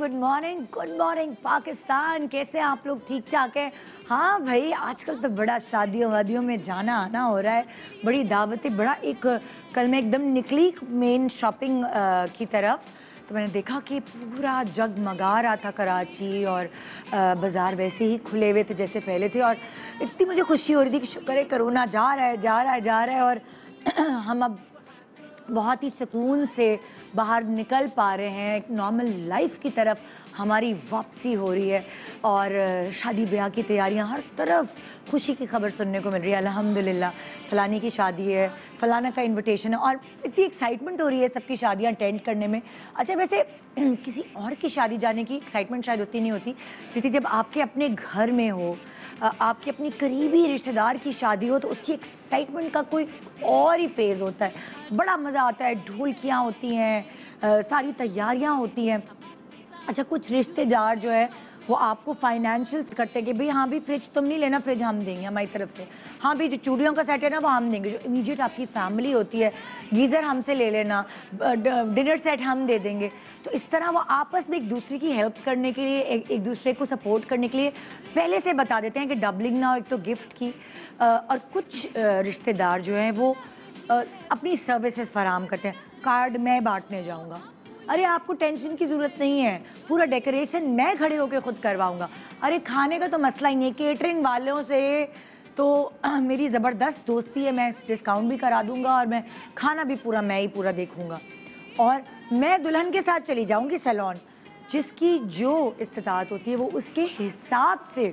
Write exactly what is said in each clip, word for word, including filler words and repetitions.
Good morning, good morning Pakistan. कैसे आप लोग? ठीक ठाक हैं? हाँ भाई, आजकल तो बड़ा शादियों वादियों में जाना आना हो रहा है, बड़ी दावतें, बड़ा एक कल मैं एकदम निकली मेन शॉपिंग की तरफ, तो मैंने देखा कि पूरा जगमगा रहा था कराची और बाज़ार वैसे ही खुले हुए थे जैसे पहले थे। और इतनी मुझे खुशी हो रही थी कि शुक्र है कोरोना जा रहा है जा रहा है जा रहा है और हम अब बहुत ही सुकून से बाहर निकल पा रहे हैं, एक नॉर्मल लाइफ की तरफ हमारी वापसी हो रही है। और शादी ब्याह की तैयारियां, हर तरफ खुशी की खबर सुनने को मिल रही है। अल्हम्दुलिल्लाह, फलानी की शादी है, फलाना का इनविटेशन है और इतनी एक्साइटमेंट हो रही है सबकी शादियां अटेंड करने में। अच्छा, वैसे किसी और की शादी जाने की एक्साइटमेंट शायद उतनी नहीं होती जितनी जब आपके अपने घर में हो, आपके अपनी करीबी रिश्तेदार की शादी हो, तो उसकी एक्साइटमेंट का कोई और ही फेज़ होता है। बड़ा मज़ा आता है, ढोलकियाँ होती हैं, सारी तैयारियाँ होती हैं। अच्छा, कुछ रिश्तेदार जो है वो आपको फाइनेंशियल करते हैं कि भाई हाँ भी फ्रिज तुम नहीं लेना, फ्रिज हम देंगे हमारी तरफ से। हाँ भी जो चूड़ियों का सेट है ना वो हम देंगे। जो इमीडिएट आपकी फैमिली होती है, गीज़र हमसे ले लेना, डिनर सेट हम दे देंगे। तो इस तरह वो आपस में एक दूसरे की हेल्प करने के लिए, एक, एक दूसरे को सपोर्ट करने के लिए पहले से बता देते हैं कि डबलिंग ना हो, एक तो गिफ्ट की। और कुछ रिश्तेदार जो हैं वो अपनी सर्विसेज फराहम करते हैं। कार्ड मैं बांटने जाऊँगा, अरे आपको टेंशन की ज़रूरत नहीं है, पूरा डेकोरेशन मैं खड़े होकर खुद करवाऊंगा। अरे खाने का तो मसला ही नहीं, केटरिंग वालों से तो आ, मेरी ज़बरदस्त दोस्ती है, मैं डिस्काउंट भी करा दूंगा और मैं खाना भी पूरा मैं ही पूरा देखूंगा। और मैं दुल्हन के साथ चली जाऊंगी सैलून, जिसकी जो इस्तिताअत होती है वो उसके हिसाब से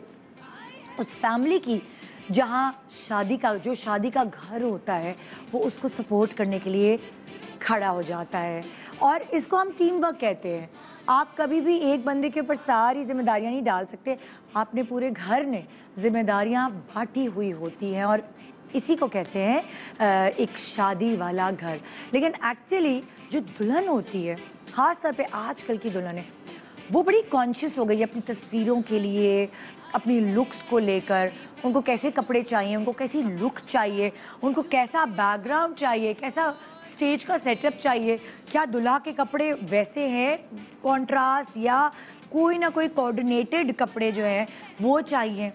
उस फैमिली की, जहाँ शादी का जो शादी का घर होता है वो उसको सपोर्ट करने के लिए खड़ा हो जाता है। और इसको हम टीम वर्क कहते हैं। आप कभी भी एक बंदे के ऊपर सारी जिम्मेदारियां नहीं डाल सकते, आपने पूरे घर ने जिम्मेदारियां बांटी हुई होती हैं और इसी को कहते हैं एक शादी वाला घर। लेकिन एक्चुअली जो दुल्हन होती है, ख़ास तौर पे आजकल की दुल्हन है, वो बड़ी कॉन्शियस हो गई है अपनी तस्वीरों के लिए, अपनी लुक्स को लेकर। उनको कैसे कपड़े चाहिए, उनको कैसी लुक चाहिए, उनको कैसा बैकग्राउंड चाहिए, कैसा स्टेज का सेटअप चाहिए, क्या दुल्हा के कपड़े वैसे हैं कॉन्ट्रास्ट या कोई ना कोई कोऑर्डिनेटेड कपड़े जो हैं वो चाहिए।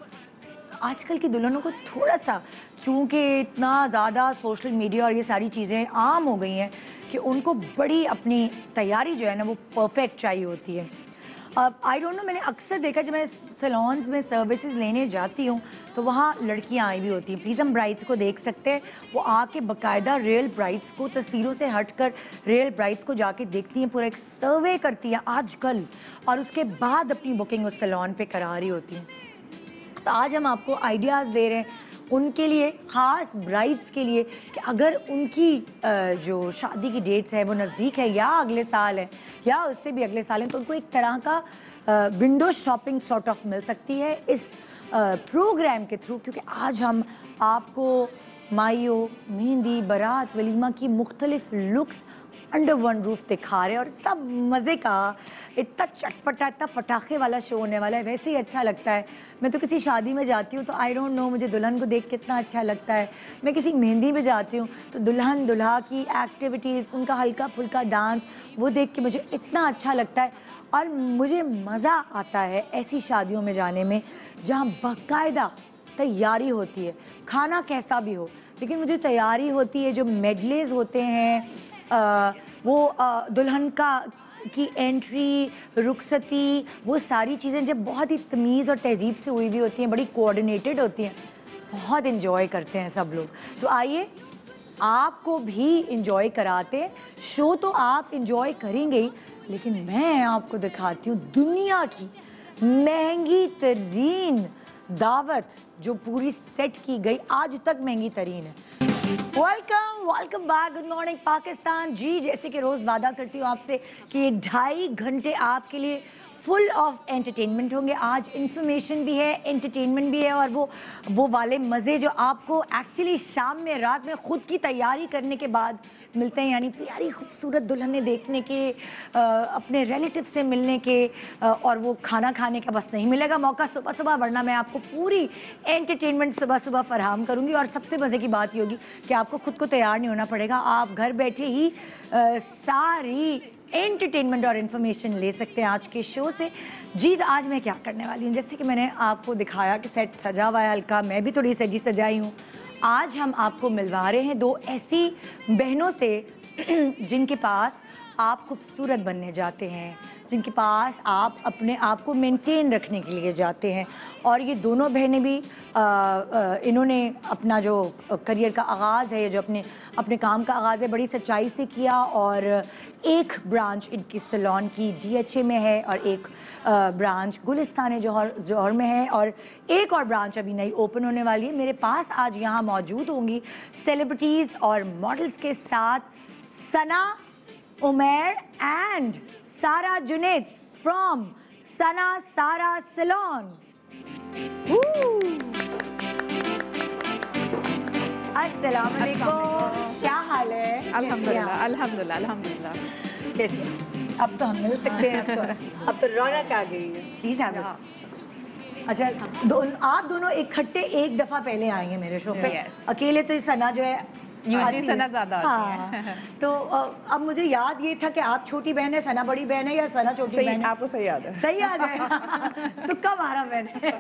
आजकल की दुल्हनों को थोड़ा सा, क्योंकि इतना ज़्यादा सोशल मीडिया और ये सारी चीज़ें आम हो गई हैं कि उनको बड़ी अपनी तैयारी जो है ना वो परफेक्ट चाहिए होती है। अब आई डोंट नो, मैंने अक्सर देखा जब मैं सैलून्स में सर्विसेज लेने जाती हूँ तो वहाँ लड़कियाँ आई भी होती हैं। प्लीज़ हम ब्राइड्स को देख सकते हैं, वो आके बाकायदा रियल ब्राइड्स को, तस्वीरों से हटकर रियल ब्राइड्स को जाके देखती हैं, पूरा एक सर्वे करती हैं आजकल, और उसके बाद अपनी बुकिंग उस सैलून पे करा रही होती हैं। तो आज हम आपको आइडियाज़ दे रहे हैं उनके लिए, ख़ास ब्राइड्स के लिए, कि अगर उनकी जो शादी की डेट्स है वो नज़दीक है या अगले साल है या उससे भी अगले साल है, तो उनको एक तरह का विंडो शॉपिंग सॉर्ट ऑफ मिल सकती है इस प्रोग्राम के थ्रू। क्योंकि आज हम आपको माइयो, मेहंदी, बारात, वलीमा की मुख्तलिफ लुक्स अंडर वन रूफ दिखा रहे हैं और इतना मज़े का, इतना चटपटा, इतना पटाखे वाला शो होने वाला है। वैसे ही अच्छा लगता है। मैं तो किसी शादी में जाती हूँ तो आई डोंट नो, मुझे दुल्हन को देख कितना अच्छा लगता है। मैं किसी मेहंदी में जाती हूँ तो दुल्हन दुल्हा की एक्टिविटीज़, उनका हल्का फुल्का डांस, वो देख के मुझे इतना अच्छा लगता है। और मुझे मज़ा आता है ऐसी शादियों में जाने में जहाँ बाकायदा तैयारी होती है, खाना कैसा भी हो, लेकिन मुझे तैयारी होती है, जो मेडलेज होते हैं, आ, वो आ, दुल्हन का की एंट्री, रुखसती, वो सारी चीज़ें जब बहुत ही तमीज़ और तहजीब से हुई भी होती हैं, बड़ी कोऑर्डिनेटेड होती हैं, बहुत इन्जॉय करते हैं सब लोग। तो आइए आपको भी इन्जॉय कराते हैं। शो तो आप इन्जॉय करेंगे ही, लेकिन मैं आपको दिखाती हूँ दुनिया की महंगी तरीन दावत जो पूरी सेट की गई, आज तक महंगी तरीन है। Welcome welcome back, good morning Pakistan. जी, जैसे कि रोज़ वादा करती हूँ आपसे कि ये ढाई घंटे आपके लिए फुल ऑफ एंटरटेनमेंट होंगे। आज इन्फॉर्मेशन भी है, एंटरटेनमेंट भी है, और वो वो वाले मज़े जो आपको एक्चुअली शाम में, रात में खुद की तैयारी करने के बाद मिलते हैं। यानी प्यारी खूबसूरत दुल्हनें देखने के, आ, अपने रिलेटिव से मिलने के, आ, और वो खाना खाने का बस नहीं मिलेगा मौका सुबह सुबह, वरना मैं आपको पूरी एंटरटेनमेंट सुबह सुबह फराहम करूँगी। और सबसे मज़े की बात ये होगी कि आपको खुद को तैयार नहीं होना पड़ेगा, आप घर बैठे ही आ, सारी एंटरटेनमेंट और इन्फॉर्मेशन ले सकते हैं आज के शो से। जी आज मैं क्या करने वाली हूँ, जैसे कि मैंने आपको दिखाया कि सेट सजा हुआ है हल्का, मैं भी थोड़ी सजी सजाई हूँ। आज हम आपको मिलवा रहे हैं दो ऐसी बहनों से जिनके पास आप खूबसूरत बनने जाते हैं, जिनके पास आप अपने आप को मेंटेन रखने के लिए जाते हैं। और ये दोनों बहनें भी आ, आ, इन्होंने अपना जो करियर का आगाज़ है, जो अपने अपने काम का आगाज़ है, बड़ी सच्चाई से किया। और एक ब्रांच इनकी सैलून की डीएचए में है और एक ब्रांच गुलिस्तान जौहर जौहर में है, और एक और ब्रांच अभी नई ओपन होने वाली है। मेरे पास आज यहाँ मौजूद होंगी सेलिब्रिटीज़ और मॉडल्स के साथ सना उमैर एंड सारा जुनैद फ्रॉम सना सारा सैलून। अस्सलाम वालेकुम, क्या हाल है? अल्हम्दुलिल्लाह अल्हम्दुलिल्लाह अल्हम्दुलिल्लाह। कैसे? अब तो हम मिल सकते हैं, अब तो अब तो रौनक आ गई है। प्लीज हैव अ अच्छा, दो, आप दोनों इकट्ठे एक दफा पहले आए हैं मेरे शो पे। yes. अकेले तो सना जो है यूजुअली सना ज्यादा आती हाँ। है। तो अब मुझे याद ये था कि आप छोटी बहन है, सना बड़ी बहन है, या सना छोटी बहन है? आपको सही याद है? सही याद है। तो कब आ रहा मैंने?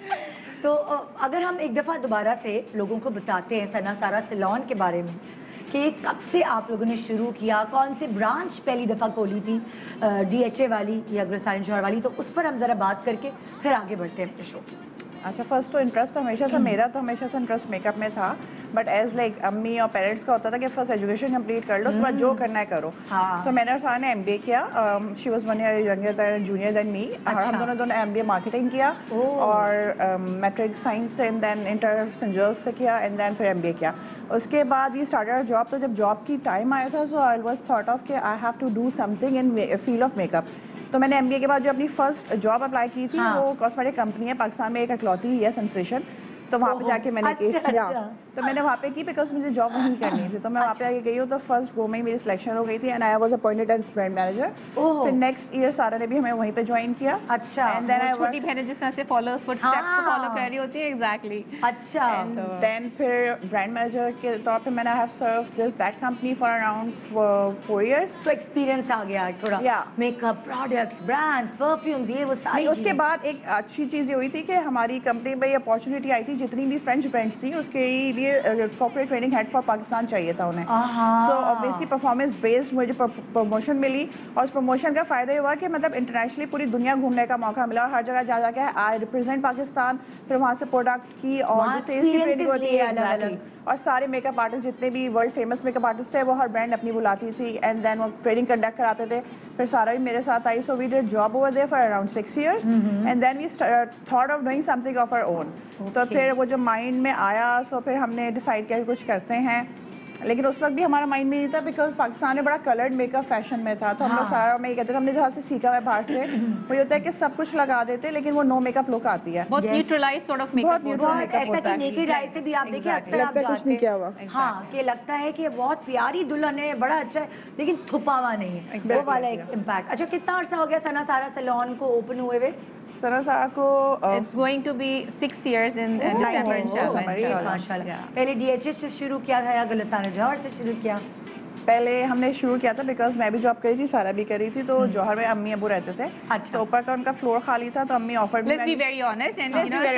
तो अगर हम एक दफ़ा दोबारा से लोगों को बताते हैं सना सारा सैलून के बारे में कि कब से आप लोगों ने शुरू किया, कौन सी ब्रांच पहली दफ़ा खोली थी, डीएचए वाली या गुलिस्तान जौहर वाली, तो उस पर हम ज़रा बात करके फिर आगे बढ़ते हैं अपने शो की। अच्छा, फर्स्ट तो इंटरेस्ट तो हमेशा से मेरा तो हमेशा से इंटरेस्ट मेकअप में था, बट एज लाइक अम्मी और पेरेंट्स का होता था कि फर्स्ट एजुकेशन कंप्लीट कर लो, उसके बाद जो करना है करो। हाँ। so, मैंने और सारा ने एमबीए किया। She was one year younger than junior than me. और हम दोनों दोनों एमबीए मार्केटिंग किया और मैट्रिक साइंस से, and then inter Saint Joseph से किया, एंड देन फिर एमबीए किया। उसके बाद ये स्टार्टेड जॉब। तो जब जॉब की टाइम आया था, so I was sort of कि I have to do something in field of makeup. तो मैंने एमबीए के बाद जो अपनी फर्स्ट जॉब अप्लाई की थी, हाँ। वो कॉस्मेटिक कंपनी है पाकिस्तान में, एक इकलौती ही है सेंसेशन। तो वहाँ पे जाके मैंने अच्छा, की अच्छा। तो मैंने वहाँ पे की बिकॉज मुझे जॉब वहीं करनी थी। तो मैं वहाँ पे आके गई हूँ, तो फर्स्ट गो में ही मेरी सिलेक्शन हो गई थी, and I was appointed as brand manager. फिर नेक्स्ट ईयर सारा ने भी हमें वहीं पे ज्वाइन किया। अच्छा। एंड देन आई छोटी बहनें जिस तरह से फॉलो फुटस्टेप्स को फॉलो कर रही होती है, एग्जैक्टली। अच्छा। एंड देन फिर ब्रांड मैनेजर के तौर पे मैंने have served this that company for around four years. तो एक्सपीरियंस आ गया थोड़ा, Yeah. Makeup products, brands, perfumes, ये वो सारी। उसके बाद एक अच्छी चीज़ ये हुई थी कि हमारी कंपनी में अपॉर्चुनिटी आई थी, जितनी भी फ्रेंच ब्रांड्स थी उसके लिए corporate training head for Pakistan चाहिए था उन्हें। सो ऑब्वियसली परफॉर्मेंस बेस्ड मुझे प्रमोशन मिली, और उस प्रमोशन का फ़ायदा हुआ कि मतलब इंटरनेशनली पूरी दुनिया घूमने का मौका मिला, और हर जगह जा जाके आई रिप्रेजेंट पाकिस्तान। फिर वहाँ से प्रोडक्ट की और सेल्स की ट्रेनिंग होती है exactly. और सारे मेकअप आर्टिस्ट जितने भी वर्ल्ड फेमस मेकअप आर्टिस्ट थे, वो हर ब्रांड अपनी बुलाती थी, एंड देन वो ट्रेनिंग कंडक्ट कराते थे। फिर सारा भी मेरे साथ आई। So we did job over there for around six years, and then we thought of doing something of our own. तो फिर वो जो माइंड में आया, सो फिर हमने डिसाइड किया कुछ करते हैं। लेकिन उस वक्त भी हमारा माइंड में नहीं था, बिकॉज पाकिस्तान में बड़ा कलर्ड मेकअप फैशन में था। तो हम लोग सारा में ये कहते थे, हमने जहाँ से सीखा हुआ है बाहर से, वो होता है कि सब कुछ लगा देते हैं, लेकिन वो नो मेकअप लुक आती है। बहुत न्यूट्रलाइज सॉर्ट ऑफ मेकअप होता है। ऐसा कि नेकेड आई से भी आप देखिए अक्सर आप कुछ नहीं किया हुआ। हाँ, कि लगता है कि बहुत प्यारी दुल्हन है, बड़ा अच्छा है, लेकिन थुपा हुआ नहीं है, वो वाला एक इम्पैक्ट। अच्छा, कितना अर्सा हो गया सना सारा सैलून को ओपन हुए हुए? सना सारा को it's going to be six years in December इंशाल्लाह। माशाल्लाह। पहले डीएचए से शुरू किया था या गुलिस्तान जौहर से शुरू किया? पहले हमने शुरू किया था, बिकॉज मैं भी जॉब करी थी, सारा भी करी थी, तो जौहर में अम्मी अबू रहते थे। अच्छा। तो ऊपर का उनका फ्लोर खाली था, तो अम्मी offer let's be very honest and you know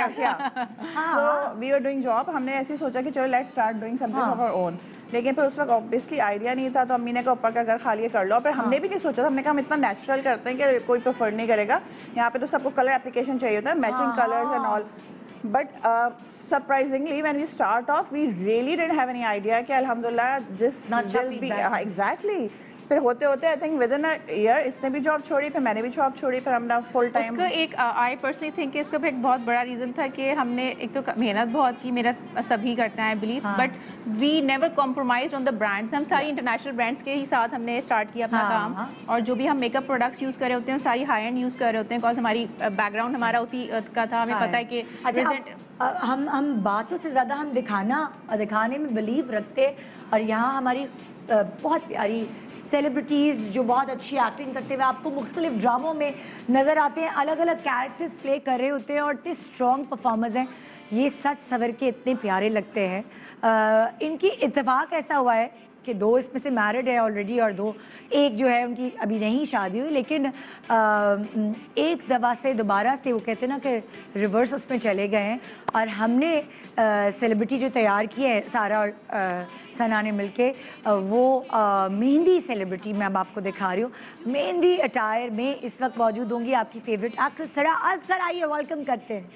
so we are doing job. हमने ऐसे सोचा कि चलो let's start doing something of our own. लेकिन फिर उस वक्त ऑब्वियसली आइडिया नहीं था, तो अम्मी ने कहा ऊपर का घर खाली कर लो। फिर हमने भी नहीं सोचा था, हमने कहा हम इतना नेचुरल करते हैं कि कोई प्रेफर नहीं करेगा। यहाँ पे तो सबको कलर एप्लीकेशन चाहिए होता है, matching colours and all. But uh, surprisingly, when we start off, we really didn't have any idea कि अल्हम्दुलिल्लाह this will be uh, exactly. फिर होते होते I think within a year इसने भी जॉब छोड़ी, फिर मैंने भी जॉब छोड़ी, फिर हमने फुल टाइम। उसका एक आई पर्सनली थिंक इसका एक बहुत बड़ा रीज़न था कि हमने एक तो मेहनत बहुत की, मेरा सभी करते हैं I believe, but we never compromise on the brands. हम सारी इंटरनेशनल ब्रांड्स के ही साथ हमने स्टार्ट किया अपना हाँ, काम। हाँ. और जो भी हम मेकअप प्रोडक्ट्स यूज़ कर रहे होते हैं सारी हाई एंड यूज़ कर रहे होते हैं, बिकॉज हमारी बैकग्राउंड हमारा उसी का था, हमें पता है कि अच्छा, हम हम बातों से ज़्यादा हम दिखाना दिखाने में बिलीव रखते। और यहाँ हमारी बहुत प्यारी सेलिब्रिटीज़ जो बहुत अच्छी एक्टिंग करते हुए आपको मुख्तलिफ ड्रामों में नज़र आते हैं, अलग अलग कैरेक्टर्स प्ले कर रहे होते हैं, और इतने स्ट्रॉन्ग परफॉर्मर्स हैं, ये सच सवर के इतने प्यारे लगते हैं। आ, इनकी इत्तेफाक ऐसा हुआ है कि दो इसमें से मैरिड है ऑलरेडी और दो एक जो है उनकी अभी नहीं शादी हुई, लेकिन आ, एक दफ़ा से दोबारा से वो कहते हैं ना कि रिवर्स उसमें चले गए हैं। और हमने सेलिब्रिटी जो तैयार की है सारा और आ, सना ने मिलके आ, वो आ, मेहंदी सेलिब्रिटी मैं अब आपको दिखा रही हूँ। मेहंदी अटायर में इस वक्त मौजूद होंगी आपकी फेवरेट एक्ट्रेस सरा असगर। आइए वेलकम करते हैं।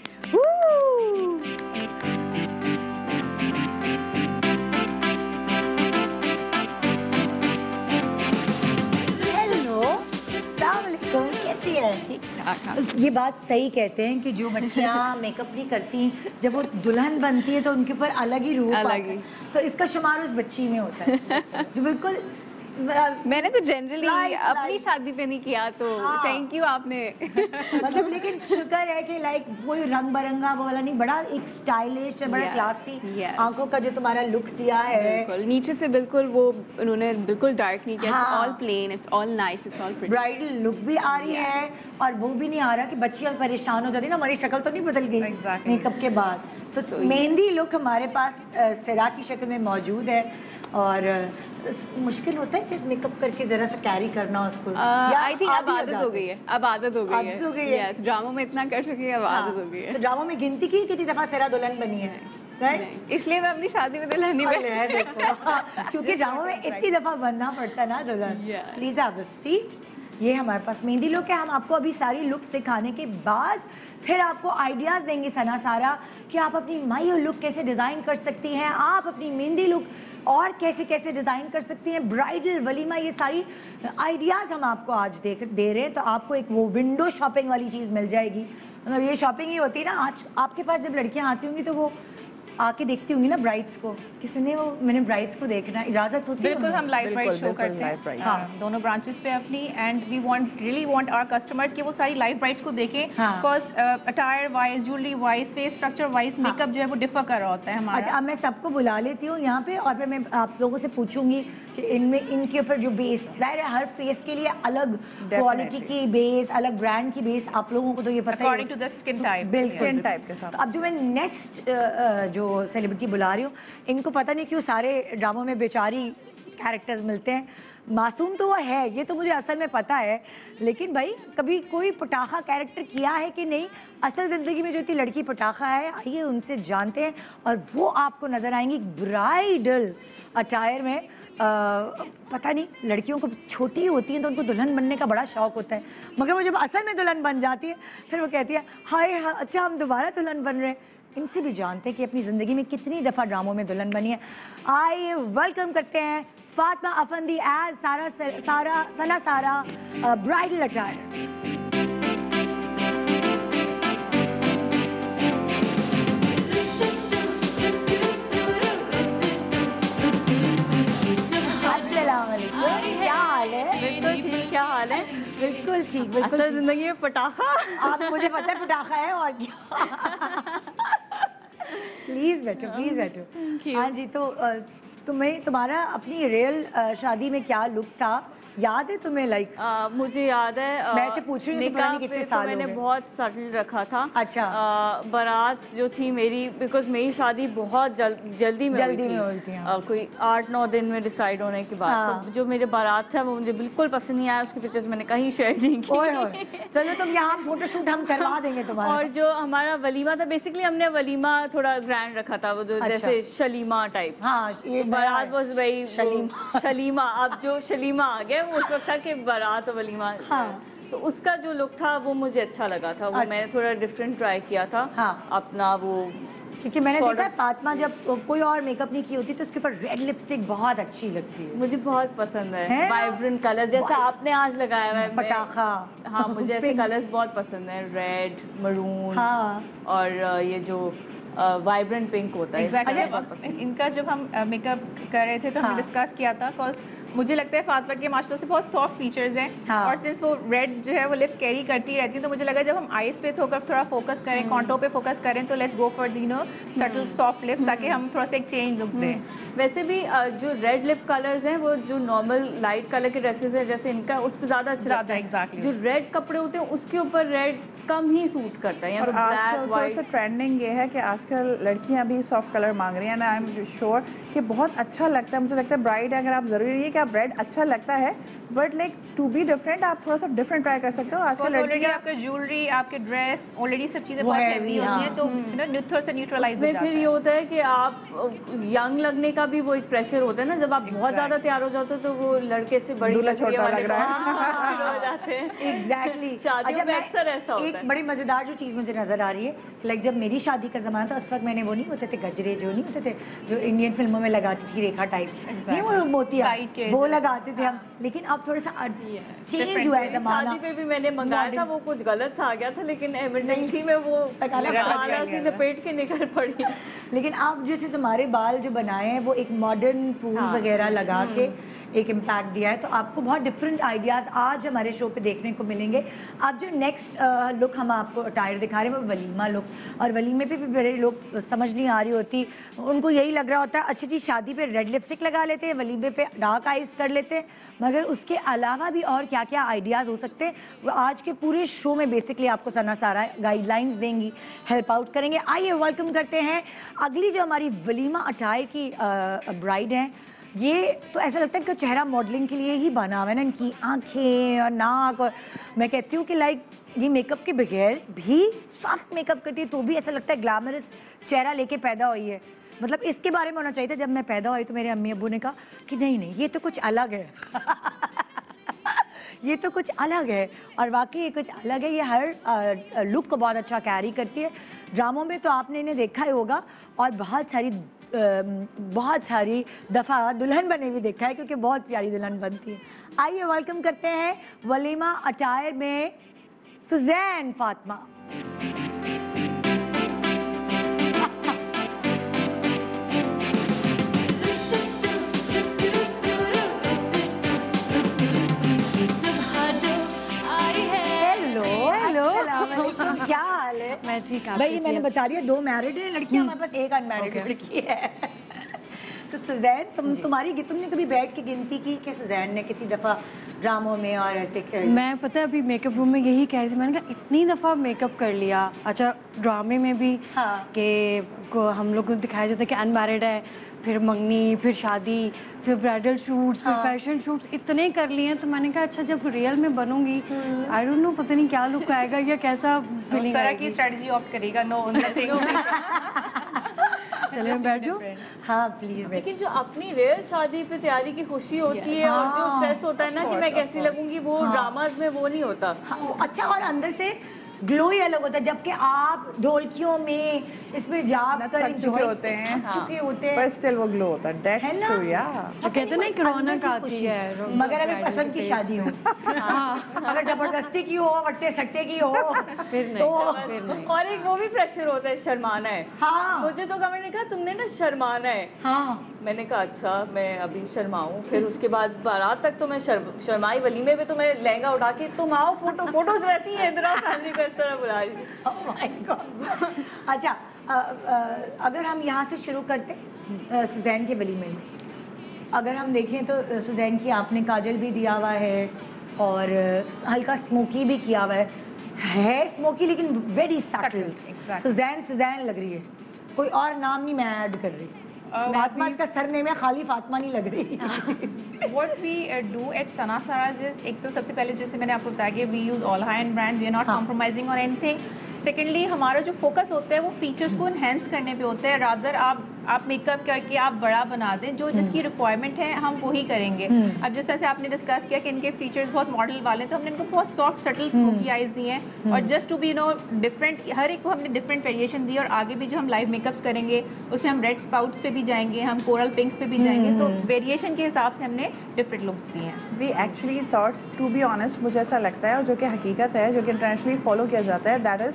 कैसी है? ठीक ठाक। ये बात सही कहते हैं कि जो बच्चियाँ मेकअप नहीं करती जब वो दुल्हन बनती है तो उनके ऊपर अलग ही रूप आता है। तो इसका शुमार उस बच्ची में होता है जो बिल्कुल मैंने तो जनरली Like, अपनी like. शादी पे नहीं किया, तो हाँ। थैंक यू आपने। मतलब लेकिन शुक्र है कि लाइक कोई रंग बिरंगा वो वाला नहीं, बड़ा एक स्टाइलिश बड़ा Yes, क्लासी yes. आंखों का जो तुम्हारा लुक दिया है। बिल्कुल नीचे से बिल्कुल वो उन्होंने बिल्कुल डार्क नहीं किया। इट्स हाँ। All plain, it's all nice, it's all pretty. Bridal look भी आ रही है और वो भी नहीं आ रहा कि बच्चियाँ परेशान हो जाती ना, हमारी शक्ल तो नहीं बदल गई Exactly. मेकअप के बाद। तो मेहंदी लुक हमारे पास अ, सिरा की शक्ल में मौजूद है और अ, मुश्किल होता है कि मेकअप करके जरा सा कैरी करना उसको। आई थिंक अब आदत हो गई है, अब आदत हो गई है। आदत हो गई है। यस, ड्रामों में इतना कर चुकी है, अब हाँ, आदत हो गई है। तो ड्रामा में गिनती की कितनी दफा सिरा दुल्हन बनी है, राइट? नहीं, इसलिए मैं अपनी शादी में दुल्हन नहीं अरे है देखो, हाँ, क्योंकि ड्रामा में इतनी दफा बनना पड़ता है ना दुल्हन। Yes. Please have a seat. ये हमारे पास मेहंदी लुक है। हम आपको अभी सारी लुक्स दिखाने के बाद फिर आपको आइडियाज़ देंगे सना सारा कि आप अपनी माई लुक कैसे डिज़ाइन कर सकती हैं, आप अपनी मेहंदी लुक और कैसे कैसे डिज़ाइन कर सकती हैं, ब्राइडल वलीमा, ये सारी आइडियाज़ हम आपको आज दे दे रहे हैं। तो आपको एक वो विंडो शॉपिंग वाली चीज़ मिल जाएगी। मतलब ये शॉपिंग ही होती है ना, आज आपके पास जब लड़कियाँ आती होंगी तो वो आके देखती होंगी ना ब्राइड्स को, किसने वो मैंने ब्राइड्स को देखना, इजाज़त होती है? बिल्कुल, हम लाइव ब्राइड शो करते live हैं bride. हाँ, दोनों ब्रांचेस पे अपनी। And we want really want our customers कि वो सारी लाइव ब्राइड्स को देखें, हाँ। Because attire wise, jewellery wise, face structure wise makeup जो है वो डिफर कर रहा होता है अच्छा, हमारा। अब मैं सबको बुला लेती हूँ यहाँ पे और फिर मैं आप लोगों से पूछूंगी कि इनमें इनके ऊपर जो बेस, जाहिर है हर फेस के लिए अलग क्वालिटी की बेस, अलग ब्रांड की बेस, आप लोगों को तो ये पता ही according to the skin type. बिल्कुल Skin type के साथ। तो अब जो मैं नेक्स्ट जो सेलिब्रिटी बुला रही हूँ, इनको पता नहीं क्यों सारे ड्रामों में बेचारी कैरेक्टर्स मिलते हैं। मासूम तो वो है, ये तो मुझे असल में पता है, लेकिन भाई कभी कोई पटाखा कैरेक्टर किया है कि नहीं असल ज़िंदगी में जो इतनी लड़की पटाखा है, आइए उनसे जानते हैं। और वो आपको नज़र आएंगी ब्राइडल अटायर में। आ, पता नहीं लड़कियों को छोटी होती हैं तो उनको दुल्हन बनने का बड़ा शौक होता है, मगर वो जब असल में दुल्हन बन जाती है फिर वो कहती है हाय हाँ, अच्छा हम दोबारा दुल्हन बन रहे हैं। इनसे भी जानते हैं कि अपनी ज़िंदगी में कितनी दफ़ा ड्रामों में दुल्हन बनी है। आइए वेलकम करते हैं फातिमा अफंदी एज सारा सारा सना सारा ब्राइडल अटायर। क्या हाल है? बिल्कुल ठीक, क्या हाल है? बिल्कुल ठीक, बिल्कुल असल जिंदगी में पटाखा। आप मुझे पता है पटाखा है और क्या। प्लीज बैठो, प्लीज बैठो। हाँ जी, तो अ, तुम्हें तुम्हारा अपनी रियल शादी में क्या लुक था, याद है तुम्हें? लाइक आ, मुझे याद है आ, मैं ऐसे पूछ रही हूँ, निकाह तुम्हारे कितने पे तो साल हो मैंने गए? बहुत सटल रखा था। अच्छा। आ, बारात जो थी मेरी, बिकॉज मेरी शादी बहुत जल, जल्दी में जल्दी हुई में हुई थी, थी, हाँ। आ, कोई आठ नौ दिन में डिसाइड होने के बाद। हाँ। तो जो मेरे बारात था वो मुझे बिल्कुल पसंद नहीं आया, उसके पिक्चर्स मैंने कहीं शेयर नहीं ओए की। होए, चलो तुम यहाँ फोटोशूट हम करवा देंगे तुम्हारा। और जो हमारा वलीमा था, बेसिकली हमने वलीमा थोड़ा ग्रैंड रखा था, वो जो अच्छा। जैसे शलीमा टाइप। हाँ, ये बारात वॉज वही शलीमा। शलीमा। अब जो शलीमा आ गया वो उस वक्त था कि बारात और वलीमा। हाँ। तो उसका जो लुक था वो मुझे अच्छा लगा था, वो अच्छा। मैंने थोड़ा डिफरेंट ट्राई किया था। हाँ। अपना वो, क्योंकि मैंने sort देखा है of- फातिमा जब कोई और मेकअप नहीं की होती तो उसके ऊपर रेड लिपस्टिक बहुत अच्छी लगती है। मुझे बहुत पसंद है, है? वाइब्रेंट कलर्स जैसा आपने आज लगाया हुआ है। मैं- पटाखा। हाँ, मुझे ऐसे Pink। कलर्स बहुत पसंद है, रेड, मरून हाँ। और अ, ये जो वाइब्रेंट पिंक होता है, एग्जैक्टली इसका बहुत पसंद है। इनका जब हम मेकअप कर रहे थे तो हाँ। हमने डिस्कस किया था, बिकॉज मुझे लगता है फातिमा के माशाल्लाह से बहुत सॉफ्ट फीचर्स हैं। हाँ। और सिंस वो रेड जो है वो लिप कैरी करती रहती है, तो मुझे लगा जब हम आईज पे थोड़ा थोड़ा फोकस करें, कॉन्टो पे फोकस करें, तो let's go for you know subtle soft lips, ताकि हम थोड़ा सा एक चेंज लुक दें। वैसे भी अ, जो रेड लिप कलर्स हैं वो जो नॉर्मल लाइट कलर के ड्रेसेस हैं जैसे इनका, उस पर ज़्यादा अच्छा ज़्यादा, लगता है। exactly। जो रेड कपड़े होते हैं उसके ऊपर रेड कम ही सूट करता है, या और तो आजकल ब्लैक थोड़ा सा वाइट। ट्रेंडिंग ये है कि आजकल लड़कियां भी सॉफ्ट कलर मांग रही हैं, आई एम श्योर कि बहुत अच्छा लगता है। मुझे लगता है ब्राइड अगर आप ज़रूरी नहीं है कि आप रेड अच्छा लगता है, but like to be different आप थोड़ा सा डिफरेंट ट्राई कर सकते हो। आजकल ऑलरेडी लड़कियां आपका ज्वेलरी, आपके ड्रेस, ऑलरेडी सब चीज़ें वो बहुत heavy, हैवी होती हाँ। हैं, तो यू नो थोड़ा सा न्यूट्रलाइज हो उसमें जाता फिर ये है। होता है कि आप यंग लगने का भी वो एक प्रेशर होता है ना, जब आप बहुत ज़्यादा तैयार हो जाते हो तो वो लड़के से बड़ी दूल्हा लग रही है छोटा वाले लग रहा है। कमेंट्स शुरू हो जाते हैं। एग्जैक्टली शादियों में अक्सर ऐसा होता एक है। बड़ी मजेदार जो चीज़ मुझे नजर आ रही है, लाइक जब मेरी शादी का जमाना था उस वक्त मैंने वो नहीं होते थे गजरे, जो नहीं होते थे जो इंडियन फिल्मों में लगाती थी रेखा टाइप, नहीं वो मोतिया, Side के वो जो- लगाते थे हम। लेकिन अब थोड़ा सा चेंज हुआ है मेरी जमाना। शादी पे भी मैंने मंगाया था, वो कुछ गलत सा आ गया था, लेकिन इमरजेंसी में वो तकाला माला सी लपेट के निकल पड़ी। लेकिन अब जैसे तुम्हारे बाल जो बनाए हैं वो एक मॉडर्न फूल वगैरह लगा के एक इम्पैक्ट दिया है, तो आपको बहुत डिफरेंट आइडियाज़ आज हमारे शो पे देखने को मिलेंगे। अब जो नेक्स्ट लुक हम आपको अटायर दिखा रहे हैं वो वलीमा लुक, और वलीमे पे भी बड़े लोग समझ नहीं आ रही होती, उनको यही लग रहा होता है अच्छा जी शादी पे रेड लिपस्टिक लगा लेते हैं, वलीमे पे डार्क आइज कर लेते हैं, मगर उसके अलावा भी और क्या क्या आइडियाज़ हो सकते हैं वो आज के पूरे शो में बेसिकली आपको सना सारा गाइडलाइंस देंगी, हेल्प आउट करेंगे। आइए वेलकम करते हैं अगली जो हमारी वलीमा अटायर की ब्राइड हैं। ये तो ऐसा लगता है कि चेहरा मॉडलिंग के लिए ही बना हुआ है ना, इनकी आंखें और नाक, और मैं कहती हूँ कि लाइक ये मेकअप के बगैर भी सॉफ्ट मेकअप करती है तो भी ऐसा लगता है ग्लैमरस चेहरा लेके पैदा हुई है। मतलब इसके बारे में होना चाहिए था जब मैं पैदा हुई तो मेरे अम्मी अब्बू ने कहा कि नहीं नहीं ये तो कुछ अलग है ये तो कुछ अलग है, और वाकई ये कुछ अलग है। ये हर लुक को बहुत अच्छा कैरी करती है। ड्रामों में तो आपने इन्हें देखा ही होगा, और बहुत सारी आ, बहुत सारी दफ़ा दुल्हन बने भी देखा है, क्योंकि बहुत प्यारी दुल्हन बनती है। आइए वेलकम करते हैं वलीमा अटायर में सुजैन फातिमा। क्या हाल है? मैं ठीक हूँ। भाई मैंने बता दिया दो मैरिड है लड़कियां, हमारे पास एक अनमैरिड लड़की है। तो सुजैन तुम तुम्हारी तुमने कभी बैठ के गिनती की कि सुजैन ने कितनी दफ़ा ड्रामों में और ऐसे क्या? मैं पता है अभी मेकअप रूम में यही कह रही थी, मैंने कहा इतनी दफ़ा मेकअप कर लिया। अच्छा ड्रामे में भी हाँ। कि को हम लोग को दिखाया जाता है कि अनमैरिड है, फिर मंगनी, फिर शादी, फिर ब्राइडल शूट्स, फिर फैशन शूट्स इतने कर लिए हैं। तो मैंने कहा अच्छा जब रियल में बनूंगी आई डोंट नो पता नहीं क्या लुक आएगा या कैसा फीलिंग सारा आएगी। की स्ट्रेटजी ऑफ करेगा, नो नथिंग। चले मैं बैठ जाऊँ। हाँ प्लीज। लेकिन जो अपनी रियल शादी पे तैयारी की खुशी होती है और जो स्ट्रेस होता है ना कि मैं कैसी लगूंगी, वो ड्रामाज में वो नहीं होता। हाँ, अच्छा और अंदर से ग्लो ही अलग होता है, जबकि आप ढोलकियों में इसमें जाप कर थक चुके होते हैं, थक चुके होते हैं, पर स्टिल वो ग्लो होता है। है दैट्स ना? ट्रू या तो कहते हैं ना कि रौनक आती है, मगर अगर पसंद की शादी हो, अगर जबरदस्ती की हो, वट्टे सट्टे की हो, फिर नहीं, तो फिर नहीं। और एक वो भी प्रेशर होता है, शर्माना है। हाँ। मुझे तो कमेंट ने कहा तुमने ना शर्माना है। हाँ मैंने कहा अच्छा मैं अभी शर्माऊँ, फिर उसके बाद बारात तक तो मैं शर्म शर्माई, वलीमे पे तो मैं लहंगा उठा के तुम आओ, फोटो फोटोज रहती हैं, इधर आओ, फैमिली को इस तरह बुला रही। Oh my God. अच्छा अ, अ, अगर हम यहाँ से शुरू करते अ, सुजैन के वलीमे में, अगर हम देखें तो अ, सुजैन की आपने काजल भी दिया हुआ है और अ, हल्का स्मोकी भी किया हुआ है, है स्मोकी लेकिन very subtle. exactly. Suzanne Suzanne लग रही है, कोई और नाम नहीं मैं ऐड कर रही। फातिमा इसका सरनेम है, खाली फातिमा नहीं लग रही। What we uh, do at Sana Saras is, एक तो सबसे पहले जैसे मैंने आपको बताया कि we use all high end brands, we are not हाँ. compromising on anything. सेकेंडली हमारा जो फोकस होता है वो फीचर्स को इन्हेंस करने पे होता है, रादर आप आप मेकअप करके आप बड़ा बना दें, जो जिसकी रिक्वायरमेंट है हम वही करेंगे। अब जिस तरह से आपने डिस्कस किया कि इनके फीचर्स बहुत मॉडल वाले हैं, तो हमने इनको बहुत सॉफ्ट सटल स्मोकी आइज दी हैं, और just to be no different, हर एक को हमने डिफरेंट वेरिएशन दी। और आगे भी जो हम लाइव मेकअप्स करेंगे उसमें हम रेड स्पाउट्स पे भी जाएंगे, हम कोरल पिंक्स पे भी जाएंगे, तो वेरिएशन के हिसाब से हमने डिफरेंट लुक्स दिए हैं। We actually thoughts, to be honest मुझे ऐसा लगता है, और जो कि हकीकत है, जो कि इंटरनेशनली फॉलो किया जाता है, दैट इज़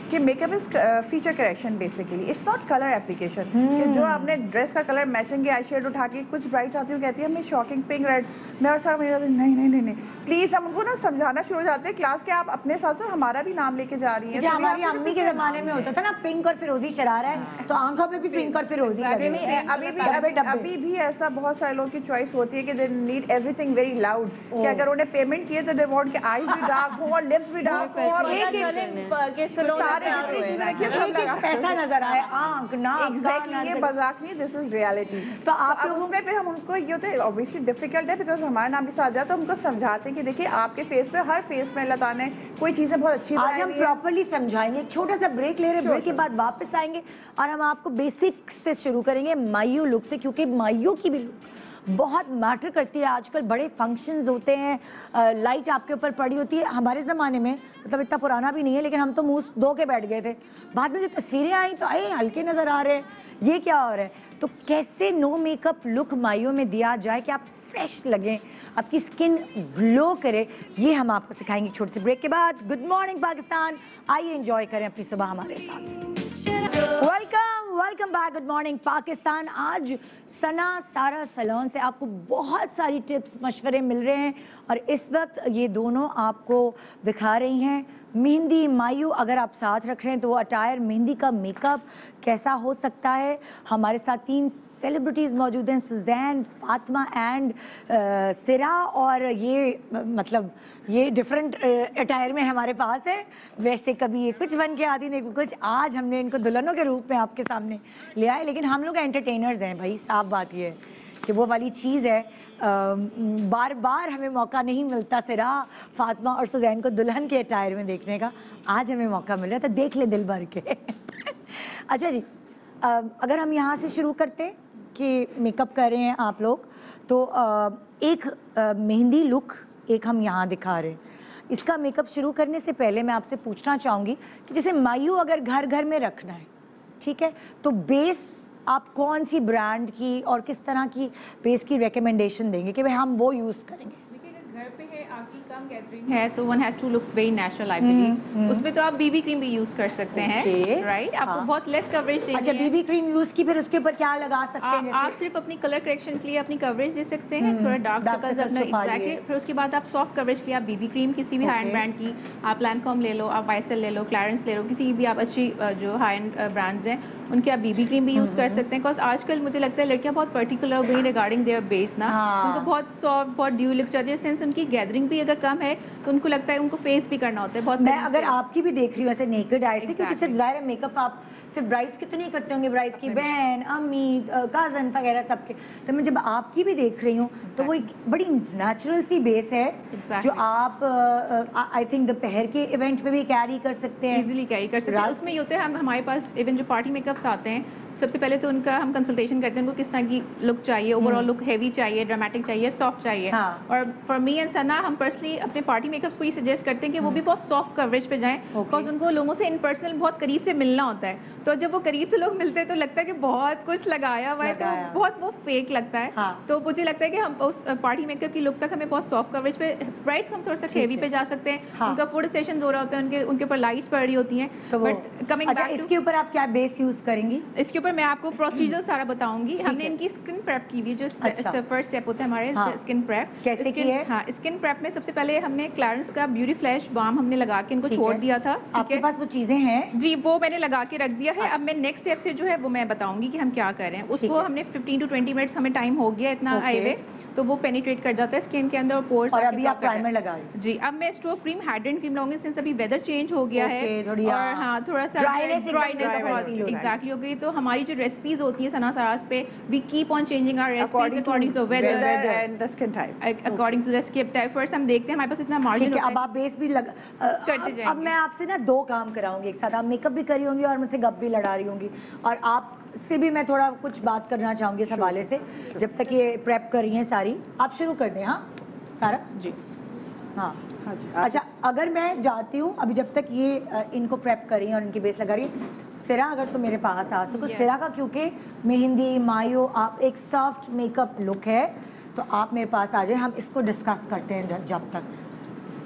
कि makeup is feature correction basically, it's not colour application कि जो आपने ड्रेस का कलर मैचिंग के आई शेड उठा के, कुछ ब्राइड्स आती हैं कहती है मैं शॉकिंग पिंक रेड, मैं और सारा मुझे नहीं नहीं नहीं नहीं प्लीज़ हम उनको ना समझाना शुरू हो जाते हैं क्लास के, आप अपने साथ साथ हमारा भी नाम लेके जा रही हैं। क्या हमारी अम्मी के ज़माने में होता था ना पिंक और फिरोजी शरारा है तो आंखों पे भी पिंक और फिरोजी लगे। अभी भी अभी, अभी भी ऐसा बहुत सारे लोगों की चॉइस होती है कि they need everything very loud, कि अगर उन्हें पेमेंट किए तो दे वांट के आईज भी डार्क हो और लिप्स भी डार्क हो और पैसा नजर आए, आंख नाक एग्जैक्टली, ये मजाक नहीं, दिस इज रियलिटी। तो आप लोगों में फिर हम उनको ये होता है ऑब्वियसली डिफिकल्ट है बिकॉज हमारा नाम भी साथ जाता है, तो हमको समझाते हैं कि देखिए आपके फेस पे हर फेस में अल्लाह ताला ने कोई चीजें बहुत अच्छी आज हम प्रॉपर्ली समझाएंगे। एक छोटा सा ब्रेक ले रहे हैं, ब्रेक के बाद वापस आएंगे और हम आपको बेसिक से शुरू करेंगे मायू लुक से, क्योंकि मायू की भी लुक बहुत मैटर करती है। आजकल बड़े फंक्शंस होते हैं, लाइट आपके ऊपर पड़ी होती है। हमारे ज़माने में मतलब इतना पुराना भी नहीं है लेकिन हम तो मुंह धो के बैठ गए थे, बाद में जो तस्वीरें आई तो अरे हल्के नज़र आ रहे हैं, ये क्या हो रहा है। तो कैसे नो मेकअप लुक मायू में दिया जाए कि आप फ्रेश लगें, आपकी स्किन ग्लो करे, ये हम आपको सिखाएंगे छोटे से ब्रेक के बाद। गुड मॉर्निंग पाकिस्तान, आइए एंजॉय करें अपनी सुबह हमारे साथ। Welcome welcome back, good morning Pakistan. आज सना सारा सलोन से आपको बहुत सारी टिप्स मशवरे मिल रहे हैं और इस वक्त ये दोनों आपको दिखा रही हैं मेहंदी मायू। अगर आप साथ रख रहे हैं तो वो अटायर मेहंदी का मेकअप कैसा हो सकता है। हमारे साथ तीन सेलिब्रिटीज़ मौजूद हैं, सुजैन, फातिमा एंड सिरा, और ये मतलब ये डिफरेंट अटायर में हमारे पास है। वैसे कभी ये कुछ बन के आती नहीं कुछ, आज हमने इनको दुल्हनों के रूप में आपके सामने ले आए, लेकिन हम लोग एंटरटेनर्स हैं भाई। साफ बात ये है कि वो वाली चीज़ है, आ, बार बार हमें मौका नहीं मिलता सिरा, फातिमा और सुजैन को दुल्हन के अटायर में देखने का। आज हमें मौका मिल रहा है तो देख ले दिल भर के। अच्छा जी, आ, अगर हम यहाँ से शुरू करते हैं कि मेकअप कर रहे हैं आप लोग, तो आ, एक आ, मेहंदी लुक एक हम यहाँ दिखा रहे हैं। इसका मेकअप शुरू करने से पहले मैं आपसे पूछना चाहूँगी कि जैसे मायू अगर घर घर में रखना है, ठीक है, तो बेस आप कौन सी ब्रांड की और किस तरह की बेस की रिकमेंडेशन देंगे कि भाई हम वो यूज़ करेंगे? घर पे है, आपकी कम गैदरिंग है तो one has to look very natural I believe. उसमें तो आप बीबी क्रीम भी यूज कर सकते हैं, राइट? आपको हाँ। बहुत लेस कवरेज देनी है। अच्छा, बीबी क्रीम यूज की, फिर उसके ऊपर क्या लगा सकते आ, हैं? आप सिर्फ अपनी कलर करेक्शन के लिए अपनी कवरेज दे सकते हैं, थोड़ा डार्क सर्कल्स अपना एग्जैक्टली। फिर उसके बाद आप सॉफ्ट कवरेज के लिए आप बीबी क्रीम किसी भी हाई एंड ब्रांड की, आप लैनकॉम ले लो, आप वाइसल ले लो, क्लैरेंस ले लो, किसी भी आप अच्छी जो हाई एंड ब्रांड्स हैं उनके आप बीबी क्रीम भी यूज कर सकते हैं। बिकॉज आजकल मुझे लगता है लड़कियां बहुत पर्टिकुलर हो गई रिगार्डिंग देयर बेस ना, उनको बहुत सॉफ्ट बहुत ड्यू लुक चाहिए, सेंस उनकी गैदरिंग भी अगर कम है तो उनको लगता है उनको फेस भी करना होता है बहुत। मैं अगर आपकी भी देख रही हूँ ऐसे नेकेड आई से, क्योंकि सिर्फ ज़ाहिर है मेकअप आप सिर्फ ब्राइड्स की तो नहीं करते होंगे, ब्राइड्स की बहन, अम्मी, कज़न वगैरह सबके, तो मैं जब आपकी भी देख रही हूँ तो वो एक बड़ी नेचुरल सी बेस है exactly. जो आप आई थिंक दोपहर के इवेंट पे भी कैरी कर सकते हैं, इजीली कैरी कर सकते हैं। उसमें ये होता है हम हमारे पास इवन जो पार्टी मेकअप्स आते हैं, सबसे पहले तो उनका हम कंसल्टेशन करते हैं उनको किस तरह की लुक चाहिए, ओवरऑल लुक हैवी चाहिए, ड्रामेटिक चाहिए, सॉफ्ट चाहिए। हाँ। और फॉर मी एंड सना हम पर्सनली अपने पार्टी मेकअप्स को ये सजेस्ट करते हैं कि वो भी बहुत सॉफ्ट कवरेज पे जाएं, बिकॉज उनको लोगों से इन पर्सनल बहुत करीब से मिलना होता है। तो जब वो करीब से लोग मिलते हैं तो लगता है कि बहुत कुछ लगाया हुआ है, तो बहुत वो फेक लगता है। हाँ। तो मुझे लगता है कि हम उस पार्टी मेकअप की लुक तक हमें बहुत सॉफ्ट कवरेज पे, ब्राइड्स को हम थोड़ा सा हेवी पे जा सकते हैं। हाँ। उनका फूड सेशन हो रहा होता है, उनके उनके ऊपर लाइट्स पड़ रही होती हैं। बट कमिंग बैक इसके ऊपर आप क्या बेस यूज करेंगी? इसके ऊपर मैं आपको प्रोसीजर सारा बताऊंगी। हमने इनकी स्किन प्रेप की हुई, जो फर्स्ट स्टेप होता है हमारे स्किन प्रेप। कैसे की है? हाँ, स्किन प्रेप में सबसे पहले हमने क्लैरेंस का ब्यूटी फ्लैश बाम हमने लगा के इनको छोड़ दिया था। आपके पास वो चीजें हैं? जी, वो मैंने लगा के रख दिया है। अब मैं नेक्स्ट स्टेप से जो है वो मैं बताऊंगी कि हम क्या कर रहे हैं। उसको हमने फिफ्टीन टू ट्वेंटी मिनट्स हमें टाइम हो गया इतना आए हुए, तो वो पेनिट्रेट कर जाता है स्किन के अंदर और पोर्स। और अभी आप प्राइमर लगा रहे हैं? जी, अब मैं स्ट्रोक क्रीम हाइड्रेंट क्रीम लगाऊंगी, सिंस अभी वेदर चेंज हो गया है और हाँ थोड़ा सा ड्राइनेस बहुत एग्जैक्टली हो गई। तो हमारी जो रेसिपीज होती है सना सारास पे, we keep on changing our recipes according to weather and the skin type, according to the skin type. First हम देखते हैं हमारे पास इतना मार्जिन होता है। अब आप बेस भी लगा करते जाएंगे। अब मैं आपसे ना दो काम कराऊंगी एक साथ, आप मेकअप भी करी होंगी और मुझसे गप भी लड़ा रही होंगी, और आप से भी मैं थोड़ा कुछ बात करना चाहूँगी इस हवाले से, जब तक ये प्रेप कर रही हैं सारी। आप शुरू कर दें। हाँ सारा जी, हाँ हाँ जी। अच्छा, अगर मैं जाती हूँ अभी, जब तक ये इनको प्रेप कर रही हैं और इनकी बेस लगा रही है, सिरा अगर तो मेरे पास आ सको। सिरा का क्योंकि मेहंदी मायो आप एक सॉफ्ट मेकअप लुक है, तो आप मेरे पास आ जाए, हम इसको डिस्कस करते हैं जब तक।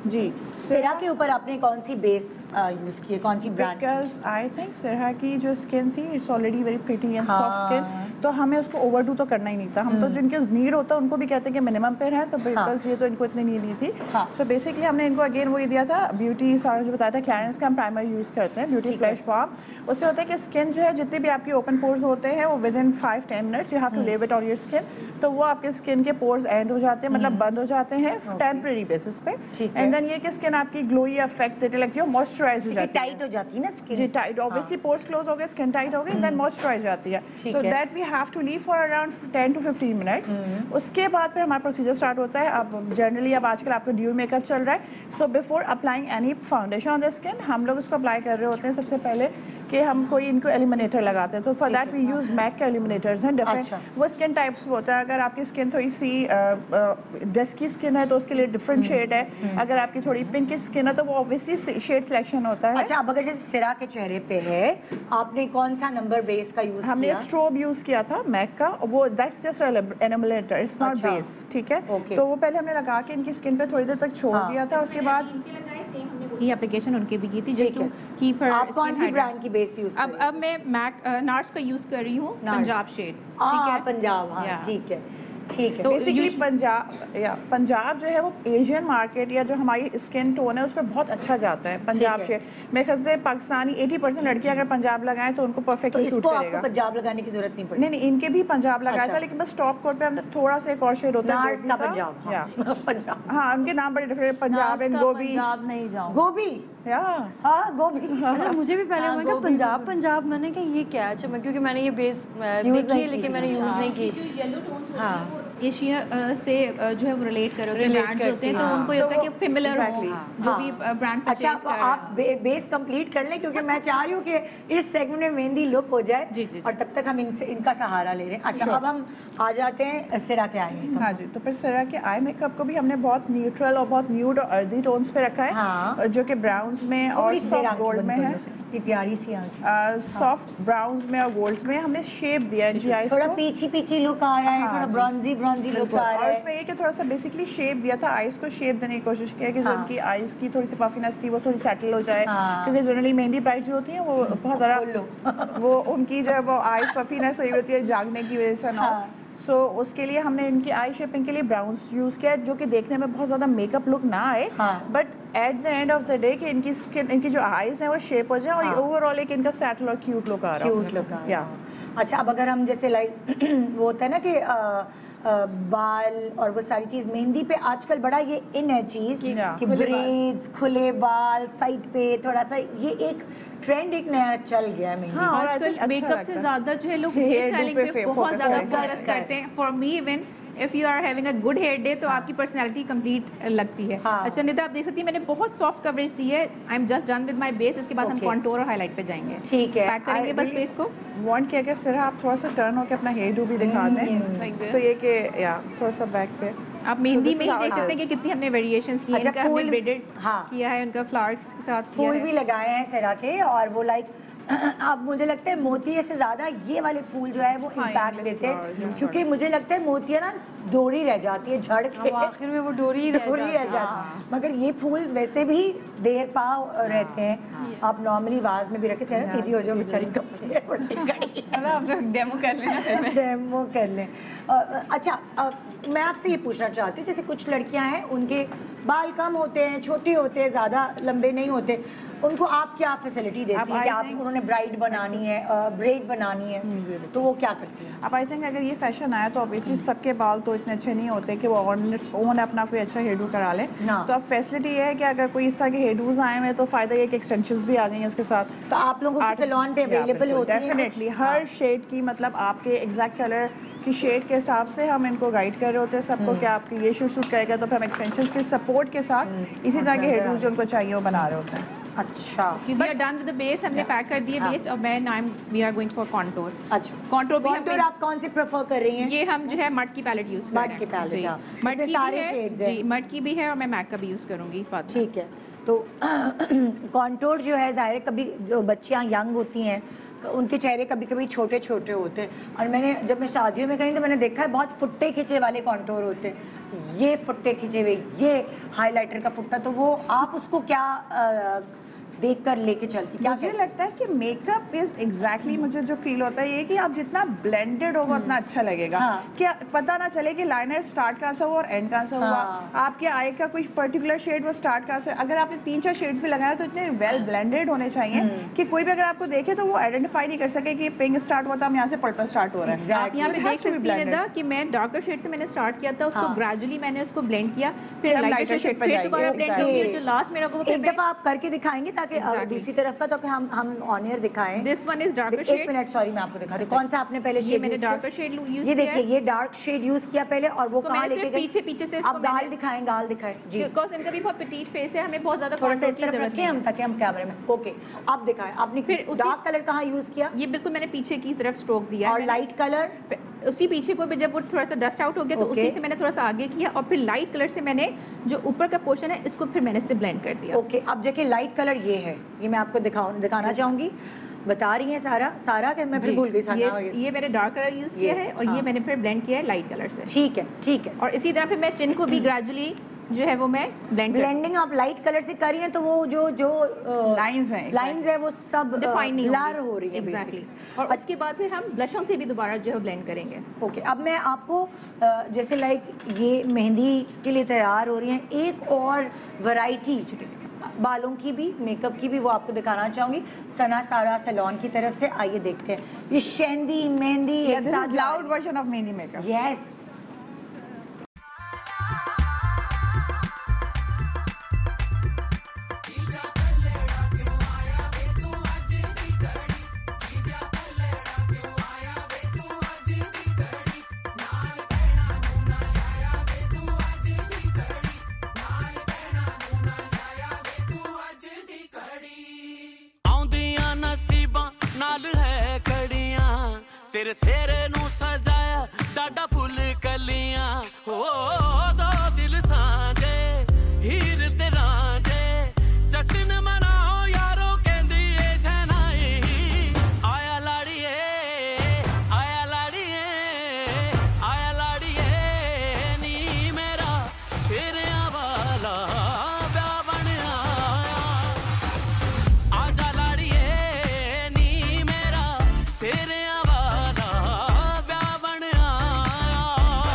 जी सिरा के ऊपर आपने कौन सी बेस यूज की है, कौन सी brand? Because I think Sira की जो स्किन थी it's already very pretty and soft हाँ। स्किन, तो हमें उसको ओवरडू तो करना ही नहीं था। हम तो जिनके नीड होता है उनको भी कहते हैं कि मिनिमम पे है, तो बिकॉज ये तो इनको इतनी नीड नहीं थी। हाँ। सो बेसिकली हमने इनको अगेन वही दिया था, ब्यूटी सारा जो बताया था, क्लैरेंस का हम प्राइमर यूज़ करते हैं, ब्यूटी फ्लैश बाम। उससे होता है कि स्किन जो है जितने भी आपकी ओपन पोर्स होते हैं वो within five ten minutes you have to leave it on your skin, तो वो आपके स्किन के पोर्स एंड हो जाते हैं, मतलब बंद हो जाते हैं टेम्परेरी बेसिस पे। ठीक है। एंड देन ये कि स्किन आपकी ग्लोई इफेक्ट देने लगती है, मॉइस्चराइज हो जाती है, टाइट हो जाती है ना स्किन। जी टाइट, ऑब्वियसली पोर्स क्लोज हो गए, स्किन टाइट हो गई, देन मॉइस्चराइज जाती है, ठीक तो है। That we have to leave for around ten to fifteen minutes. उसके बाद फिर हमारा प्रोसीजर स्टार्ट होता है। अब जनरली अब आजकल आपका ड्यू मेकअप चल रहा है, so before applying any foundation on the skin हम लोग उसको अप्लाई कर रहे होते हैं सबसे पहले कि हम कोई इनको एलिमिनेटर लगाते हैं, तो for that we use MAC के एलिमिनेटर्स हैं डिफरेंट। अच्छा। वो स्किन टाइप्स होता है, अगर आपकी स्किन थोड़ी सी डस्की स्किन है तो उसके लिए डिफरेंट शेड है, अगर आपकी थोड़ी पिंकिश स्किन है तो वो ऑब्वियसली शेड सिलेक्शन होता है। अच्छा, अब अगर जैसे सिरा के चेहरे पे है, आपने कौन सा नंबर बेस का यूज हमने किया? स्ट्रोब यूज किया था मैक का, वो that's just illuminator, it's not अच्छा। बेस, ठीक है। Okay। तो वो पहले हमने लगा के इनकी स्किन पे थोड़ी देर तक छोड़ हाँ। दिया था, उसके बाद ये एप्लीकेशन उनके भी की थी जस्ट ठीक टू है। कीप हर आप कौन सी ब्रांड की बेस यूज अब अब मैं मैक नार्स का यूज कर रही हूँ, नार्स। पंजाब शेड, हाँ, ठीक है पंजाब, हाँ Yeah। ठीक है ठीक है। तो बेसिकली यूज- पंजाब या पंजाब जो है वो एशियन मार्केट या जो हमारी स्किन टोन है उस पर बहुत अच्छा जाता है पंजाब ठीक से। है। मेरे ख्याल से पाकिस्तानी अस्सी परसेंट लड़कियां अगर पंजाब लगाएं तो उनको तो परफेक्टली सूट इसको आपको करेगा। पंजाब लगाने की जरूरत नहीं पड़ी? नहीं नहीं, इनके भी पंजाब लगाया अच्छा। था, लेकिन बस टॉप कोट पे हमने थोड़ा सा एक और शेड होता है नार्स गोभी का का। पंजाब, हाँ। या पंजाब हाँ, उनके नाम बड़े डिफरेंट, पंजाब नाश एंड का गोभी। पंजाब नहीं जाऊँ। गोभी, या हाँ गोभी। अच्छा, मुझे भी पहले हाँ, हुआ कि गोभी पंजाब पंजाब, मैंने कहा ये क्या है, अच्छा मैं क्योंकि मैंने ये बेस देखी नहीं है की लेकिन थी। मैंने यूज़ नहीं की। जो येलो टोन्स होते हाँ। हैं वो एशिया अ, से अ, जो है वो रिलेट कर होते हैं, Relate ब्रांड्स होते हैं, तो करती हैं। उनको ये होता है कि सिमिलर हो Exactly। जो भी ब्रांड अच्छा, परचेज अब कर आप बे, बेस कंप्लीट कर लें क्योंकि मैं चाह रही हूँ कि इस सेगमेंट में मेहंदी लुक हो जाए। जी, जी, जी। और तब तक हम इनसे इनका सहारा ले रहे हैं। अच्छा, अब हम आ जाते हैं सिरा के आई मेकअप। हाँ जी, तो फिर सिरा के आई मेकअप को भी हमने बहुत न्यूट्रल और बहुत न्यूड और अर्दी टोन्स पे रखा है, हाँ। जो कि ब्राउन्स में और थोड़ी सी देर सॉफ्ट आगे गोल्ड बंद में कर है, लो से। इतनी प्यारी सी आंखें, सॉफ्ट ब्राउन्स में और गोल्ड्स में हमने शेप दिया है इनकी आईज थोड़ा को। पीछी पीछी लुक आ रहा है, हाँ थोड़ा जी। ब्रॉन्जी ब्रॉन्जी लुक बिल्कुल। आ रहा और है। इसमें ये कि थोड़ा सा बेसिकली शेप दिया था, आईज को शेप देने की कोशिश की है कि जो हाँ। उनकी आईज की थोड़ी सी पफिनेस थी वो थोड़ी सेटल हो जाए, हाँ। क्योंकि जनरली मेहंदी ब्राइड जो होती हैं वो बहुत खोल लो। ज़्यादा वो उनकी जो है वो आईज पफिनेस हुई होती है जागने की वजह से ना। हाँ। सो उसके लिए हमने इनकी आई शेपिंग के लिए ब्राउन्स यूज़ किया है, जो कि देखने में बहुत ज़्यादा मेकअप लुक ना आए, हाँ। But at the end of the day कि इनकी स्किन, इनकी जो आईज हैं वो शेप हो जाए और हाँ। ओवरऑल एक इनका सेटल और क्यूट लुक आ रहा हो। क्यूट लुक आ या रहा है। अच्छा, अब अगर हम जैसे लाइक वो होता है ना कि अ, अ, बाल और वो सारी चीज मेहंदी पे आजकल बड़ा ये इन है चीज Yeah। कि खुले बाल। ब्रेड्स, खुले बाल, साइड पे थोड़ा सा ये एक ट्रेंड एक नया चल गया है मेहंदी हाँ, पे। और I आजकल think अच्छा मेकअप से लगता है। ज्यादा जो है लोग Hair हेयर do स्टाइलिंग पे पे फे- बहुत focus ज्यादा करते हैं। फोकस करते हैं। For me even if you are having a good hair day तो आपकी पर्सनालिटी कंप्लीट लगती है। हाँ। अच्छा निदा, आप देख सकती हैं मैंने बहुत सॉफ्ट कवरेज दी है। I am just done with my base, इसके बाद हम Okay। कॉन्टोर और हाईलाइट पे जाएंगे। ठीक है। पैक करेंगे I बस really बेस को। want किया कि सिर्फ आप थोड़ा सा टर्न होकर अपना हेयर डू भी दिखा दें। yes, like this। तो ये कि या थोड़ा सा बैक से आप मेहंदी this में is ही how देख it सकते हैं is। कि कितनी हमने वेरिएशंस की हैं। अच्छा, इनका हमने फूल- ब्रेडेड हाँ। किया है, उनका फ्लावर्स के साथ किया फूल है। भी लगाए हैं सिरा के और वो लाइक अब मुझे लगता है मोतिये से ज्यादा ये वाले फूल जो है वो हाँ, इम्पैक्ट English देते flowers, हैं yes, क्योंकि मुझे लगता है मोतिया ना डोरी रह जाती है झड़ के अब आखिर में वो डोरी रह डोरी जाती रह है। जाती है। मगर ये फूल वैसे भी देर पाव रहते हैं। आप नॉर्मली वाज में भी रखे से सीधी हो जाओ बेचारी कब से उल्टी करी चलो आप जो डेमो कर लेना। डेमो कर लें। अ, अच्छा, अ, मैं आपसे ये पूछना चाहती हूँ, जैसे कुछ लड़कियां हैं उनके बाल कम होते हैं, छोटे होते हैं, ज़्यादा लंबे नहीं होते, उनको आप क्या फैसिलिटी देती आप हैं कि I आप think- उन्होंने ब्राइड बनानी है, ब्रेड बनानी है, तो वो क्या करती हैं? अब आई थिंक अगर ये फैशन आया तो ऑब्वियसली सबके बाल तो इतने अच्छे नहीं होते कि वो ऑन इट्स ओन अपना कोई अच्छा हेयर डू करा लें। ना। तो अब फैसिलिटी ये है कि अगर कोई इस तरह के हेयर डूज आए हुए हैं तो फ़ायदा ये कि एक्सटेंशंस भी आ गई हैं उसके साथ। तो आप लोगों के सैलून पे अवेलेबल होती है? डेफिनेटली हर शेड की, मतलब आपके एग्जैक्ट कलर की शेड के हिसाब से हम इनको गाइड कर रहे होते हैं सबको कि आपकी ये शूट शूट करेगा, तो फिर हम एक्सटेंशंस के सपोर्ट के साथ इसी तरह के हेयर डूज जो उनको चाहिए वो बना रहे होते हैं। अच्छा we are done with the base, हमने पैक कर दिए बेस और मैं नाम we are going for contour. अच्छा, कॉन्टोर भी कॉन्टूर हमें आप कौन से प्रेफर कर रही हैं? ये हम जो है मड की पैलेट यूज कर मड रहे की हैं। palette, जी। हाँ। मड इसमें की सारे भी है, shades हैं। जी मड की भी है और मैं मैक का भी यूज करूंगी बाद में। ठीक है, तो कॉन्टोर जो है ज़ाहिर है कभी जो बच्चियाँ यंग होती हैं उनके चेहरे कभी कभी छोटे छोटे होते हैं, और मैंने जब मैं शादियों में कहीं तो मैंने देखा है बहुत फुट्टे खिंचे वाले कॉन्टोर होते हैं, ये फुट्टे खिंचे हुए, ये हाइलाइटर का फुट्टा, तो वो आप उसको क्या आ, देख कर लेके चलती क्या मुझे लगता है कि मेकअप इज एग्जैक्टली मुझे जो फील होता है ये कि आप जितना ब्लेंडेड होगा उतना अच्छा लगेगा। हाँ। क्या पता ना चले कि लाइनर स्टार्ट कहाँ से हुआ और एंड कहाँ से हुआ। हाँ। आपके आई का कोई पर्टिकुलर शेड वो स्टार्ट कहाँ से, अगर आपने तीन चार शेड्स भी लगाया तो इतने वेल ब्लेंडेड होने चाहिए कि कोई भी अगर आपको देखे तो वो आइडेंटिफाई नहीं कर सके कि पिंक स्टार्ट हुआ था, हम यहाँ से पर्पल स्टार्ट हो रहा है। आप यहाँ पे देख सकती हैं निदा कि मैं डार्कर शेड से मैंने स्टार्ट किया था, उसको ग्रेजुअली मैंने उसको ब्लेंड किया, फिर हम लाइटर lighter शेड shade पे फिर जाएंगे। दोबारा ब्लेंड Exactly. किया, जो लास्ट मेरा को एक दफा आप करके दिखाएंगे ताकि अ, Exactly. दूसरी तरफ का, तो कि हम हम ऑन एयर दिखाएं। दिस वन इज डार्कर एक शेड। मिनट, सॉरी मैं आपको दिखा दूं कौन सा आपने पहले ये शेड मैंने यूज किया? डार्कर शेड यूज किया। ये देखिए, ये डार्क शेड यूज किया पहले, और वो इसको कहाँ मैंने लेके सिर्फ गई? पीछे पीछे से इसको आप गाल मैंने- दिखाएं, गाल दिखाएं जी। बिकॉज इनका भी बहुत पेटीट फेस है, हमें बहुत ज्यादा थोड़ा सा कॉन्टूर इस की तरफ जरूरत रखें हम नहीं ताकि हम कैमरे में, ओके अब दिखाएं। आपने फिर फिर उसी- डार्क कलर कहाँ यूज किया है। ये बिल्कुल मैंने पीछे की तरफ स्ट्रोक दिया और है लाइट कलर? उसी पीछे को भी जब वो थोड़ा सा डस्ट आउट हो गया तो Okay. उसी से मैंने थोड़ा सा आगे किया, और फिर लाइट कलर से मैंने जो ऊपर का पोर्शन है इसको फिर मैंने इससे ब्लेंड कर दिया। ओके अब देखिए लाइट कलर ये है, ये मैं आपको दिखाऊं दिखाना चाहूंगी, बता रही हैं सारा सारा कि मैं फिर जी, भूल गई सारा ये, नाम। ये मैंने डार्क कलर यूज किया ये, है, और हाँ। ये मैंने फिर ब्लेंड किया है लाइट कलर से। ठीक है ठीक है। और इसी तरह फिर मैं चिन को भी ग्रेजुअली जो है वो मैं ब्लेंड ब्लेंडिंग आप लाइट कलर से करी है तो वो जो जो Lines हैं, लाइंस है वो सब डिफाइन नहीं ब्लर हो रही है एग्जैक्टली। basically। और उसके बाद फिर हम ब्लशों से भी दोबारा जो है ब्लेंड करेंगे। ओके अब मैं आपको अ, जैसे लाइक ये मेहंदी के लिए तैयार हो रही हैं, एक और वैरायटी बालों की भी मेकअप की भी वो आपको दिखाना चाहूंगी सना सारा सैलून की तरफ से। आइए देखते हैं, ये शहंदी मेहंदी एक दिस साथ is loud version of mehndi makeup. Yes. ਆਉਂਦੀਆਂ ਨਸੀਬਾਂ ਨਾਲ ਹੈ ਕੜੀਆਂ ਤੇਰੇ ਸਿਹਰੇ ਨੂੰ ਸਜਾਇਆ ਡਾਡਾ ਫੁੱਲ ਕਲੀਆਂ ਹੋ ਦੋ ਦਿਲ ਸਾਂਝੇ ਹੀਰ ਤੇ ਰਾਂਝੇ ਜਸ਼ਨ ਮਨਾਓ ਯਾਰੋ ਕਹਿੰਦੀ ਏ ਸਨਾਈ ਆਇਆ ਲਾੜੀਏ ਆਇਆ ਲਾੜੀਏ ਆਇਆ ਲਾੜੀਏ ਨੀ ਮੇਰਾ ਸਿਰਿਆਂ ਵਾਲਾ ਵਿਆਹ ਬਣ ਆਇਆ आजा लाड़िए नी मेरा सेरिया वाला ब्याह बन आया।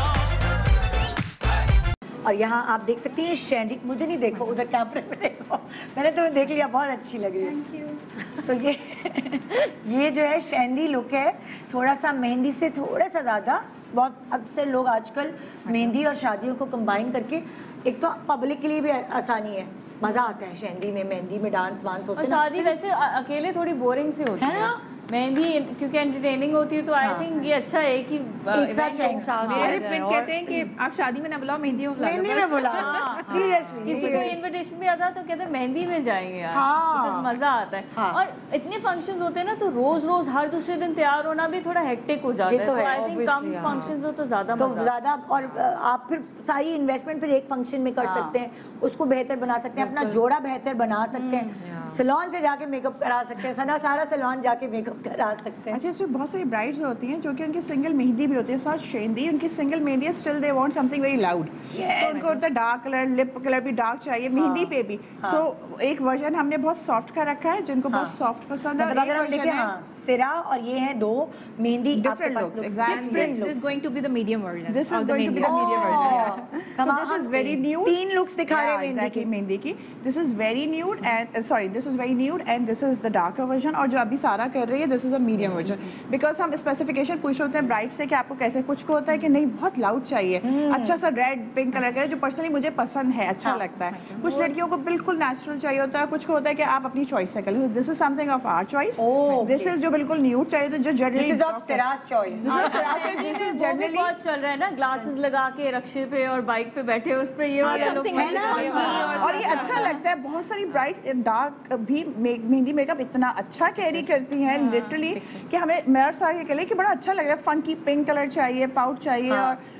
और यहाँ आप देख सकती हैं शहंदी, मुझे नहीं देखो उधर कैमरे पे देखो, मैंने तुम्हें देख लिया, बहुत अच्छी लग रही है। तो ये ये जो है शहंदी लुक है, थोड़ा सा मेहंदी से थोड़ा सा ज़्यादा। बहुत अक्सर लोग आजकल मेहंदी और शादियों को कंबाइन करके, एक तो पब्लिक के लिए भी आसानी है, मज़ा आता है शहंदी में, मेहंदी में डांस वांस होते और हैं ना। शादी वैसे अ- अकेले थोड़ी बोरिंग सी होती है है ना? मेहंदी क्योंकि एंटरटेनिंग होती है, तो आई थिंक ये अच्छा है कि एक साथ एक साथ मेरे हाँ, हस्बैंड और- कहते हैं कि आप शादी में ना बुलाओ, मेहंदी में बुलाओ। मेहंदी बस। में बुला सीरियसली किसी को इनविटेशन भी आता है तो कहते हैं मेहंदी में जाएंगे यार, हाँ। because मजा आता है। हाँ। और इतने फंक्शंस होते हैं ना, तो रोज रोज हर दूसरे दिन तैयार होना भी थोड़ा हेक्टिक हो जाता ये है, तो तो है, आई थिंक कम obviously, हाँ। फंक्शंस हो तो ज्यादा तो मजा आता है। ज़्यादा, और अ, आप फिर सारी इन्वेस्टमेंट फिर एक फंक्शन में कर हाँ। सकते हैं, उसको बेहतर बना सकते हैं, अपना जोड़ा बेहतर बना सकते हैं, सैलून से जाके मेकअप करा सकते हैं, सना सारा सैलून जाके मेकअप करा सकते हैं। अच्छा, इसमें बहुत सारी ब्राइड्स होती हैं जो कि उनकी सिंगल मेहंदी भी होती है, साथ शहंदी उनकी सिंगल मेहंदी है, still they want something very loud. तो उनको होता है डार्क कलर, लिप कलर भी डार्क चाहिए मेहंदी पे भी। सो एक वर्जन हमने बहुत सॉफ्ट का रखा है जिनको बहुत सॉफ्ट पसंद है, मतलब अगर हम एक देखें, version है हाँ, सिरा और ये हैं दो मेहंदी आपके Different pass looks, looks, exactly. And different this is looks. going to be the medium version. This of is the going to be the mehndi. medium version. yeah. So कमाल this is very की। nude. तीन looks दिखा रहे हैं Yeah, mehndi exactly, की। मेहंदी की। This is very nude and uh, sorry, this is very nude and this is the darker version। और जो अभी सारा कर रही है, this is a medium version। Because हम स्पेसिफिकेशन पूछ होते हैं ब्राइड से कि आपको कैसे, कुछ को होता है कि नहीं बहुत लाउड चाहिए, अच्छा सा रेड पिंक कलर का, जो पर्सनली मुझे पसंद है, अच्छा लगता है। कुछ लड़कियों को बिल्कुल नेचुरल चाहिए होता है, कुछ को होता है कि आप अपनी चॉइस से करें। This is something of our choice. Oh, this is जो बिल्कुल न्यूड चाहिए, तो जो This generally is of Sira's choice. Mehndi में वो भी बहुत चल रहा है ना, ग्लासेस लगा के रक्शे पे और बाइक पे बैठे उस पे ये वाला look something है like ना। that. हाँ। और ये अच्छा लगता है। बहुत सारी ब्राइड्स डार्क भी मेहंदी मेकअप इतना अच्छा कैरी करती हैं लिटरली कि हमें मेरे साथ ये कह कि बड़ा अच्छा लग रहा है, फंकी पिंक कलर चाहिए, पाउट चाहिए और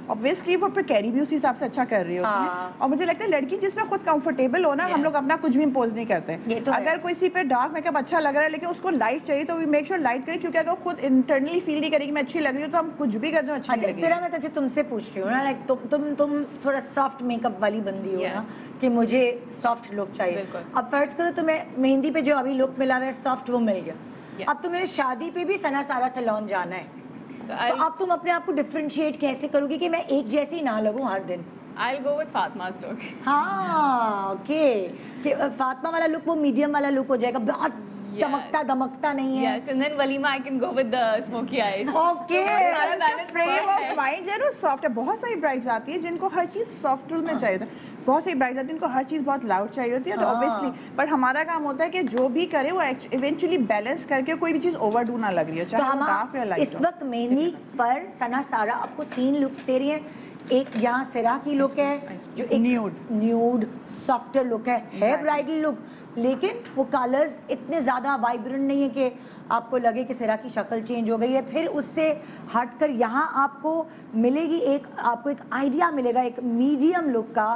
ऑब्वियसली वो फिर कैरी भी उसी हिसाब से अच्छा कर रही होती है। और मुझे लगता है लड़की जिसमें खुद कंफर्टेबल हो ना, हम लोग अपना कुछ भी इम्पोज नहीं करते। तो अगर कोई सी पे डार्क मेकअप अच्छा लग रहा है लेकिन उसको लाइट चाहिए तो वी मेक श्योर लाइट करें, क्योंकि अगर खुद इंटरनली फील नहीं करेगी मैं अच्छी लग रही हूँ तो हम कुछ भी करते हैं अच्छी लगेगी। सिरा मैं तुझसे तुमसे पूछ रही हूँ ना, लाइक तुम तुम तुम थोड़ा सॉफ्ट मेकअप वाली बंदी हो ना, कि मुझे सॉफ्ट लुक चाहिए। अब फर्ज करो तुम्हें मेहंदी पे जो अभी लुक मिला हुआ है सॉफ्ट वो मिल गया, अब तुम्हें शादी पे भी सना सारा सैलून जाना है, तो अब तुम अपने आप को डिफरेंशिएट कैसे करोगी कि मैं एक जैसी ना लगूं हर दिन? I'll go with Fatma's look. हाँ ओके, कि फातिमा वाला लुक वो मीडियम वाला लुक हो जाएगा, बहुत चमकता दमकता नहीं है। Yes, and then Walima I can go with the smoky eyes. Okay, frame of mind जो है ना सॉफ्ट है। बहुत सारी ब्राइड्स आती है जिनको हर चीज सॉफ्ट में चाहिए था, बहुत सारी ब्राइड्स आती है जिनको हर चीज बहुत लाउड चाहिए होती है, तो ऑब्वियसली बट हमारा काम होता है कि जो भी करे वो इवेंचुअली बैलेंस करके कोई भी चीज ओवरडू ना लग रही हो, चाहे वो डार्क या लाइट हो। इस वक्त मेहंदी पर सना सारा आपको तीन लुक्स दे रही है। एक यहाँ सिरा की लुक है जो एक न्यूड न्यूड सॉफ्टर लुक है, है ब्राइडल लुक, लेकिन वो कलर्स इतने ज़्यादा वाइब्रेंट नहीं है कि आपको लगे कि सिरा की शक्ल चेंज हो गई है। फिर उससे हटकर यहाँ आपको मिलेगी एक आपको एक आइडिया मिलेगा एक मीडियम लुक का,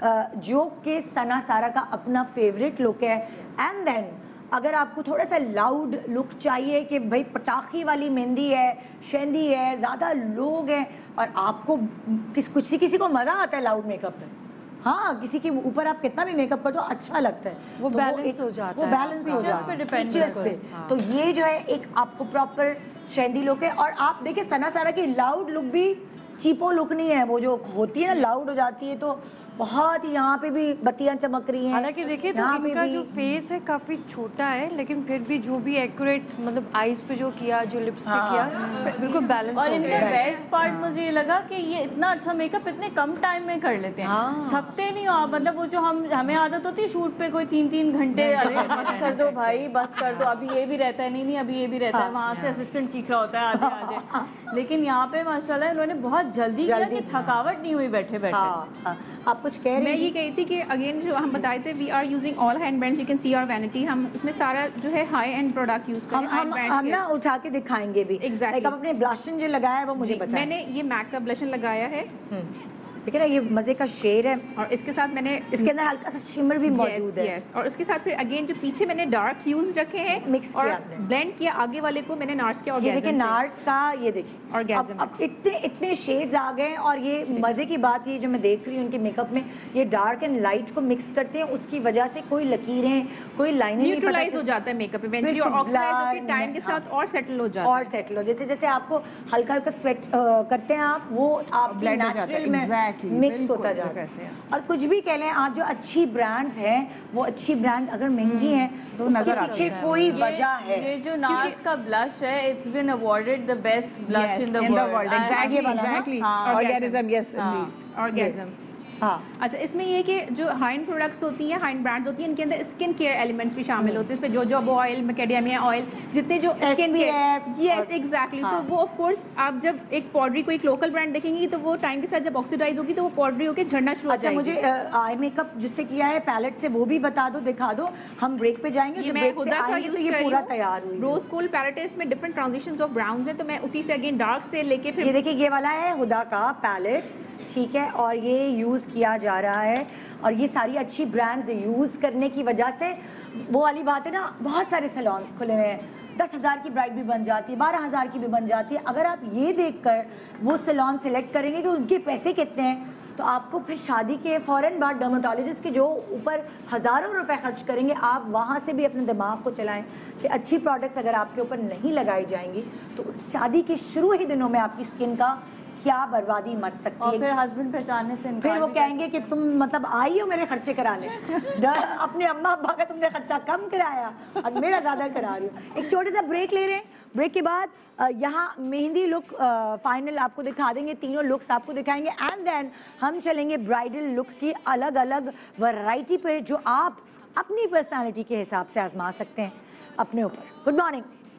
जो कि सना सारा का अपना फेवरेट लुक है। एंड देन अगर आपको थोड़ा सा लाउड लुक चाहिए कि भाई पटाखी वाली मेहंदी है, शेंदी है, ज़्यादा लोग हैं और आपको किस कुछ किसी को मज़ा आता है लाउड मेकअप में, हाँ किसी के ऊपर आप कितना भी मेकअप कर दो अच्छा लगता है, वो तो बैलेंस हो जाता वो है, बैलेंस हो जाता है फीचर्स पे। तो ये जो है एक आपको प्रॉपर शेंदी लुक है। और आप देखिए सना सारा की लाउड लुक भी चीपो लुक नहीं है, वो जो होती है ना लाउड हो जाती है तो बहुत ही यहाँ पे भी बत्तियां चमक रही हैं। हालांकि देखिए तो इनका जो फेस है काफी छोटा है, लेकिन फिर भी जो भी एक्यूरेट मतलब आईज पे जो किया, जो लिप्स पे किया, बिल्कुल बैलेंस और हो इनका गया। बेस्ट पार्ट मुझे ये लगा कि ये इतना अच्छा मेकअप इतने कम टाइम में कर लेते हैं, थकते नहीं हो आप। मतलब वो जो हम हमें आदत होती है शूट पे कोई तीन तीन घंटे, अरे बस कर दो भाई बस कर दो, अभी ये भी रहता है, नहीं नहीं अभी ये भी रहता है, वहाँ से असिस्टेंट चीख रहा होता है आजे आजे। लेकिन यहाँ पे माशाल्लाह इन्होंने बहुत जल्दी किया कि थकावट नहीं हुई बैठे बैठे। आप कुछ कह रहे मैं ये कही थी कि अगेन जो हम बताए थे we are using all hand brands, you can see our vanity, हम इसमें सारा जो है हाई एंड प्रोडक्ट यूज कर रहे हैं। हम हम ना उठा के दिखाएंगे भी। Exactly. like, आप अपने ब्लशन जो लगाया है वो मुझे बताएं। मैंने ये मैक का ब्लशन लगाया है, ठीक है ना, ये मजे का शेड है और इसके साथ मैंने इसके अंदर हल्का सा शिमर भी मौजूद है। yes, और उसके साथ फिर अगेन जो पीछे मैंने डार्क ह्यूज रखे हैं Mix और किया आपने। ब्लेंड किया आगे वाले को मैंने नार्स के ये ऑर्गेज़म देखिए से। नार्स का, ये देखिए Orgasm अब, अब इतने इतने शेड्स आ गए। और ये मजे की बात ये जो मैं देख रही हूँ उनके मेकअप में, ये डार्क एंड लाइट को मिक्स करते हैं, उसकी वजह से कोई लकीरें कोई लाइनें न्यूट्रलाइज हो जाता है मेकअप इवेंचुअली और ऑक्सीडाइज होकर टाइम के साथ और सेटल हो जाता है और सेटल हो, जैसे जैसे आपको हल्का हल्का स्वेट करते हैं आप, वो आप Blend हो जाता है, नेचुरल में exactly, मिक्स बिल्कुल, होता जाता कैसे है। है। और कुछ भी कह लें आप, जो अच्छी ब्रांड्स हैं वो अच्छी ब्रांड्स अगर महंगी हैं तो नजर उसके आती पीछे है। कोई ये- वजह है। ये जो नार्स का ब्लश है, it's been awarded the best blush in the world. Exactly वाला ना? एग्जैक्टली हाँ, ऑर्गेनिज्म, यस ऑर्गेज़म। हाँ अच्छा, इसमें ये कि जो हाई एंड प्रोडक्ट्स होती हैं, हाई एंड ब्रांड्स होती हैं, इनके अंदर स्किन केयर एलिमेंट्स भी शामिल होते हैं। इसमें जोजोबा ऑयल, मैकेडेमिया ऑयल, जितने जो स्किन केयर, यस एग्जैक्टली, तो वो ऑफ कोर्स आप जब एक पाउडरी कोई लोकल ब्रांड देखेंगी तो वो टाइम के साथ जब ऑक्सीडाइज होगी तो वो पाउडरी होकर झड़ना शुरू हो अच्छा, जाएगी। मुझे आई मेकअप जिससे किया है पैलेट से वो भी बता दो, दिखा दो, हम ब्रेक पे जाएंगे। ये जब मैं break से हुदा का आएंगे यूज तो ये कर पूरा रही तैयार हुई हूँ। रोज गोल्ड पैलेट है, इसमें डिफरेंट ट्रांजिशंस ऑफ ब्राउन्स हैं, तो मैं उसी से अगेन डार्क से लेके ये फिर देखिए ये वाला है हुदा का पैलेट, ठीक है, और ये यूज़ किया जा रहा है। और ये सारी अच्छी ब्रांड्स यूज़ करने की वजह से वो वाली बात है ना, बहुत सारे सैलून्स खुले हुए हैं, दस हज़ार की ब्राइड भी बन जाती है, बारह हज़ार की भी बन जाती है। अगर आप ये देखकर वो सैलून सेलेक्ट करेंगे कि उनके पैसे कितने हैं, तो आपको फिर शादी के फ़ौरन बाद डर्मेटोलॉजिस्ट के जो ऊपर हज़ारों रुपए खर्च करेंगे, आप वहाँ से भी अपने दिमाग को चलाएं कि अच्छी प्रोडक्ट्स अगर आपके ऊपर नहीं लगाई जाएंगी तो उस शादी के शुरू ही दिनों में आपकी स्किन का क्या बर्बादी मच सकती और है। फिर हस्बैंड पहचानने से इनकार फिर वो भी कर कहेंगे कि तुम मतलब आई हो मेरे खर्चे कराने, ड- अपने अम्मा अब्बा का तुमने खर्चा कम कराया और मेरा ज़्यादा करा रही हो। एक छोटे सा ब्रेक ले रहे हैं, ब्रेक के बाद अ, यहाँ मेहंदी लुक फाइनल आपको दिखा देंगे, तीनों लुक्स आपको दिखाएंगे एंड देन हम चलेंगे ब्राइडल लुक्स की अलग अलग वैरायटी पे जो आप अपनी पर्सनालिटी के हिसाब से आजमा सकते हैं अपने ऊपर। Good morning,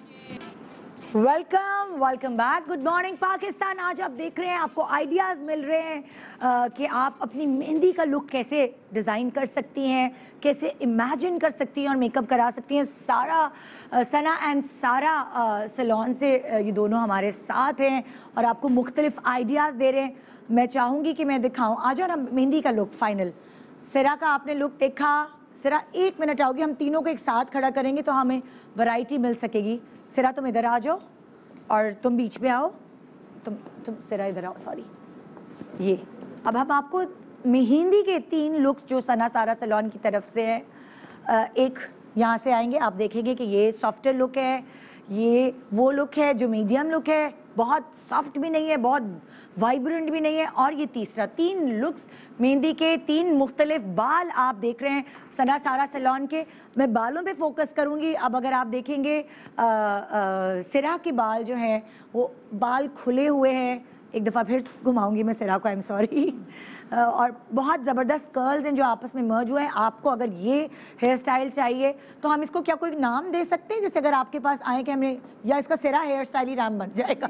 welcome welcome back, good morning Pakistan. आज आप देख रहे हैं, आपको आइडियाज़ मिल रहे हैं आ, कि आप अपनी मेहंदी का लुक कैसे डिज़ाइन कर सकती हैं, कैसे इमेजिन कर सकती हैं और मेकअप करा सकती हैं। सारा आ, सना एंड सारा सैलून से आ, ये दोनों हमारे साथ हैं और आपको मुख्तलिफ आइडियाज़ दे रहे हैं। मैं चाहूँगी कि मैं दिखाऊँ, आ जाओ ना मेहंदी का लुक फाइनल। सिरा का आपने लुक देखा, सिरा एक मिनट आओगी, हम तीनों को एक साथ खड़ा करेंगे तो हमें वैरायटी मिल सकेगी। सिरा तुम इधर आ जाओ और तुम बीच में आओ, तुम तुम सिरा इधर आओ, सॉरी। ये अब हम आपको मेहंदी के तीन लुक्स जो सना सारा सैलून की तरफ से है, एक यहाँ से आएंगे, आप देखेंगे कि ये सॉफ्टर लुक है, ये वो लुक है जो मीडियम लुक है, बहुत सॉफ्ट भी नहीं है, बहुत वाइब्रेंट भी नहीं है, और ये तीसरा। तीन लुक्स मेहंदी के, तीन मुख्तलिफ बाल आप देख रहे हैं सना सारा सैलून के। मैं बालों पे फोकस करूँगी। अब अगर आप देखेंगे आ, आ, सिरा के बाल जो हैं वो बाल खुले हुए हैं, एक दफ़ा फिर घुमाऊंगी मैं सिरा को, आई एम सॉरी, और बहुत ज़बरदस्त कर्ल्स हैं जो आपस में मर्ज हुए हैं। आपको अगर ये हेयर स्टाइल चाहिए तो हम इसको क्या कोई नाम दे सकते हैं, जैसे अगर आपके पास आए कि हमने, या इसका सिरा हेयर स्टाइल ही नाम बन जाएगा?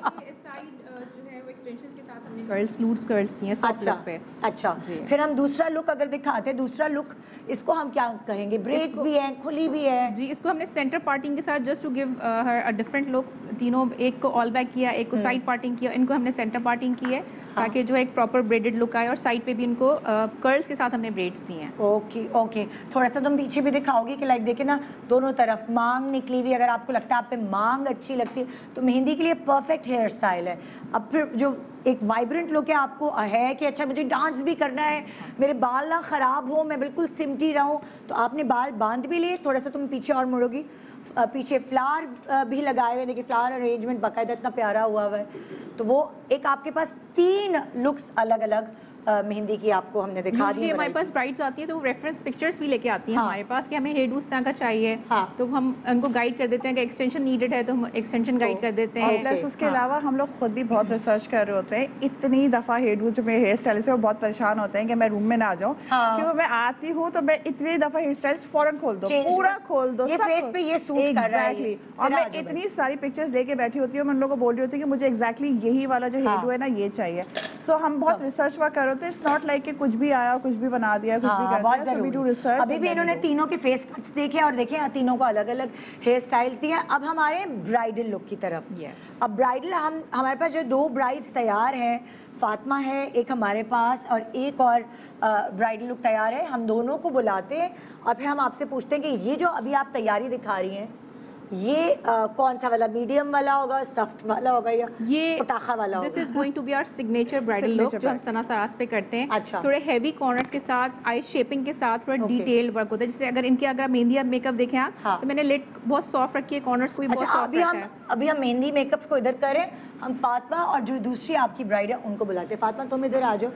कर्ल्स, लूट्स कर्ल्स दिए सॉफ्ट अच्छा लुक पे। अच्छा, फिर हम दूसरा लुक अगर दिखाते हैं, दूसरा लुक इसको हम क्या कहेंगे? ब्रेड्स भी हैं, खुली भी है जी। इसको हमने सेंटर पार्टिंग के साथ just to give her a different look, तीनों, एक को ऑल बैक किया, एक को साइड पार्टिंग किया, इनको हमने सेंटर पार्टिंग की है ताकि जो एक प्रॉपर ब्रेडेड लुक आए, और साइड पे भी इनको कर्ल्स uh, के साथ हमने ब्रेड्स दिए हैं। ओके ओके, थोड़ा सा तुम पीछे भी दिखाओगे कि लाइक देखे ना दोनों तरफ मांग निकली हुई, अगर आपको लगता है आप पे मांग अच्छी लगती है तो मेहंदी के लिए परफेक्ट हेयर स्टाइल है। अब फिर जो एक वाइब्रेंट लुक है, आपको है कि अच्छा मुझे डांस भी करना है, मेरे बाल ना ख़राब हो, मैं बिल्कुल सिमटी रहूँ, तो आपने बाल बांध भी लिए। थोड़ा सा तुम पीछे और मुड़ोगी, पीछे फ्लावर भी लगाए हुए, देखिए फ्लावर अरेंजमेंट बाकायदा इतना प्यारा हुआ हुआ है। तो वो एक आपके पास तीन लुक्स अलग अलग मेहंदी की आपको हमने दिखा दी। हमारे पास ब्राइड्स आती है तो वो रेफरेंस पिक्चर्स भी लेके आती हैं हमारे पास कि हमें हेयर डू इस तरह का चाहिए, हाँ। तो हम उनको गाइड कर देते हैं कि एक्सटेंशन नीडेड है तो हम एक्सटेंशन गाइड कर देते हैं। प्लस उसके अलावा हम लोग खुद भी बहुत रिसर्च कर रहे होते हैं। इतनी दफ़ा हेयर डू जो मेरे हेयर स्टाइलिस्ट है वो बहुत परेशान होते हैं कि मैं रूम में ना आ जाऊँ, क्योंकि मैं आती हूँ तो मैं इतनी दफ़ा हेयर स्टाइल फौरन खोल दो, पूरा खोल दो, ये फेस पे ये सूट कर रहा है। और मैं इतनी सारी पिक्चर्स लेके बैठी होती हूँ, मैं उन लोगों को बोल रही होती हूँ कि मुझे एग्जैक्टली यही वाला जो हेयर डू है ना ये चाहिए। सो हम बहुत रिसर्च वर्क कर रहे होते हैं। इट्स नॉट लाइक कि कुछ भी आया कुछ भी बना दिया, कुछ भी कर दिया, so we do research। अभी भी इन्होंने तीनों के फेस कट्स देखे और देखे, तीनों को अलग अलग हेयर स्टाइल दिए। अब हमारे ब्राइडल लुक की तरफ। yes. अब ब्राइडल, हम हमारे पास जो दो ब्राइड्स तैयार हैं, फातिमा है एक हमारे पास और एक और ब्राइडल लुक तैयार है। हम दोनों को बुलाते हैं और फिर हम आपसे पूछते हैं कि ये जो अभी आप तैयारी दिखा रही हैं ये uh, कौन सा वाला, मीडियम वाला होगा, सॉफ्ट वाला होगा, या ये पटाखा वाला होगा? This is going to be our signature bridal look जो हम सना सारास पे करते हैं। अच्छा। थोड़े हेवी कॉर्नर्स के साथ, आई शेपिंग के साथ थोड़ा Okay. डिटेल्ड वर्क होता है। जैसे अगर इनके अगर मेहंदी आप मेकअप देखें आप, हाँ। तो मैंने लिट बहुत सॉफ्ट रखी है, कॉर्नर्स को भी बहुत अच्छा, सॉफ्ट अभी रखा हम है। अभी हम मेहंदी मेकअप्स को इधर करें, हम फातिमा और जो दूसरी आपकी ब्राइड है उनको बुलाते हैं। फातिमा तुम इधर आ जाओ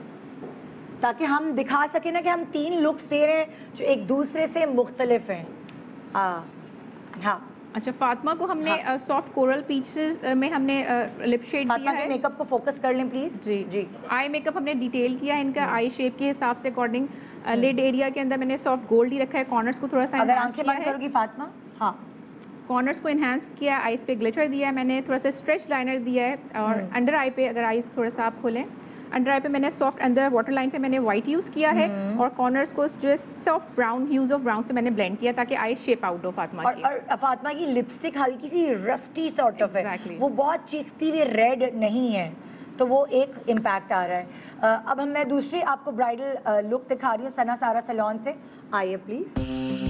ताकि हम दिखा सके ना कि हम तीन लुक्स दे रहे हैं जो एक दूसरे से मुख्तलिफ हैं। हाँ हाँ अच्छा, फातिमा को हमने सॉफ्ट कोरल पीचेस में हमने लिप शेड दिया है। मेकअप को फोकस कर लें प्लीज। जी जी। आई मेकअप हमने डिटेल किया है इनका, आई शेप के हिसाब से अकॉर्डिंग। लिड एरिया के अंदर मैंने सॉफ्ट गोल्ड ही रखा है, कॉर्नर्स को थोड़ा सा अगर एनहांस आंखें किया बंद है। करोगी फातिमा? हाँ, कॉर्नर्स को एनहांस किया, आईज पे ग्लिटर दिया है मैंने, थोड़ा सा स्ट्रेच लाइनर दिया है, और अंडर आई पे अगर आईज थोड़ा सा आप खोलें, अंडर आई पे मैंने सॉफ्ट, अंदर वाटर लाइन पे मैंने वाइट यूज़ किया है, और कॉर्नर्स को जो है soft brown, hues of brown से मैंने ब्लेंड किया ताकि आई शेप आउट हो फातिमा और, की। और फातिमा की लिपस्टिक हल्की सी रस्टी सॉर्ट ऑफ है, Exactly. वो बहुत चीखती हुई रेड नहीं है, तो वो एक इम्पैक्ट आ रहा है। uh, अब हम मैं दूसरी आपको ब्राइडल लुक दिखा रही हूँ सना सारा सैलून से। आइए प्लीज।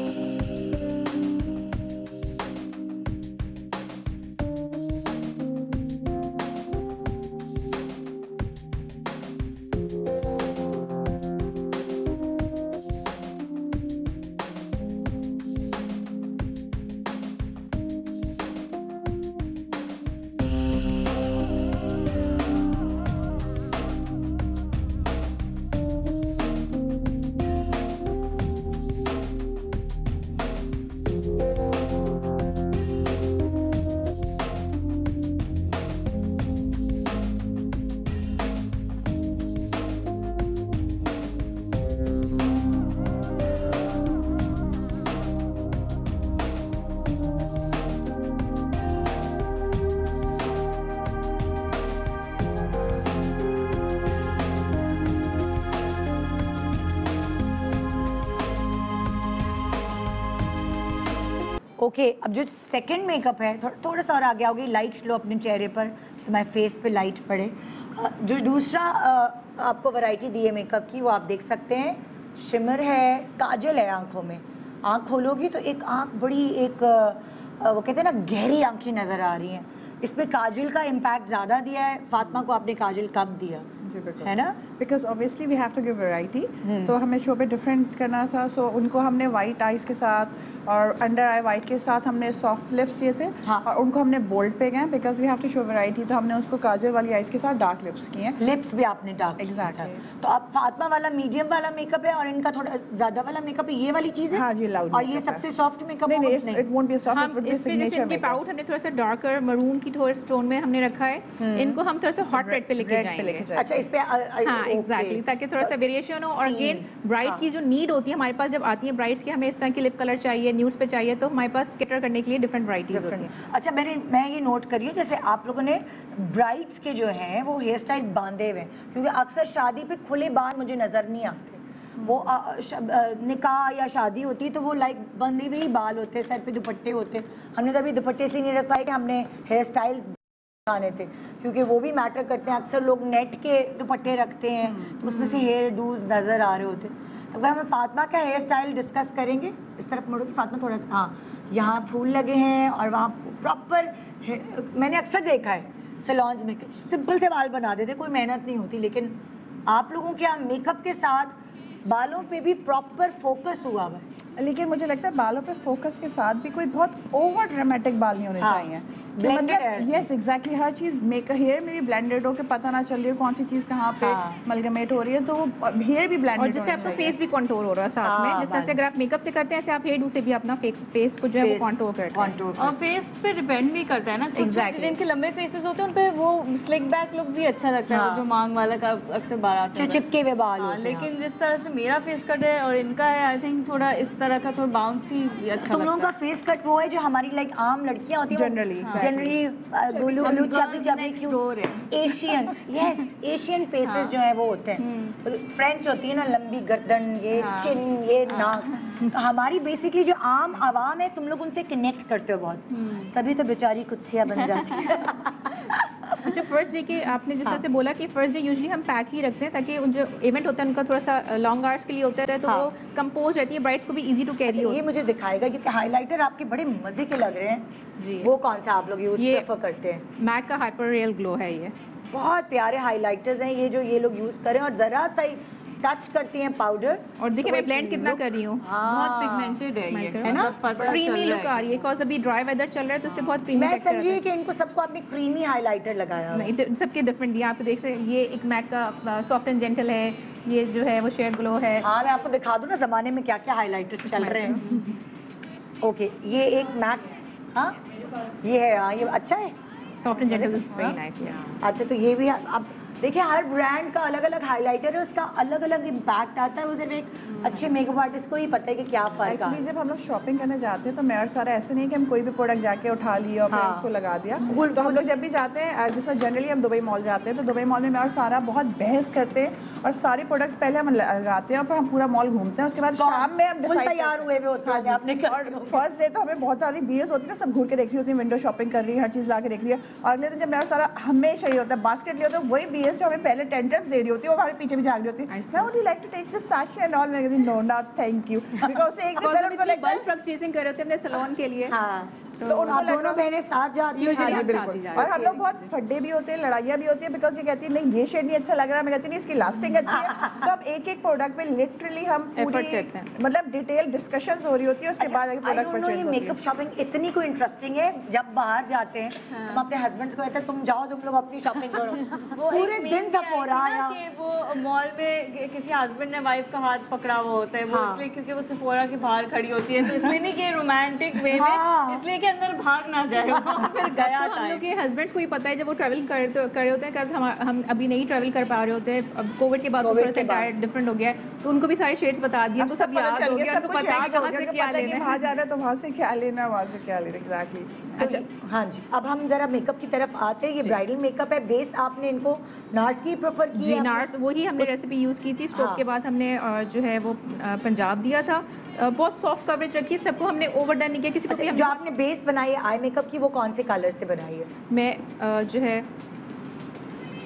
ओके okay, अब जो सेकंड मेकअप है थो, थोड़ा सा और आगे आओगी, लाइट लो अपने चेहरे पर तो मैं फेस पे लाइट पड़े। अ, जो दूसरा अ, आपको वैरायटी दी है मेकअप की वो आप देख सकते हैं, शिमर है, काजल है आंखों में। आंख खोलोगी तो एक आंख बड़ी एक अ, वो कहते हैं ना गहरी आंखें नज़र आ रही हैं। इसमें काजल का इम्पैक्ट ज़्यादा दिया है। फातिमा को आपने काजल कब दिया, है ना? Because obviously we have to give variety, तो हमें शो पे डिफरेंट करना था। सो so, उनको हमने वाइट आइज के साथ और अंडर आई वाइट के साथ हमने सॉफ्ट लिप्स दिए थे। हाँ। और उनको हमने बोल्ड पे गए because we have to show variety, तो हमने उसको काजल वाली आइज के साथ डार्क लिप्स किए हैं। लिप्स भी आपने डार्क Exactly. तो अब फातिमा वाला मीडियम वाला मेकअप है और इनका थोड़ा ज्यादा वाला मेकअप है, ये वाली चीज है। हाँ जी, loud और ये makeup है। सबसे सॉफ्ट मेकअप नहीं होगा? नहीं, it won't be soft, it हम वुड बी इसमें जैसे सिग्नेचर इनके मेकअप। पाउट हमने थोड़ा सा डार्कर मरून की थोड़ा टोन में हमने रखा है, इनको हम थोड़ा सा हॉट रेड पे लेके Red पे जाएंगे। लेके जाएंगे। अच्छा, इस पे अ, अ, हाँ okay. एग्जैक्टली, ताकि थोड़ा सा वेरिएशन हो। और अगेन ब्राइड की जो नीड होती है हमारे पास, जब आती है ब्राइड्स की हमें इस तरह की लिप कलर चाहिए, न्यूड्स पे चाहिए, तो हमारे पास कैटर करने के लिए डिफरेंट वराइटीज होती हैं। अच्छा, मैंने मैं ये नोट करी हूँ, जैसे आप लोगों ने ब्राइड्स के जो हैं वो हेयर स्टाइल बांधे हुए हैं, क्योंकि अक्सर शादी पे खुले बाल मुझे नज़र नहीं आते। वो अ, श- अ, निकाह या शादी होती है तो वो लाइक बंधे हुए ही बाल होते हैं, सर पे दुपट्टे होते हैं। हमने तो अभी दुपट्टे से नहीं रखवाए कि हमने हेयर स्टाइल्स दिखाने थे, क्योंकि वो भी मैटर करते हैं। अक्सर लोग नेट के दुपट्टे रखते हैं तो उसमें से हेयर डूज नज़र आ रहे होते हैं। तो अगर हम फातिमा का हेयर स्टाइल डिस्कस करेंगे, इस तरफ मुड़ो कि फातिमा थोड़ा सा, हाँ, यहाँ फूल लगे हैं और वहाँ प्रॉपर, मैंने अक्सर देखा है सैलून्स में सिंपल से बाल बना देते, कोई मेहनत नहीं होती, लेकिन आप लोगों के यहाँ मेकअप के साथ बालों पे भी प्रॉपर फोकस हुआ हुआ है। लेकिन मुझे लगता है बालों पे फोकस के साथ भी कोई बहुत ओवर ड्रामेटिक बाल नहीं होने हाँ, चाहिए। blended है हर यस एग्जैक्टली, हर चीज मेक हेयर में भी ब्लेंडेड हो के पता ना चल रही हो कौन सी चीज कहाँ पे हाँ। मलगमेट हो रही है, तो हेयर भी ब्लेंडेड और जिससे आपका फेस भी कंटूर हो रहा है साथ हाँ, में, जिस तरह से अगर आप मेकअप से करते हैं ऐसे आप हेयर डू से भी अपना फेस को जो है वो कंटूर करते हैं। कंटूर और फेस पे डिपेंड भी करता है ना, कुछ Exactly. जिनके लंबे फेसेस होते हैं उन पे वो स्लिक बैक लुक भी अच्छा लगता है, हाँ। वो जो मांग वाला का अक्सर बाल आते हैं। चिपके हुए बाल हाँ, होते हैं। लेकिन जिस तरह से मेरा फेस कट है और इनका है, आई थिंक थोड़ा इस तरह का थोड़ा बाउंसी अच्छा तुम लोगों लगता का फेस कट वो है जो हमारी लाइक आम लड़कियां होती हैं Generally, exactly. जनरली गोलू गोलू चाबी चाबी next door है। एशियन, यस, एशियन फेसेस जो है वो होते हैं। फ्रेंच होती है ना, लंबी गर्दन, ये चिन, ये नाक। तो हमारी बेसिकली जो आम आवाम है, तुम लोग उनसे कनेक्ट करते हो बहुत, तभी तो बेचारी कुत्सियां बन जाती है। अच्छा, फर्स्ट डे के आपने जिस तरह से बोला कि फर्स्ट डे यूजुअली हम पैक ही रखते हैं ताकि उन जो इवेंट होता है उनका थोड़ा सा लॉन्ग आवर्स के लिए होता है, तो हाँ। वो कंपोज रहती है, ब्राइड्स को भी इजी टू कैरी हो। ये मुझे दिखाएगा, क्योंकि हाइलाइटर आपके बड़े मजे के लग रहे हैं जी। वो कौन सा आप लोग यूज ये- प्रेफर करते हैं? मैक का हाइपर रियल ग्लो है ये। बहुत प्यारे हाइलाइटर्स हैं ये जो ये लोग यूज करें, और जरा सा ही टच करती हैं पाउडर। और देखिए मैं ब्लेंड कितना कर रही हूँ, बहुत पिगमेंटेड है Smell ये, करो। है ना? मतलब पता क्रीमी चल लुक रहा आ रही है, बिकॉज अभी ड्राई वेदर चल रहा है तो उससे बहुत क्रीमी मैं टेक्सचर समझी कि इनको सबको आपने क्रीमी हाइलाइटर लगाया हुआ है। नहीं, सबके डिफरेंट दिया आपको देख सकते हैं। ये एक मैक का सॉफ्ट एंड जेंटल है, ये जो है वो शेयर ग्लो है। हाँ, मैं आपको दिखा दूँ ना ज़माने में क्या क्या हाइलाइटर्स चल रहे हैं। ओके, ये एक मैक, हाँ ये है, हाँ ये अच्छा है। Soft and gentle is very nice, yes. अच्छा, तो ये भी अब देखिए हर ब्रांड का अलग अलग हाइलाइटर है, उसका अलग अलग इम्पैक्ट आता है। वो सिर्फ एक अच्छे मेकअप आर्टिस्ट को ही पता है कि क्या फ़र्क है। एक्चुअली जब हम लोग शॉपिंग करने जाते हैं तो मैं और सारा ऐसे नहीं कि हम कोई भी प्रोडक्ट जाके उठा लिया और फिर हाँ। उसको लगा दिया। तो हम लोग जब भी जाते हैं, जैसे जनरली हम दुबई मॉल जाते हैं, तो दुबई मॉल में मैं और सारा बहुत बहस करते हैं और सारे प्रोडक्ट्स पहले हम लगाते हैं और फिर हम पूरा मॉल घूमते हैं। उसके बाद शाम में हम फुल decide तैयार करते हुए हुए होते हैं आपने हैं। और फर्स्ट डे तो हमें बहुत सारी बीएस होती है ना, सब घूर के देख रही होती है, विंडो शॉपिंग कर रही है, हर चीज़ ला के देख रही है। और अगले दिन जब मैं और सारा हमेशा ही होता है बास्केट लिया होता है, वही बीएस जो हमें पहले टेन टाइम्स दे रही होती है वो हमारे पीछे भी झाग रही होती है। मैं would you like to take this sachet and all, मैं कहती नो ना थैंक यू, बिकॉज़ एक दिन पहले उनको लगता है बल्क परचेजिंग कर रहे थे अपने सैलून के लिए। हाँ, तो तो उनको आप लग दोनों रहा- बहनें साथ जाती हैं? हाँ जी, हम साथ बिल्कुल। ही जा और हम लोग बहुत फड्डे भी होते हैं, लड़ाइयाँ भी होती है, बिकॉज ये कहती है नहीं ये शेड नहीं अच्छा लग रहा है, मैं कहती नहीं इसकी लास्टिंग अच्छी है। तो अब एक एक प्रोडक्ट पे लिटरली हम Effort पूरी करते हैं। मतलब डिटेल डिस्कशंस हो रही होती है, उसके बाद आगे I product don't know, purchase ये होती है। मेकअप शॉपिंग इतनी कोई इंटरेस्टिंग है। जब बाहर जाते हैं हम अपने हस्बैंड्स को कहते हैं तुम जाओ, तुम लोग अपनी शॉपिंग करो। वो पूरे एक दिन meme भी आई सफोरा थी ना या कि वो मॉल में कि- किसी हस्बैंड ने वाइफ का हाथ पकड़ा हुआ होता है, वो हाँ। इसलिए क्योंकि वो सफोरा के बाहर खड़ी होती है, तो इसलिए नहीं कि रोमांटिक वे हाँ। में, इसलिए कि अंदर भाग ना जाए वो, फिर गया तो हम टाइम। लोग के हस्बैंड्स को ही पता है जब वो ट्रैवल कर तो कर रहे होते हैं, बिकॉज हम हम अभी नहीं ट्रैवल कर पा रहे होते हैं। अब कोविड के बाद तो कोविड थोड़ा सा के बाद। डाइट डिफरेंट हो गया है, तो उनको भी सारे शेड्स बता दिए, उनको सब याद हो गया, उनको पता है कि कहाँ से क्या लेना वहाँ है। जाना है तो वहाँ से क्या लेना है, वहाँ से क्या लेना, एग्जैक्टली। अच्छा, हाँ जी, अब हम जरा मेकअप की तरफ आते हैं। ये ब्राइडल मेकअप है, बेस आपने इनको नार्स की प्रेफर की जी, है? नार्स वही हमने रेसिपी यूज़ की थी। स्ट्रोक हाँ। के बाद हमने अ, जो है वो अ, पंजाब दिया था। अ, बहुत सॉफ्ट कवरेज रखी, सबको हमने ओवरडन नहीं किया, किसी को भी अच्छा, हम जो आपने बेस बनाई है आई मेकअप की, वो कौन से कलर से बनाई है? मैं अ, जो है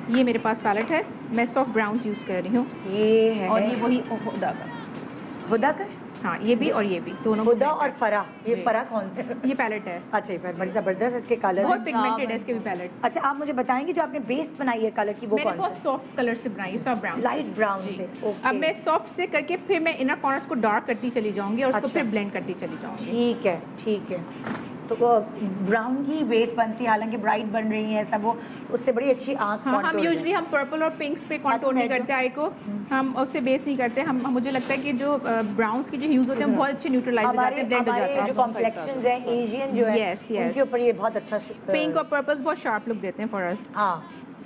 ये मेरे पास पैलेट है, मैं सॉफ्ट ब्राउन्स यूज़ कर रही हूँ। ये है और ये वही हुदा का, हुदा का? हाँ ये भी और ये भी दोनों हुदा और फरा, ये फरा कौन है? ये पैलेट है, अच्छा ये बड़ी जबरदस्त इसके कलर बहुत पिगमेंटेड है इसके भी पैलेट। अच्छा आप मुझे बताएंगे जो आपने बेस बनाई है कलर की वो मैंने कौन बहुत सा? सॉफ्ट कलर से बनाई है, सॉफ्ट ब्राउन, लाइट ब्राउन से। ओके। अब मैं सॉफ्ट से करके फिर मैं इनर कॉर्नर्स को डार्क करती चली जाऊंगी और उसको अच्छा। फिर ब्लेंड करती चली जाऊंगी। ठीक है ठीक है। तो वो ब्राउन की बेस बनती है, हालांकि ब्राइट बन रही है सब, वो उससे बड़ी अच्छी आँख हाँ, हम contour है। यूजुअली हम पर्पल और पिंक्स पे कंटूर नहीं करते आई को, हम उससे बेस नहीं करते। हम मुझे लगता है कि जो ब्राउन्स के जो ह्यूज होते हैं बहुत अच्छे न्यूट्रलाइज हो जाते हमारे हैं, ब्लेंड हो हमारे जाते जो हैं। कॉम्प्लेक्शंस हैं एशियन जो है Yes, yes. उनके ऊपर ये बहुत अच्छा शु- पिंक और पर्पल्स बहुत शार्प लुक देते हैं फॉर अस। हाँ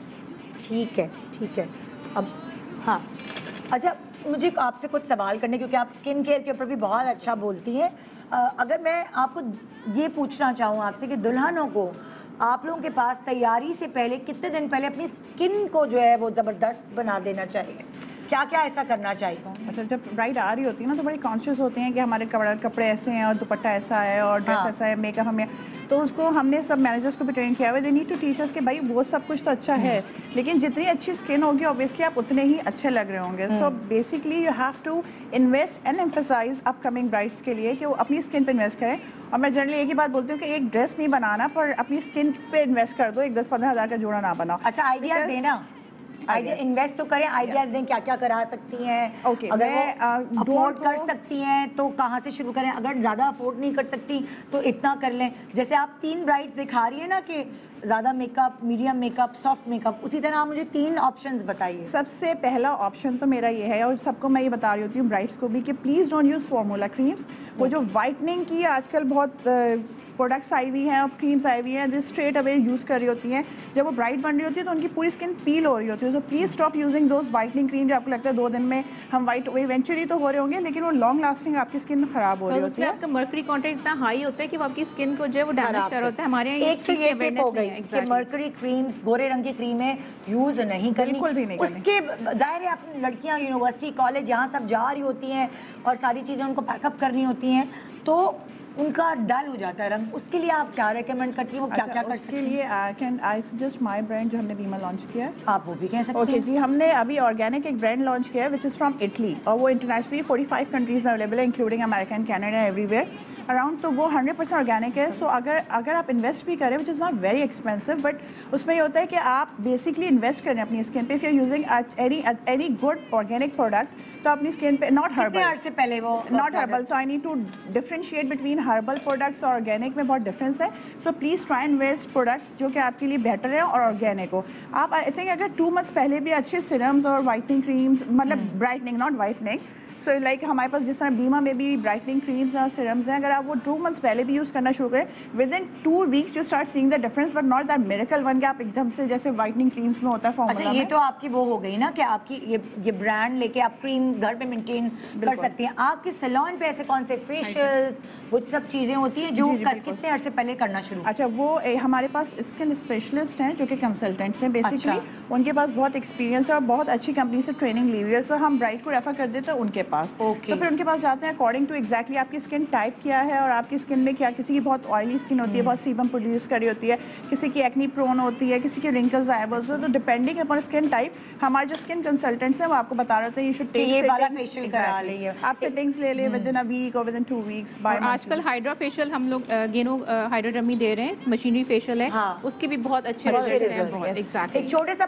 ठीक है ठीक है। अब हाँ अच्छा मुझे आपसे कुछ सवाल करने, क्योंकि आप स्किन केयर के ऊपर भी बहुत अच्छा बोलती हैं। अ, अगर मैं आपको ये पूछना चाहूँ आपसे कि दुल्हनों को आप लोगों के पास तैयारी से पहले कितने दिन पहले अपनी स्किन को जो है वो ज़बरदस्त बना देना चाहिए, क्या क्या ऐसा करना चाहिए? अच्छा जब ब्राइड आ रही होती है ना तो बड़ी कॉन्शियस होती हैं कि हमारे कपड़े कपड़े ऐसे हैं और दुपट्टा ऐसा है और ड्रेस हाँ। ऐसा है, मेकअप हमें, तो उसको हमने सब मैनेजर्स को भी ट्रेन किया हुआ है। They need to teach us कि भाई वो सब कुछ तो अच्छा है, लेकिन जितनी अच्छी स्किन होगी ऑब्वियसली आप उतने ही अच्छे लग रहे होंगे। So basically you have to invest and emphasise upcoming brides के लिए कि वो अपनी स्किन पे इन्वेस्ट करें। और मैं जनरली एक ही बात बोलती हूँ कि एक ड्रेस नहीं बनाना पर अपनी स्किन पे इन्वेस्ट कर दो, एक दस पंद्रह हज़ार का जोड़ा ना बनाओ। अच्छा आइडियाज Because- देना, आइडिया इन्वेस्ट तो करें, आइडियाज दें क्या क्या करा सकती हैं। Okay, अगर मैं, वो uh, अफोर्ड don't कर go- सकती हैं तो कहाँ से शुरू करें, अगर ज़्यादा अफोर्ड नहीं कर सकती तो इतना कर लें। जैसे आप तीन ब्राइड्स दिखा रही है ना कि ज़्यादा makeup, medium makeup, soft makeup, उसी तरह आप मुझे तीन ऑप्शंस बताइए। सबसे पहला ऑप्शन तो मेरा ये है और सबको मैं ये बता रही होती हूँ ब्राइड्स को भी कि please don't use formula creams. वो जो वाइटनिंग की आजकल बहुत प्रोडक्ट्स आई हुई हैं और क्रीम्स आई हुई हैं जो स्ट्रेट अवे यूज़ कर रही होती हैं, जब वो ब्राइट बन रही होती है तो उनकी पूरी स्किन पील हो रही होती है। So please stop using those whitening cream जो आपको लगता है दो दिन में हम वाइट इवेंचुअली तो हो रहे होंगे लेकिन वो लॉन्ग लास्टिंग आपकी स्किन खराब हो रही तो होती उसमें है। आपका मर्करी कंटेंट इतना हाई होता है कि वो आपकी स्किन को जो है वो डैमेज कर होता है। हमारे यहाँ एक तो ये टिप हो गई कि मर्करी क्रीम्स, गोरे रंग की क्रीमें यूज नहीं करनी, बिल्कुल भी नहीं करनी। उसके जाहिर है अपनी लड़कियां यूनिवर्सिटी कॉलेज यहाँ सब जा रही होती हैं और सारी चीज़ें उनको पैकअप करनी होती हैं तो उनका डल हो जाता है रंग, उसके लिए आप क्या रेकमेंड करती हैं, वो क्या क्या कर सकती उसके हैं? लिए I can I suggest my brand जो हमने बीमा लॉन्च किया है। आप वो भी कह सकते ओके हैं। जी, हमने अभी ऑर्गेनिक एक ब्रांड लॉन्च किया है विच इज़ फ्रॉम इटली और वो इंटरनेशनली पैंतालीस कंट्रीज में अवेलेबल है including America and Canada everywhere around. तो वो हंड्रेड परसेंट ऑर्गेनिक है। सो so, अगर अगर आप इन्वेस्ट भी करें which is not very expensive but उसमें ये होता है कि आप बेसिकली इन्वेस्ट करें अपनी स्किन पे। If you are using any any good organic product तो अपनी स्किन पे नॉट कितने हर्बल अर्से पहले वो not herbal, so I need to differentiate between herbal products और ऑर्गेनिक में बहुत डिफरेंस है। So please try and best products जो कि आपके लिए बेटर है और ऑर्गेनिक हो। आप आई थिंक अगर टू मंथ्स पहले भी अच्छे सिरम्स और वाइटनिंग क्रीम्स, मतलब brightening not whitening, so like हमारे पास जिस तरह बीमा में भी ब्राइटनिंग क्रीम्स और सिरम्स हैं, अगर आप वो टू मंथ्स पहले भी यूज़ करना शुरू करें within two weeks you start seeing the difference but not that miracle one कि आप एकदम से जैसे वाइटनिंग क्रीम्स में होता है फॉर्मूला अच्छा ये में। तो आपकी वो हो गई ना कि आपकी ये ये ब्रांड लेके आप क्रीम घर पे मेंटेन कर सकती हैं। आपके सैलून पे ऐसे कौन से फेशियल्स वो सब चीज़ें होती हैं जो जी, जी, कर, बिल्कुल। कितने अर्से पहले करना शुरू? अच्छा वो ए, हमारे पास स्किन स्पेशलिस्ट हैं जो कि कंसल्टेंट्स हैं बेसिकली। अच्छा। उनके पास बहुत एक्सपीरियंस है और बहुत अच्छी कंपनी से ट्रेनिंग ली हुई है। सो हम ब्राइड को रेफर कर देते हैं उनके पास। Okay. तो फिर उनके पास जाते हैं अकॉर्डिंग टू एक्जैक्टली आपकी स्किन टाइप क्या है और आपकी स्किन में क्या, किसी की बहुत ऑयली स्किन होती है, बहुत सीबम प्रोड्यूस करी होती है, किसी की एक्नी प्रोन होती है, किसी की रिंकल्स आए हुए होते हैं। तो डिपेंडिंग अपॉन स्किन टाइप हमारे जो स्किन कंसल्टेंट्स हैं वो आपको बता रहे थे यू शुड कि ये वाला facial करा लीजिए। आप सेटिंग्स ले ले विद इन अ वीक और within two weeks by. और आजकल हाइड्रा फेशियल हम लोग गेनो हाइड्रोडर्मी दे रहे हैं, मशीनरी फेशियल है। हाँ। उसके भी बहुत अच्छे बहुत अच्छे रिजल्ट्स हैं। results, बहुत yes. एग्जैक्टली एक छोटे सा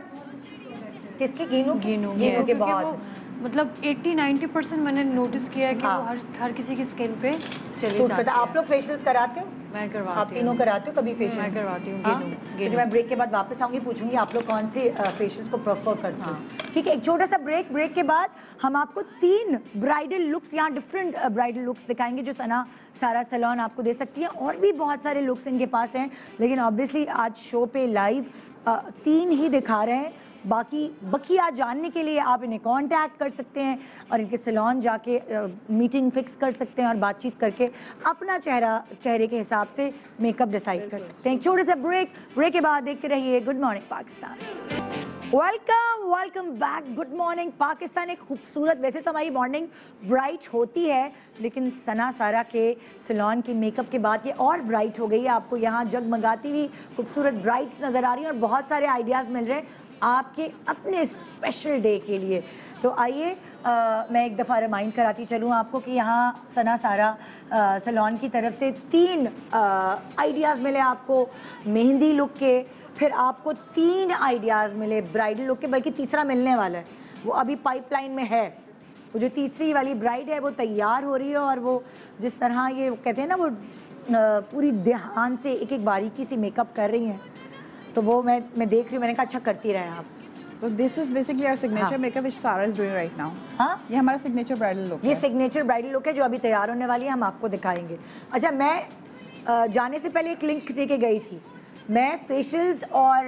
किसके गेनू गेनू गेनू के क्योंकि बाद वो मतलब अस्सी नब्बे परसेंट मैंने नोटिस किया है कि हाँ। वो हर हर किसी की स्किन पे चली सूट जाती करता। है। आप लोग फेशियल्स कराते हो? मैं आप करवाती तीनों हूँ। कराते हो कभी फेशियल? मैं करवाती हूँ, हाँ? गेनू, तो गेनू। जब मैं ब्रेक के बाद वापस आऊंगी पूछूंगी आप लोग कौन से फेशियल्स को प्रेफर करते हो। ठीक है, एक छोटा सा ब्रेक। ब्रेक के बाद हम आपको तीन ब्राइडल लुक्स, यहाँ डिफरेंट ब्राइडल लुक्स दिखाएंगे जो सना सारा सैलून आपको दे सकती है। और भी बहुत सारे लुक्स इनके पास हैं लेकिन ऑब्वियसली आज शो पे लाइव तीन ही दिखा रहे हैं। बाकी बकिया जानने के लिए आप इन्हें कांटेक्ट कर सकते हैं और इनके सैलून जाके मीटिंग फिक्स कर सकते हैं और बातचीत करके अपना चेहरा चेहरे के हिसाब से मेकअप डिसाइड कर सकते हैं। छोटे से ब्रेक ब्रेक के बाद देखते रहिए good morning Pakistan. Welcome welcome back. Good morning Pakistan. एक खूबसूरत, वैसे तो हमारी मॉर्निंग ब्राइट होती है लेकिन सना सारा के सैलून के मेकअप के बाद ये और ब्राइट हो गई है। आपको यहाँ जगमगाती हुई खूबसूरत ब्राइट्स नज़र आ रही हैं और बहुत सारे आइडियाज़ मिल रहे हैं। आपके अपने स्पेशल डे के लिए। तो आइए मैं एक दफ़ा रिमाइंड कराती चलूँ आपको कि यहाँ सना सारा सैलून की तरफ से तीन आइडियाज़ मिले आपको मेहंदी लुक के, फिर आपको तीन आइडियाज़ मिले ब्राइडल लुक के, बल्कि तीसरा मिलने वाला है, वो अभी पाइपलाइन में है। वो जो तीसरी वाली ब्राइड है वो तैयार हो रही है, और वो जिस तरह ये कहते हैं ना वो पूरी ध्यान से एक एक बारीकी से मेकअप कर रही हैं, तो वो मैं मैं देख रही हूँ, मैंने कहा अच्छा करती रहे आप। तो this is basically our signature makeup which Sara is doing right now. हाँ, ये हमारा सिग्नेचर ब्राइडल लुक है। ये सिग्नेचर ब्राइडल लुक है जो अभी तैयार होने वाली है, हम आपको दिखाएंगे। अच्छा, मैं जाने से पहले एक लिंक दे के गई थी, मैं फेशियल्स और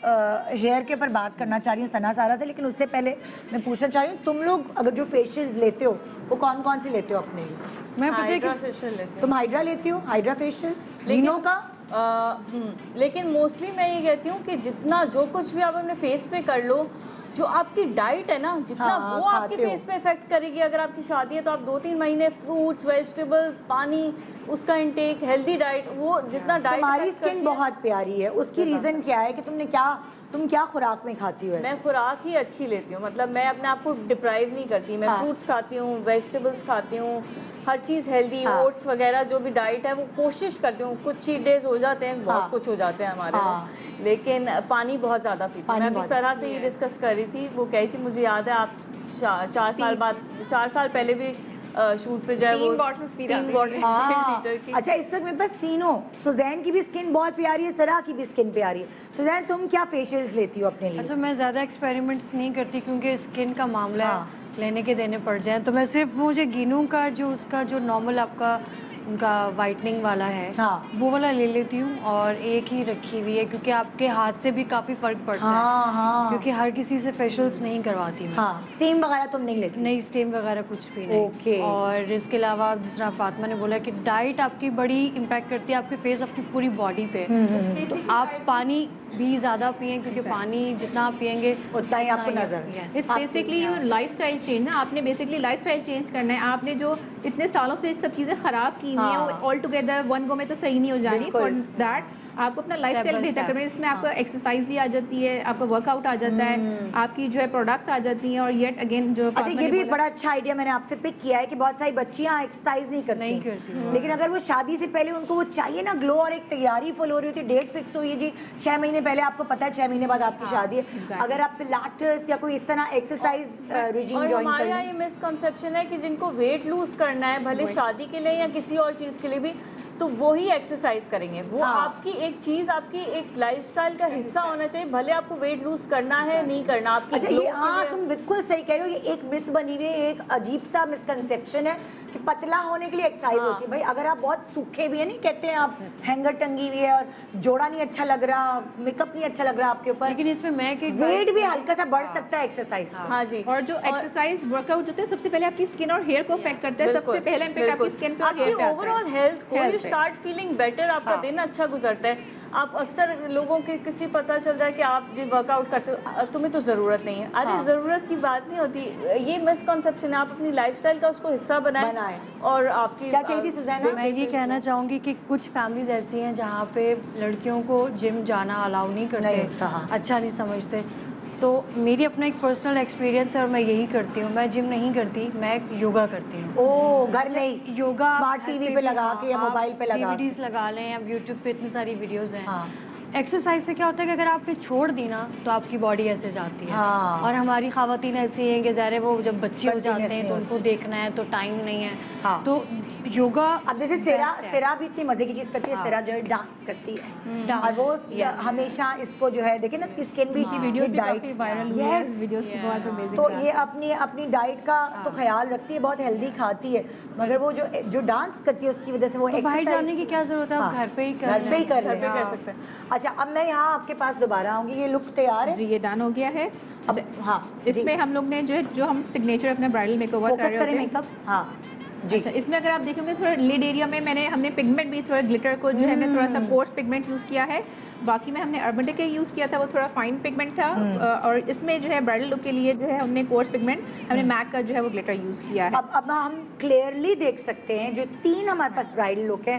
हेयर के ऊपर बात करना चाह रही हूँ सना सारा से, लेकिन उससे पहले मैं पूछना चाह रही हूँ तुम लोग अगर जो फेशियल्स लेते हो वो कौन कौन सी लेते हो अपने लिए? मैं पता है हाइड्रा कि फेशियल लेती हूँ। तुम हाइड्रा लेती हो? हाइड्रा फेशियल लीनो का? आ, हम्म, लेकिन मोस्टली मैं ये कहती हूँ कि जितना जो कुछ भी आप अपने फेस पे कर लो, जो आपकी डाइट है ना, जितना हाँ, वो आपके खाते हो। फेस पे इफेक्ट करेगी। अगर आपकी शादी है तो आप दो तीन महीने फ्रूट्स, वेजिटेबल्स, पानी, उसका इंटेक, हेल्दी डाइट, वो जितना डाइट तुम्हारी स्किन बहुत प्यारी है, उसकी रीजन क्या है कि तुमने क्या तुम क्या खुराक में खाती हो? मैं खुराक ही अच्छी लेती हूँ, मतलब मैं अपने आप को डिप्राइव नहीं करती। मैं हाँ। फ्रूट्स खाती हूँ, वेजिटेबल्स खाती हूँ, हर चीज़ हेल्दी, हाँ। ओट्स वगैरह जो भी डाइट है वो कोशिश करती हूँ। कुछ चीट डेज हो जाते हैं, बहुत हाँ। कुछ हो जाते हैं हमारे हाँ। में, लेकिन पानी बहुत ज़्यादा पीती हूँ। पानी मैं अभी बहुत सरा से ये डिस्कस कर रही थी, वो कही थी मुझे याद है आप चा, चार साल बाद चार साल पहले भी शूट पे जाए तीन वो bottles पी तीन जाती बॉटल हाँ। लीटर की। अच्छा, इस वक्त मेरे पास तीनों, सुजैन की भी स्किन बहुत प्यारी है, सरा की भी स्किन प्यारी है। सुजैन, तुम क्या फेशियल्स लेती हो अपने लिए? अच्छा, मैं ज़्यादा एक्सपेरिमेंट्स नहीं करती क्योंकि स्किन का मामला हाँ। है, लेने के देने पड़ जाए, तो मैं सिर्फ मुझे गिनू का जो उसका जो नॉर्मल आपका उनका वाइटनिंग वाला है, हाँ। वो वाला ले लेती हूँ, और एक ही रखी हुई है क्योंकि आपके हाथ से भी काफ़ी फ़र्क पड़ता हाँ, है, हाँ। क्योंकि हर किसी से फेशियल्स नहीं करवाती मैं। हाँ, स्टीम वगैरह तुम नहीं लेती? नहीं, स्टीम वगैरह कुछ भी नहीं। ओके। और इसके अलावा जिस तरह फातिमा ने बोला कि डाइट आपकी बड़ी इम्पैक्ट करती है आपके फेस, आपकी पूरी बॉडी पे, तो आप पानी भी ज़्यादा पिएं क्योंकि पानी जितना आप पिएंगे उतना ही आपको नजर। Yes. It's basically your lifestyle change ना, आपने बेसिकली लाइफस्टाइल चेंज करना है। आपने जो इतने सालों से सब चीज़ें खराब की हुई हैं, हाँ। वो ऑल टुगेदर वन गो में तो सही नहीं हो जानी। बिल्कुल। फॉर दैट आपको अपना लाइफस्टाइल by बेहतर step. करना है, जिसमें आपको एक्सरसाइज भी आ जाती है, आपका वर्कआउट आ जाता है, आपकी जो है प्रोडक्ट्स आ जाती हैं, और येट अगेन जो अच्छा, फातिमा ये ने भी बोला- बड़ा अच्छा आइडिया मैंने आपसे पिक किया है कि बहुत सारी बच्चियां एक्सरसाइज नहीं करती नहीं करती। लेकिन अगर वो शादी से पहले उनको वो चाहिए ना ग्लो, और एक तैयारी फुल हो रही होती है, डेट फिक्स हुई है जी छह महीने पहले, आपको पता है छह महीने बाद आपकी शादी है, अगर आप पिलाटेस या कोई इस तरह एक्सरसाइज रिजीम और ज्वाइन हमारे कर यहाँ लें। ये मिसकंसेप्शन है कि जिनको वेट लूज करना है, भले शादी के लिए या किसी और चीज़ के लिए भी, तो वो ही एक्सरसाइज करेंगे। वो हाँ। आपकी एक चीज़, आपकी एक लाइफस्टाइल का हिस्सा होना चाहिए, भले आपको वेट लूज करना है नहीं करना। आपकी अच्छा, glow ये के हाँ लिए- तुम बिल्कुल सही कह रहे हो, ये एक मिथ बनी हुई है, एक अजीब सा मिसकंसेप्शन है कि पतला होने के लिए एक्सरसाइज हाँ। होती है। भाई अगर आप बहुत सूखे भी है, नहीं कहते हैं आप हैंगर टंगी हुई है और जोड़ा नहीं अच्छा लग रहा, मेकअप नहीं अच्छा लग रहा आपके ऊपर, लेकिन इसमें मैं कि वेट भी हल्का सा बढ़ सकता है एक्सरसाइज से। हाँ जी। और जो एक्सरसाइज वर्कआउट होता है सबसे पहले आपकी स्किन और हेयर को अफेक्ट करता है। सबसे पहला इम्पैक्ट आपकी स्किन पे और हेयर आपकी पे आता है। ओवरऑल हेल्थ को, Health यू पे। स्टार्ट फीलिंग बेटर, आपका दिन अच्छा गुजरता है। आप अक्सर लोगों के किसी पता चल जाए कि आप जी वर्कआउट करते हो, अ, तुम्हें तो ज़रूरत नहीं है। अरे ज़रूरत की बात नहीं होती, ये मिसकंसेप्शन है। आप अपनी लाइफस्टाइल का उसको हिस्सा बनाएं, बनाएं। और आपकी क्या कही थी सुजैना? मैं ये कहना चाहूँगी कि कुछ फैमिलीज ऐसी हैं जहाँ पे लड़कियों को जिम जाना अलाउ नहीं करते, नहीं होता, हाँ। अच्छा नहीं समझते। तो मेरी अपना एक पर्सनल एक्सपीरियंस है और मैं यही करती हूँ। मैं जिम नहीं करती, मैं योगा करती हूँ। ओ, घर में ही योगा स्मार्ट टीवी पे लगा के या मोबाइल पे लगा के। डीवीडीज लगा लें, अब यूट्यूब पे इतनी सारी वीडियोस हैं। हाँ। एक्सरसाइज से क्या होता है कि अगर आपने छोड़ दी ना तो आपकी बॉडी ऐसे जाती है। हाँ। और हमारी खवातीन ऐसी हैं कि ज़ाहिर है वो जब बच्चे हो Continuous जाते हैं नहीं तो हो उनको देखना है तो टाइम नहीं है। हाँ। तो योगा अब जैसे सिरा best है। सिरा भी इतनी मजे की चीज करती है, सिरा जो है डांस करती है, और वो हमेशा इसको जो है देखे ना, इसकी स्किन भी वीडियोस भी डाइट काफी वायरल हुई Yes. है, वीडियोस की बहुत अमेजिंग। तो ये अपनी अपनी डाइट का तो ख्याल रखती है, बहुत हेल्दी खाती है, मगर वो जो जो डांस करती है उसकी वजह से वो तो बाहर exercise- जाने की क्या जरूरत है, आप हाँ, घर पे ही कर घर पे ही लें। कर घर पे लें। कर सकते हैं। अच्छा, अब मैं यहाँ आपके पास दोबारा आऊंगी, ये लुक तैयार है जी, ये डन हो गया है। अब हाँ इसमें हम लोग ने जो है जो हम सिग्नेचर अपना ब्राइडल मेकओवर कर फोकस रहे करें होते हैं। मेकअप। हाँ जी। अच्छा, इसमें अगर आप देखेंगे थोड़ा लिड एरिया में मैंने हमने पिगमेंट भी थोड़ा ग्लिटर को जो है हमने थोड़ा सा कोर्स पिगमेंट यूज़ किया है। बाकी में हमने अर्बन डेके यूज़ किया था, वो थोड़ा फाइन पिगमेंट था। अ, और इसमें जो है ब्राइडल लुक के लिए जो है हमने कोर्स पिगमेंट, हमने मैक का जो है वो ग्लिटर यूज़ किया है। अब अब हम क्लियरली देख सकते हैं जो तीन हमारे पास ब्राइडल लुक है,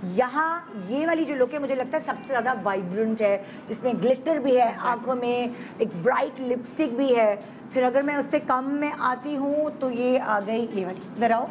यहाँ ये वाली जो लुक है मुझे लगता है सबसे ज़्यादा वाइब्रेंट है, जिसमें ग्लिटर भी है आंखों में, एक ब्राइट लिपस्टिक भी है। फिर अगर मैं उससे कम में आती हूँ तो ये आ गई ये वाली, इधर आओ,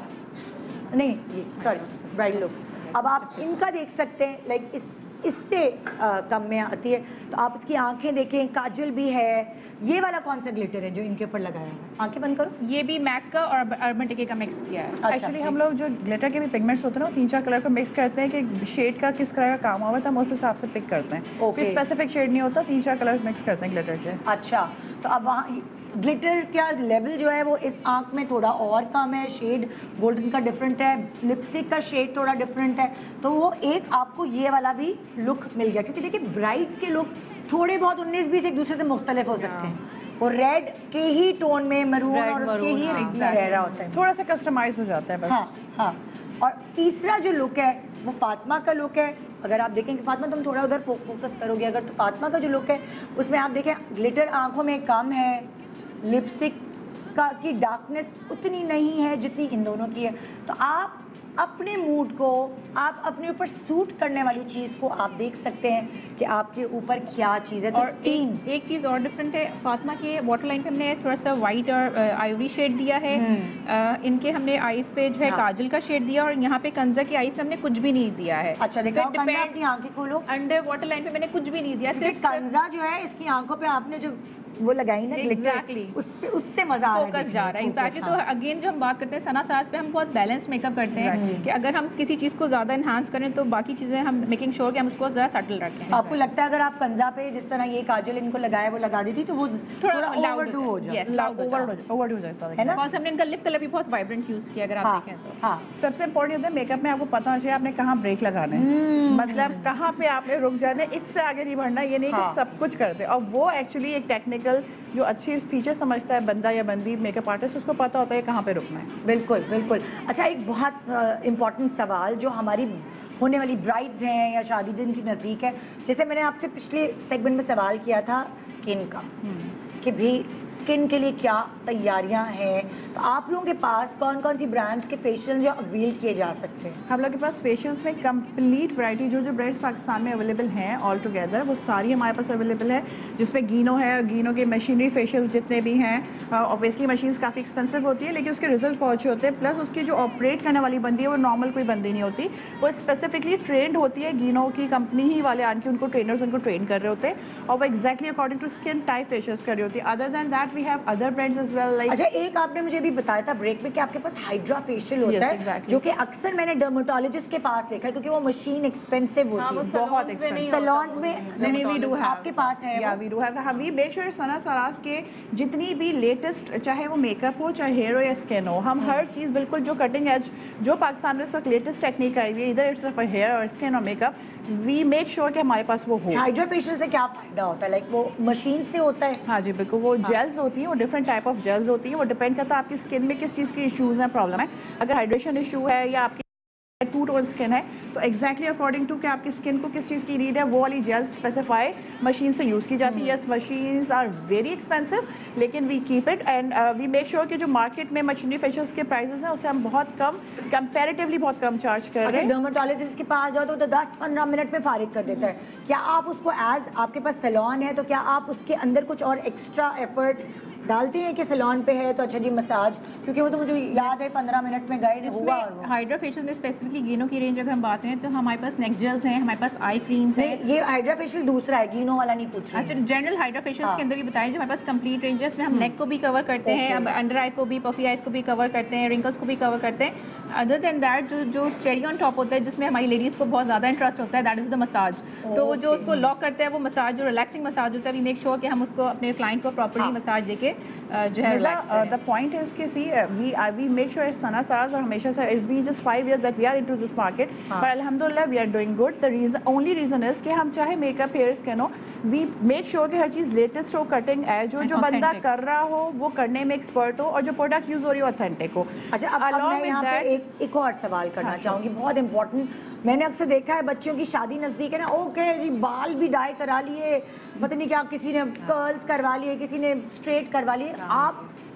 नहीं ये सॉरी ब्राइट लुक। अब आप इनका देख सकते हैं, लाइक इस इससे आ, कम में आती है। तो आप इसकी आंखें देखें, काजल भी है। ये वाला कौन सा ग्लिटर है जो इनके ऊपर लगाया है? आंखें बंद करो। ये भी मैक का और अर्बन डिके का मिक्स किया है। अच्छा, एक्चुअली हम लोग जो ग्लिटर के भी पिगमेंट्स होते हैं ना, वो तीन चार कलर को मिक्स करते हैं कि शेड का किस तरह का काम हुआ है, तो हम उस हिसाब से पिक करते हैं। Okay. कोई स्पेसिफिक शेड नहीं होता, तीन चार कलर्स मिक्स करते हैं ग्लिटर के। अच्छा, तो अब वहाँ ग्लिटर का लेवल जो है वो इस आंख में थोड़ा और कम है, शेड गोल्डन का डिफरेंट है, लिपस्टिक का शेड थोड़ा डिफरेंट है, तो वो एक आपको ये वाला भी लुक मिल गया। क्योंकि देखिए ब्राइड्स के लुक थोड़े बहुत उन्नीस बीस एक दूसरे से मुख्तलिफ हो सकते हैं। वो रेड के ही टोन में मरून और उसके ही रिंग्स में रह रहा होता है, थोड़ा सा कस्टमाइज हो जाता है बस। हाँ हाँ। और तीसरा जो लुक है वो फातिमा का लुक है। अगर आप देखें कि फातिमा तुम थोड़ा उधर फो, फोकस करोगे अगर, तो फातिमा का जो लुक है उसमें आप देखें ग्लिटर आंखों में कम है, लिपस्टिक का की डार्कनेस उतनी नहीं है जितनी इन दोनों की है। तो आप अपने मूड को, आप अपने ऊपर सूट करने वाली चीज़ को आप देख सकते हैं कि आपके ऊपर क्या चीज़ है। तो और तीन एक, एक चीज़ और डिफरेंट है, फातिमा के वाटर लाइन पे हमने थोड़ा सा वाइट और आइवरी शेड दिया है। आ, इनके हमने आईज पे जो है हाँ। काजल का शेड दिया, और यहाँ पे कंजा की आईज पे हमने कुछ भी नहीं दिया है। अच्छा देखो, अपनी आंखें खोलो। अंडर वाटर लाइन पे मैंने कुछ भी नहीं दिया, सिर्फ सिर्फ कंजा जो है इसकी आंखों पे आपने जो वो लगाई ना Exactly. ग्लिटर, उस पे उससे मजा आ रहा है, फोकस जा रहा है। एग्जैक्टली। तो अगेन जो हम बात करते हैं सना साज पे, हम बहुत बैलेंस मेकअप करते हैं कि अगर हम किसी चीज़ को ज़्यादा इन्हांस करें तो बाकी चीज़ें हम मेकिंग श्योर कि हम उसको ज़रा सटल रखें। आपको लगता है अगर आप कंजा पे जिस तरह ये काजल इनको लगाया वो लगा देती तो वो थोड़ा थोड़ा loud ओवरडू हो जाए, Yes, loud हो जाए। ओवरडू हो जाता है है ना? कौन हमने इनका लिप कलर भी बहुत वाइब्रेंट यूज़ किया, अगर आप हाँ देखें तो। हाँ। सबसे इम्पोर्टेंट होता है मेकअप में आपको पता होना चाहिए आपने कहाँ ब्रेक लगाना है, मतलब कहाँ पे आपने रुक जाना है, इससे आगे नहीं बढ़ना। ये नहीं हाँ। कि सब कुछ करते, और वो एक्चुअली एक टेक्निकल जो अच्छी फीचर समझता है बंदा या बंदी मेकअप आर्टिस्ट, उसको पता होता है कहाँ पे रुकना है। बिल्कुल बिल्कुल। अच्छा, एक बहुत इम्पोर्टेंट सवाल जो हमारी होने वाली ब्राइड्स हैं या शादी जिनकी नज़दीक है, जैसे मैंने आपसे पिछले सेगमेंट में सवाल किया था स्किन का, कि भी स्किन के लिए क्या तैयारियां हैं, तो आप लोगों के पास कौन कौन सी ब्रांड्स के फेशियल जो अवेल किए जा सकते हैं? हम लोग के पास फेशियल्स में कंप्लीट वैरायटी जो जो ब्रांड्स पाकिस्तान में अवेलेबल हैं ऑल टुगेदर, वो सारी हमारे पास अवेलेबल है, जिसमें गिनो है, गिनो के मशीनरी फेशियल्स जितने भी हैं। ऑब्वियसली मशीन्स काफ़ी एक्सपेंसिव होती है, लेकिन उसके रिजल्ट बहुत अच्छे होते हैं। प्लस उसकी जो ऑपरेट करने वाली बंदी है वो नॉर्मल कोई बंदी नहीं होती, वो स्पेसिफिकली ट्रेंड होती है। गिनो की कंपनी ही वाले आन के उनको ट्रेनर्स उनको ट्रेन कर रहे होते हैं, और वो exactly according to skin type facials कर रही होती है। Other than that we have other brands as well like. अच्छा, एक आपने मुझे भी बताया था ब्रेक में कि आपके पास हाइड्रा फेशियल होता Yes, है, exactly. जो कि अक्सर मैंने डर्मेटोलॉजिस्ट के पास देखा है, क्योंकि वो मशीन एक्सपेंसिव होती हाँ, वो है बहुत सैलून्स में नहीं expensive। होता सैलून्स में। नहीं नहीं वी डू हैव, आपके पास है या वो? We do have, we make sure Sana Saraj के जितनी भी लेटेस्ट, चाहे वो मेकअप हो, चाहे हेयर हो या स्किन हो, हम हर चीज़ बिल्कुल जो कटिंग एज जो पाकिस्तान में इस वक्त लेटेस्ट टेक्निक आई हुई है, इधर इट्स फॉर हेयर और स्किन और मेकअप, वी मेक श्योर कि हमारे पास वो हो। हाइड्रा फेशियल से क्या फायदा होता है? लाइक वो मशीन से होता है? हाँ जी बिल्कुल, वो जेल्स होती हैं, वो डिफरेंट टाइप ऑफ जेल्स होती हैं, वो डिपेंड करता है आपकी स्किन में किस चीज़ की इश्यूज़ हैं, प्रॉब्लम है। अगर हाइड्रेशन इशू है या आपकी टू टोन स्किन है, तो एक्जैक्टली अकॉर्डिंग टू कि आपकी स्किन को किस चीज़ की नीड है, वो वाली जेल स्पेसिफाई मशीन से यूज़ की जाती है। Yes, machines are very expensive, लेकिन we keep it and we make sure कि जो मार्केट में मशीनरी फेशियल्स के प्राइसेस हैं उससे हम बहुत कम, कंपैरेटिवली बहुत कम चार्ज कर रहे हैं। डर्मेटोलॉजिस्ट के पास जाओ तो तो दस पंद्रह मिनट में फारिग कर देता है। क्या आप उसको एज आपके पास सैलून है तो क्या आप उसके अंदर कुछ और एक्स्ट्रा एफर्ट डालते हैं कि सैलून पे है तो अच्छा जी मसाज, क्योंकि वो तो मुझे याद है पंद्रह मिनट में गाइड हुआ। इसमें हाइड्रा फेशियल में स्पेसिफिकली गिनो की रेंज अगर हम बात करें तो हमारे पास नेक जेल्स हैं, हमारे पास आई क्रीम्स हैं। नहीं, ये हाइड्रा फेशियल दूसरा है, गिनो वाला नहीं पूछ रही। अच्छा, जनरल हाइड्रा फेशियल्स हाँ। के अंदर भी बताएं जो हमारे पास कंप्लीट रेंज है, इसमें हम नेक को भी कवर करते हैं, अब अंडर आई को भी, पफी आइज को भी कवर करते हैं, रिंकल्स को भी कवर करते हैं। अदर देन दैट जो जो चेरी ऑन टॉप होता है, जिसमें हमारी लेडीज़ को बहुत ज़्यादा इंटरेस्ट होता है, दैट इज़ द मसाज। तो वो जो उसको लॉक करते हैं, वो मसाज जो रिलैक्सिंग मसाज होता है, वी मेक श्योर कि हम उसको अपने क्लाइंट को प्रॉपर्ली मसाज देके जो है रिलैक्स करें। द पॉइंट इज कि see we we make sure Sana साज, और हमेशा से it's been just five years that we are into this market, but अल्हम्दुलिल्लाह we are doing good. The reason, only reason is कि हम चाहे मेकअप, हेयर, स्किन हो, वी मेक श्योर कि हर चीज़ लेटेस्ट हो, कटिंग है, जो जो बंदा authentic। कर रहा हो वो करने में एक्सपर्ट हो, और जो प्रोडक्ट यूज हो रही हो ऑथेंटिक हो। अच्छा, अब अब मैं यहाँ पे एक एक और सवाल करना चाहूँगी, बहुत इंपॉर्टेंट। मैंने अक्सर देखा है बच्चों की शादी नज़दीक है ना, ओके जी बाल भी डाई करा लिए, पता नहीं क्या, किसी ने कर्ल्स करवा लिए, किसी ने स्ट्रेट करवा लिए। आप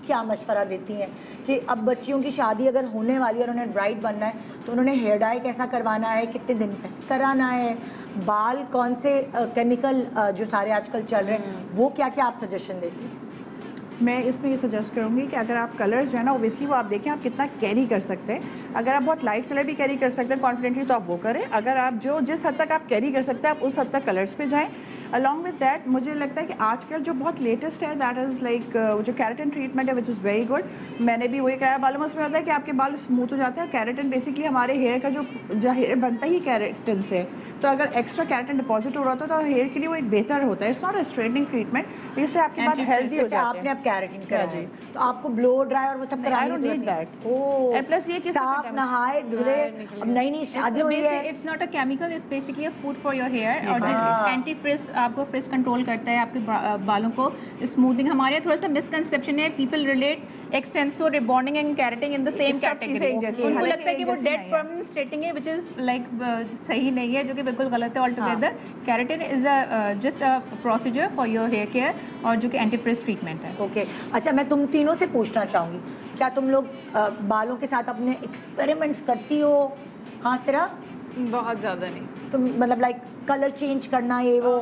क्या मशवरा देती हैं कि अब बच्चियों की शादी अगर होने वाली है और उन्हें ब्राइड बनना है तो उन्होंने हेयर डाई कैसा करवाना है, कितने दिन तक कराना है, बाल कौन से केमिकल जो सारे आजकल चल रहे हैं वो क्या क्या आप सजेशन देती हैं? मैं इसमें ये सजेस्ट करूँगी कि अगर आप कलर्स जो है ना ओबियसली वो आप देखें आप कितना कैरी कर सकते हैं। अगर आप बहुत लाइट कलर भी कैरी कर सकते हैं कॉन्फिडेंटली तो आप वो करें। अगर आप जो जिस हद तक आप कैरी कर सकते हैं आप उस हद तक कलर्स पे जाएं। अलॉन्ग विद दैट मुझे लगता है कि आजकल जो बहुत लेटेस्ट है दैट इज़ लाइक जो कैरेटिन ट्रीटमेंट है विच इज़ वेरी गुड। मैंने भी वही कराया बालों में। उसमें होता है कि आपके बाल स्मूथ हो जाते हैं। कैरेटिन बेसिकली हमारे हेयर का जो जो हेयर बनता ही कैरेटिन से, तो अगर एक्स्ट्रा कैरेटिन डिपॉजिट हो रहा होता है तो हेयर के लिए वो एक बेहतर होता है। It's not a straightening treatment, इससे आपके बाल हेल्दी हो जाते हैं। आपने अब कैरेटिन करा है तो आपको ब्लो ड्राई और वो सब कराने की जरूरत नहीं। ओह, एंड प्लस ये कि साफ नहाए धुले, अब नई नई शादी हुई है। It's not a chemical, it's basically a food for your hair और जो एंटी फ्रिज आपको फ्रिज कंट्रोल करता है आपके बालों को स्मूथिंग। हमारे यहाँ थोड़ा सा मिसकंसेप्शन है, people relate extenso rebonding and keratin in the same category. उनको लगता है कि वो डेड परमानेंट स्ट्रेटिंग है विच इज लाइक सही नहीं है, जो कि बिल्कुल गलत है all together. Keratin is a just a procedure for your hair care और जो कि एंटी फ्रिज ट्रीटमेंट है। Okay okay. अच्छा, मैं तुम तीनों से पूछना चाहूँगी, क्या तुम लोग आ, बालों के साथ अपने एक्सपेरिमेंट्स करती हो? हाँ सिरा? बहुत ज़्यादा नहीं। तुम मतलब लाइक कलर चेंज करना ये वो?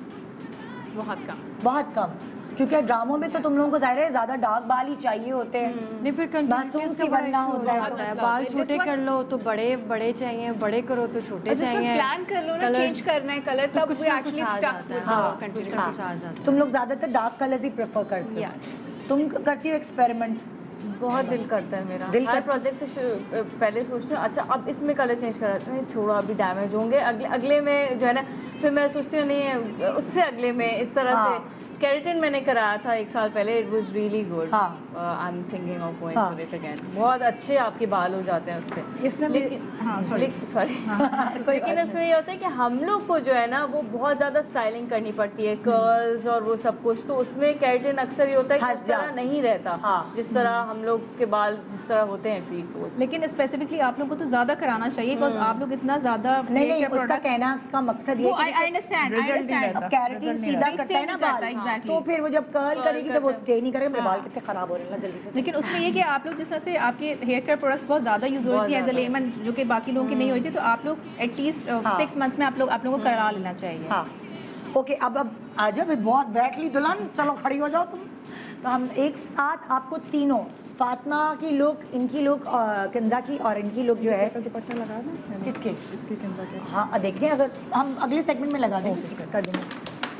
बहुत कम। बहुत कम, क्योंकि ड्रामों में तो तुम लोगों को जाहिर है ज्यादा डार्क बाल ही चाहिए होते हैं। नहीं, फिर मासूम सी बनना होता है। बाल छोटे कर लो तो बड़े बड़े चाहिए, बड़े करो तो छोटे चाहिए। प्लान कर लो ना, चेंज करना है कलर तब कुछ ना कुछ आ जाता है। हाँ, कुछ ना कुछ आ जाता है। तुम लोग ज्यादातर डार्क कलर्स ही प्रेफर करते हो? तुम करती हो एक्सपेरिमेंट? बहुत दिल करता है मेरा, दिल हर प्रोजेक्ट से पहले सोचती हूँ अच्छा अब इसमें कलर चेंज करा, नहीं छोड़ो अभी डैमेज होंगे, अगले अगले में जो है ना, फिर मैं सोचती हूँ नहीं उससे अगले में इस तरह हाँ. से। कैरेटिन मैंने कराया था एक साल पहले, इट वाज रियली गुड। हाँ. I am thinking of going हाँ. For it again. बहुत अच्छे आपके बाल हो जाते हैं उससे। इसमें लेकिन हाँ सॉरी सॉरी लेकिन इसमें ये होता है कि हम लोग को जो है ना वो बहुत ज़्यादा स्टाइलिंग करनी पड़ती है, कर्ल्स और वो सब कुछ, तो उसमें कैरेटिन अक्सर ये होता है कि उस तरह नहीं रहता हाँ. जिस तरह हम लोग के बाल जिस तरह होते हैं ट्रीट को। लेकिन स्पेसिफिकली आप लोग को तो ज़्यादा कराना चाहिए बिकॉज आप लोग इतना ज़्यादा नहीं नहीं, उसका कहना का मकसद ये आई अंडरस्टैंड आई अंडरस्टैंड अब कैरेटिन सीधा करता है ना बाल, तो फिर वो जब कर्ल करेगी तो वो स्टे नहीं करेगा, मेरे बाल कितने खराब हो रहे हैं ना जल्दी से। लेकिन उसमें ये कि आप लोग जिस तरह से आपके हेयर केयर प्रोडक्ट्स बहुत ज़्यादा यूज हो रही थी एज अ लेमन, जो कि बाकी लोगों की नहीं होती, तो आप लोग एटलीस्ट सिक्स मंथ्स में आप लोग आप लोगों को करा लेना चाहिए। हाँ ओके, अब अब आ जाओ भाई, बहुत बैठ ली दुल्हन, चलो खड़ी हो जाओ तुम। तो हम एक साथ आपको तीनों, फातिमा की लुक, इनकी लुक, कंजा की और इनकी लुक जो है दुपट्टा लगा दें किसके इसके कंजा के। हाँ देखें, अगर हम अगले सेगमेंट में लगा देंगे फिक्स कर देंगे।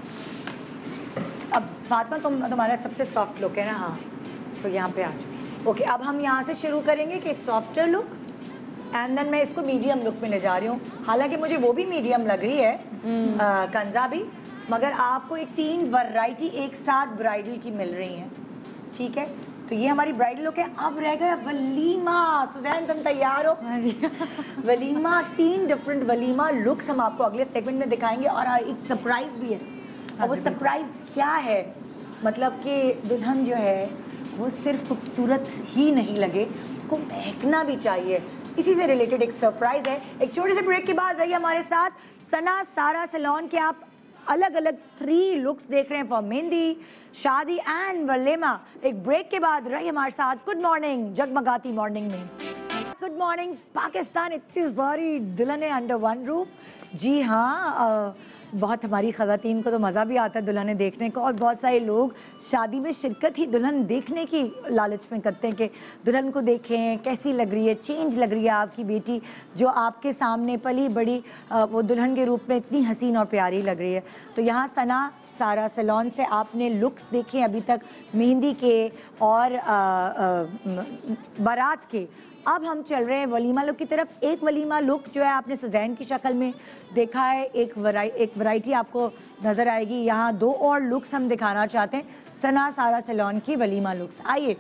अब फातिमा तुम तुम्हारा सबसे सॉफ्ट लुक है ना? हाँ, तो यहाँ पे आ जाओ। ओके, अब हम यहाँ से शुरू करेंगे कि सॉफ्टर लुक एंड देन मैं इसको मीडियम लुक में ले जा रही हूँ। हालांकि मुझे वो भी मीडियम लग रही है, आ, कंजा भी, मगर आपको एक तीन वैरायटी एक साथ ब्राइडल की मिल रही हैं, ठीक है? तो ये हमारी ब्राइडल लुक है। अब रह गया वलीमा। सुजैन तुम तैयार हो? वलीमा, तीन डिफरेंट वलीमा लुक्स हम आपको अगले सेगमेंट में दिखाएंगे और एक सरप्राइज भी है। और वो सरप्राइज क्या है, मतलब कि दुल्हन जो है वो सिर्फ खूबसूरत ही नहीं लगे, उसको महकना भी चाहिए। इसी से रिलेटेड एक सरप्राइज है। एक छोटे से ब्रेक के बाद रहिए हमारे साथ। सना सारा सैलून के आप अलग अलग थ्री लुक्स देख रहे हैं फॉर मेहंदी, शादी एंड वलीमा। एक ब्रेक के बाद रहिए हमारे साथ। गुड मॉर्निंग जगमगाती मॉर्निंग में। गुड मॉर्निंग पाकिस्तान, इतनी सारी दुल्हनें अंडर वन रूफ। जी हाँ, बहुत हमारी ख़वातीन को तो मज़ा भी आता है दुल्हनें देखने को, और बहुत सारे लोग शादी में शिरकत ही दुल्हन देखने की लालच में करते हैं कि दुल्हन को देखें कैसी लग रही है, चेंज लग रही है आपकी बेटी जो आपके सामने पली बड़ी वो दुल्हन के रूप में इतनी हसीन और प्यारी लग रही है। तो यहाँ सना सारा सैलून से आपने लुक्स देखे अभी तक मेहंदी के और आ, आ, बारात के। अब हम चल रहे हैं वलीमा लुक की तरफ। एक वलीमा लुक जो है आपने सुजैन की शक्ल में देखा है, एक वराई एक वैरायटी आपको नज़र आएगी। यहाँ दो और लुक्स हम दिखाना चाहते हैं, सना सारा सैलून की वलीमा लुक्स। आइए।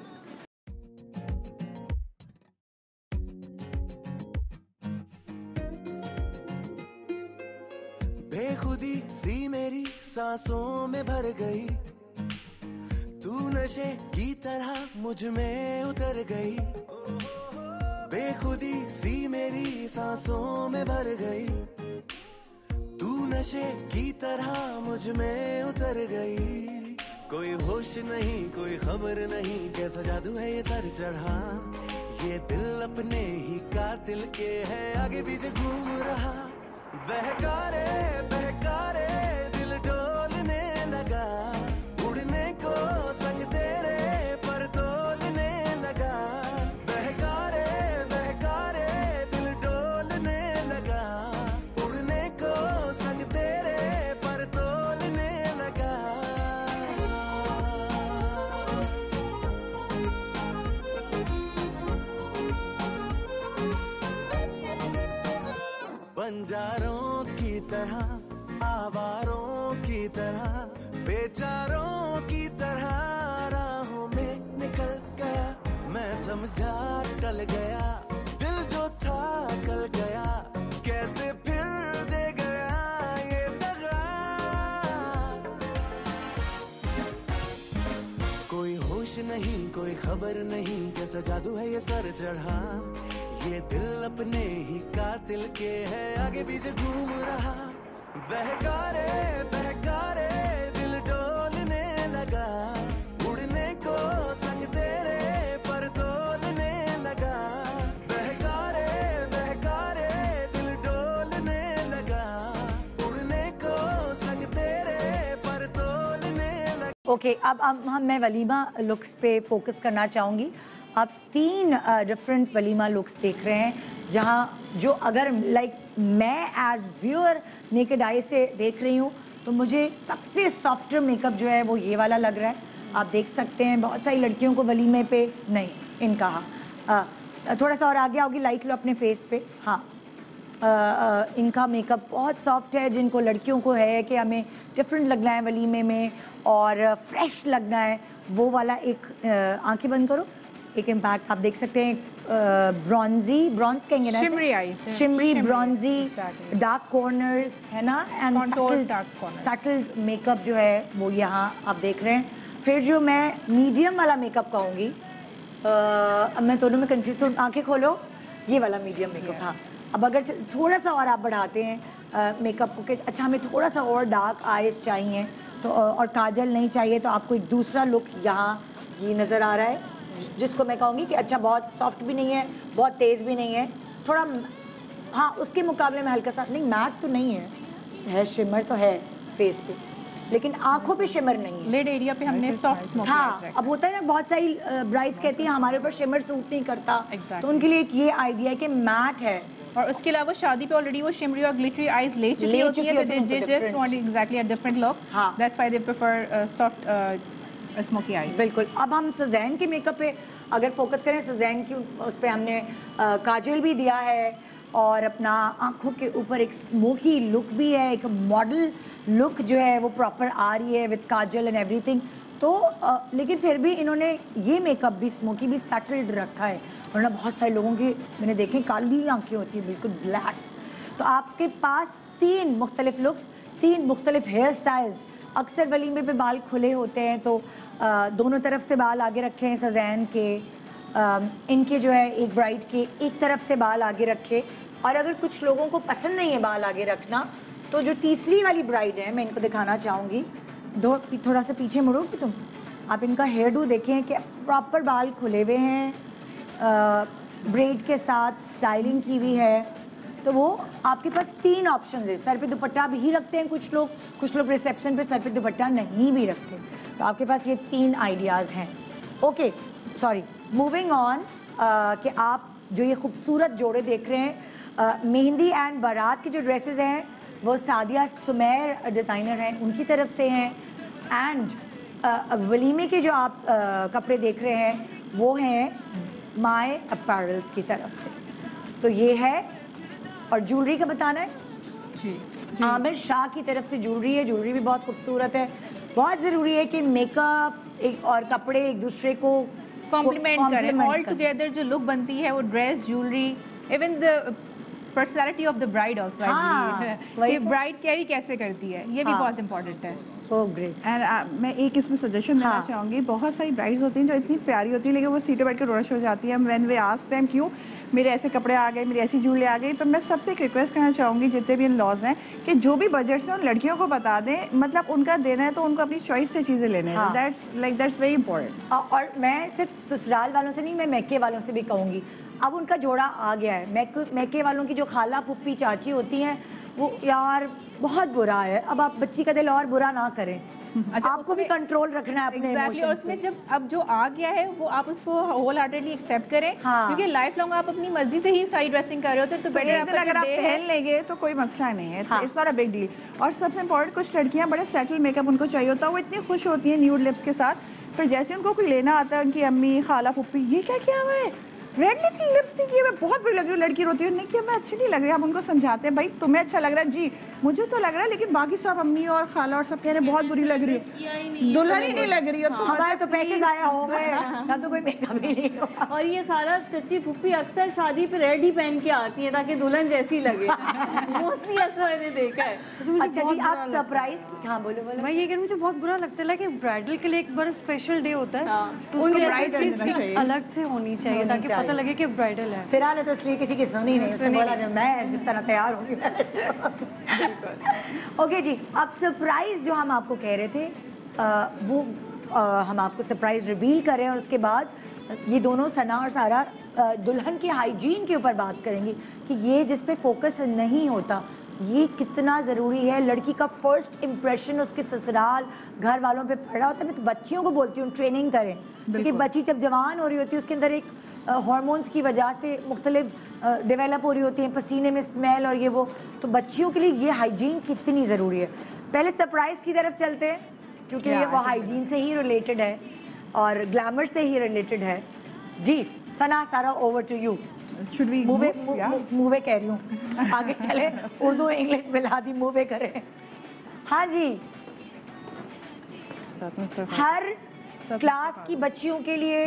बेखुदी सी मेरी सांसों में भर गई, तू नशे की तरह मुझ में उतर गई। बेखुदी सी मेरी सांसों में भर गई, तू नशे की तरह मुझ में उतर गई। कोई होश नहीं कोई खबर नहीं, कैसा जादू है ये सर चढ़ा, ये दिल अपने ही कातिल के है आगे पीछे घूम रहा। बहकारे बहकारे दिल डोलने लगा, उड़ने को संग तेरे पर तोलने लगा। बहकारे बहकारे दिल डोलने लगा, उड़ने को संग तेरे पर तोलने लगा। बंजारों की तरह आवारों की तरह बेचारों की तरह राहों में निकल गया, मैं समझा टल गया, दिल जो था कल गया, कैसे फिर दे गया ये दगा। कोई होश नहीं कोई खबर नहीं, कैसा जादू है ये सर चढ़ा, ये दिल अपने ही कातिल के है आगे पीछे घूम रहा। बहकारे बहकारे दिल डोलने लगा, उड़ने को संग तेरे पर तोलने लगा। बहकारे बहकारे दिल डोलने लगा, उड़ने को संग तेरे पर तोलने लगा। ओके okay, अब अब हम मैं वलीमा लुक्स पे फोकस करना चाहूँगी। आप तीन डिफरेंट वलीमा लुक्स देख रहे हैं, जहाँ जो अगर लाइक मैं एज व्यूअर नेकेड आई से देख रही हूँ तो मुझे सबसे सॉफ्टर मेकअप जो है वो ये वाला लग रहा है। आप देख सकते हैं बहुत सारी लड़कियों को वलीमे पे नहीं इनका हाँ थोड़ा सा और आगे आओगी लाइट लो अपने फेस पे। हाँ आ, आ, इनका मेकअप बहुत सॉफ्ट है, जिनको लड़कियों को है कि हमें डिफरेंट लगना है वलीमे में और फ्रेश लगना है, वो वाला एक आंखें बंद करो, एक इम्पैक्ट आप देख सकते हैं। ब्रॉन्जी ब्रॉन्ज कहेंगे ना, shimmery eyes, shimmery bronzy, exactly. Dark corners है ना, and Contoured dark corners. Subtle makeup जो है वो यहाँ आप देख रहे हैं। फिर जो मैं मीडियम वाला मेकअप कहूँगी, अब मैं दोनों में कंफ्यूज, तो आंखें खोलो, ये वाला मीडियम मेकअप। हाँ अब अगर थोड़ा सा और आप बढ़ाते हैं मेकअप को कि अच्छा हमें थोड़ा सा और डार्क आईज चाहिए तो और काजल नहीं चाहिए, तो आपको एक दूसरा लुक यहाँ ये नज़र आ रहा है, जिसको मैं कहूँगी कि अच्छा बहुत सॉफ्ट भी नहीं है बहुत तेज़ भी नहीं है, थोड़ा हाँ उसके मुकाबले में हल्का सा नहीं, मैट तो नहीं है, है शिमर तो है फेस पे, लेकिन आंखों पे शिमर नहीं है। लिड एरिया पे हमने सॉफ्ट स्मोकी हाँ अब होता है ना, बहुत सारी ब्राइड्स कहती हैं हमारे ऊपर शिमर सूट नहीं करता, Exactly. तो उनके लिए एक ये आइडिया है कि मैट है। और उसके अलावा शादी पे ऑलरेडी वो शिमरी और ग्लिटरी आईज ले चुकी ले होती चुकी है, होती तो हैं, दे उनको just different। Want exactly a different look, हाँ। That's why they prefer soft smoky eyes. बिल्कुल। अब हम सुजैन के मेकअप पे अगर फोकस करें, सुजैन की उस पर हमने आ, काजल भी दिया है और अपना आंखों के ऊपर एक स्मोकी लुक भी है, एक मॉडल लुक जो है वो प्रॉपर आ रही है विद काजल एंड एवरीथिंग। तो आ, लेकिन फिर भी इन्होंने ये मेकअप भी स्मोकी भी सेटल्ड रखा है, वरना बहुत सारे लोगों की मैंने देखे काली आंखें होती है बिल्कुल ब्लैक। तो आपके पास तीन मुख्तलिफ लुक्स, तीन मुख्तलिफ हेयर स्टाइल्स। अक्सर वलीमे पे बाल खुले होते हैं तो आ, दोनों तरफ से बाल आगे रखे हैं सजैन के, आ, इनके जो है एक ब्राइड के एक तरफ से बाल आगे रखे। और अगर कुछ लोगों को पसंद नहीं है बाल आगे रखना, तो जो तीसरी वाली ब्राइड है मैं इनको दिखाना चाहूँगी, दो थोड़ा सा पीछे मुड़ोगे तुम, आप इनका हेयर डू देखें कि प्रॉपर बाल खुले हुए हैं, ब्रेड के साथ स्टाइलिंग की हुई है। तो वो आपके पास तीन ऑप्शन है, सर पे दुपट्टा भी रखते हैं कुछ लोग, कुछ लोग रिसेप्शन पे सर पे दुपट्टा नहीं भी रखते, तो आपके पास ये तीन आइडियाज़ हैं। ओके सॉरी मूविंग ऑन, कि आप जो ये खूबसूरत जोड़े देख रहे हैं, uh, मेहंदी एंड बारात की जो ड्रेसेस हैं वो सादिया सुमेर डिज़ाइनर हैं, उनकी तरफ से हैं। एंड uh, वलीमे के जो आप uh, कपड़े देख रहे हैं वो हैं माय अपैरल्स की तरफ से। तो ये है, और ज्वेलरी का बताना है जी, आमिर शाह की तरफ से ज्वेलरी है, ज्वेलरी भी बहुत खूबसूरत है। बहुत ज़रूरी है कि मेकअप एक और कपड़े एक दूसरे को कॉम्प्लीमेंट करें, ऑल compliment करें। टुगेदर जो लुक बनती है वो dress, jewellery, even the personality of the bride also हाँ, वही कि तो। ब्राइड कैरी कैसे करती है, ये भी हाँ। बहुत इंपॉर्टेंट है। So great. एंड uh, मैं एक इसमें सजेशन देना हाँ। चाहूँगी। बहुत सारी ब्राइड्स होती हैं जो इतनी प्यारी होती है लेकिन वो सीटें बैठ के रश हो जाती है। व्हेन वे आस्क देम क्यों मेरे ऐसे कपड़े आ गए, मेरी ऐसी ज्वेलरी आ गई, तो मैं सबसे एक रिक्वेस्ट करना चाहूँगी जितने भी इन लॉज हैं कि जो भी बजट से उन लड़कियों को बता दें, मतलब उनका देना है तो उनको अपनी चॉइस से चीज़ें लेने हैं। हाँ। That's like that's very important. और मैं सिर्फ ससुराल वालों से नहीं, मैं मैके वालों से भी कहूँगी, अब उनका जोड़ा आ गया है। मैके मैके वालों की जो खाला पुप्पी चाची होती हैं वो यार बहुत बुरा है। अब आप बच्ची का दिल और बुरा ना करें। अच्छा, आपको भी उसमें- कंट्रोल रखना है अपने एग्जैक्टली। और इमोशंस उसमें पे। जब अब जो आ गया है वो आप उसको होल हार्टेडली एक्सेप्ट करें, हाँ। क्योंकि लाइफ लॉन्ग आप अपनी मर्जी से ही सारी ड्रेसिंग कर रहे होते हैं, तो बेटर आपका अगर जो आप डे है पहन लेंगे तो कोई मसला नहीं है। हाँ। It's not a big deal. और सबसे इम्पोर्टेंट, कुछ लड़कियां बड़े सेटल मेकअप उनको चाहिए होता है, वो इतनी खुश होती हैं न्यूड लिप्स के साथ, फिर जैसे उनको कोई लेना आता है उनकी अम्मी खाला पुप्पी, ये क्या किया हुआ है, रेड लिटिल लिप्स नहीं किए, मैं बहुत बुरी लग रही हूँ। लड़की रोती है नहीं किया, मैं अच्छी नहीं लग रही। हम उनको समझाते हैं भाई तुम्हें अच्छा लग रहा है, जी मुझे तो लग रहा है, लेकिन बाकी सब अम्मी और खाला और सब कह रहे हैं बहुत बुरी लग रही है, दुल्हन ही नहीं लग रही है। तो हमारे तो पैसे जाया हो गए ना, तो कोई मेकअप ही नहीं हुआ। और ये खाला चची पुप्पी अक्सर शादी पे रेड ही पहन के आती है ताकि दुल्हन जैसी लगे। मोस्टली ऐसा मैंने देखा है। मुझे अच्छा बहुत जी, बुरा आप लगता है। सरप्राइज, हाँ बोलो बोलो। मैं ये कह रही हूँ, मुझे बहुत बुरा लगता है कि ब्राइडल के लिए एक बड़ा स्पेशल डे होता है, हाँ। तो उनको उसकी bride चीज रहना भी चाहिए। अलग से होनी चाहिए ताकि चाहिए। पता लगे कि ब्राइडल है। सिरा ने तो इसलिए किसी की सुनी नहीं, उसने बोला जब मैं जिस तरह तैयार होंगी। ओके जी, अब सरप्राइज जो हम आपको कह रहे थे आ, वो आ, हम आपको सरप्राइज रिवील करें और उसके बाद ये दोनों सना और सारा आ, दुल्हन की हाइजीन के ऊपर बात करेंगी कि ये जिस पे फोकस नहीं होता ये कितना ज़रूरी है। लड़की का फर्स्ट इम्प्रेशन उसके ससुराल घर वालों पे पड़ा होता है। मैं तो बच्चियों को बोलती हूँ ट्रेनिंग करें, क्योंकि बच्ची जब जवान हो रही होती है उसके अंदर एक हार्मोन्स की वजह से मुख्तलिफ डेवलप हो रही होती हैं, पसीने में स्मेल और ये वो, तो बच्चियों के लिए ये हाइजीन कितनी ज़रूरी है। पहले सरप्राइज की तरफ चलते हैं क्योंकि ये वो हाइजीन से ही रिलेटेड है और ग्लैमर से ही रिलेटेड है। जी Sana, Sara over to you. Should we move move कह रही हूँ, आगे चले, उर्दू इंग्लिश मिला दी, मूवे करें। हाँ जी, हर क्लास की बच्चियों के लिए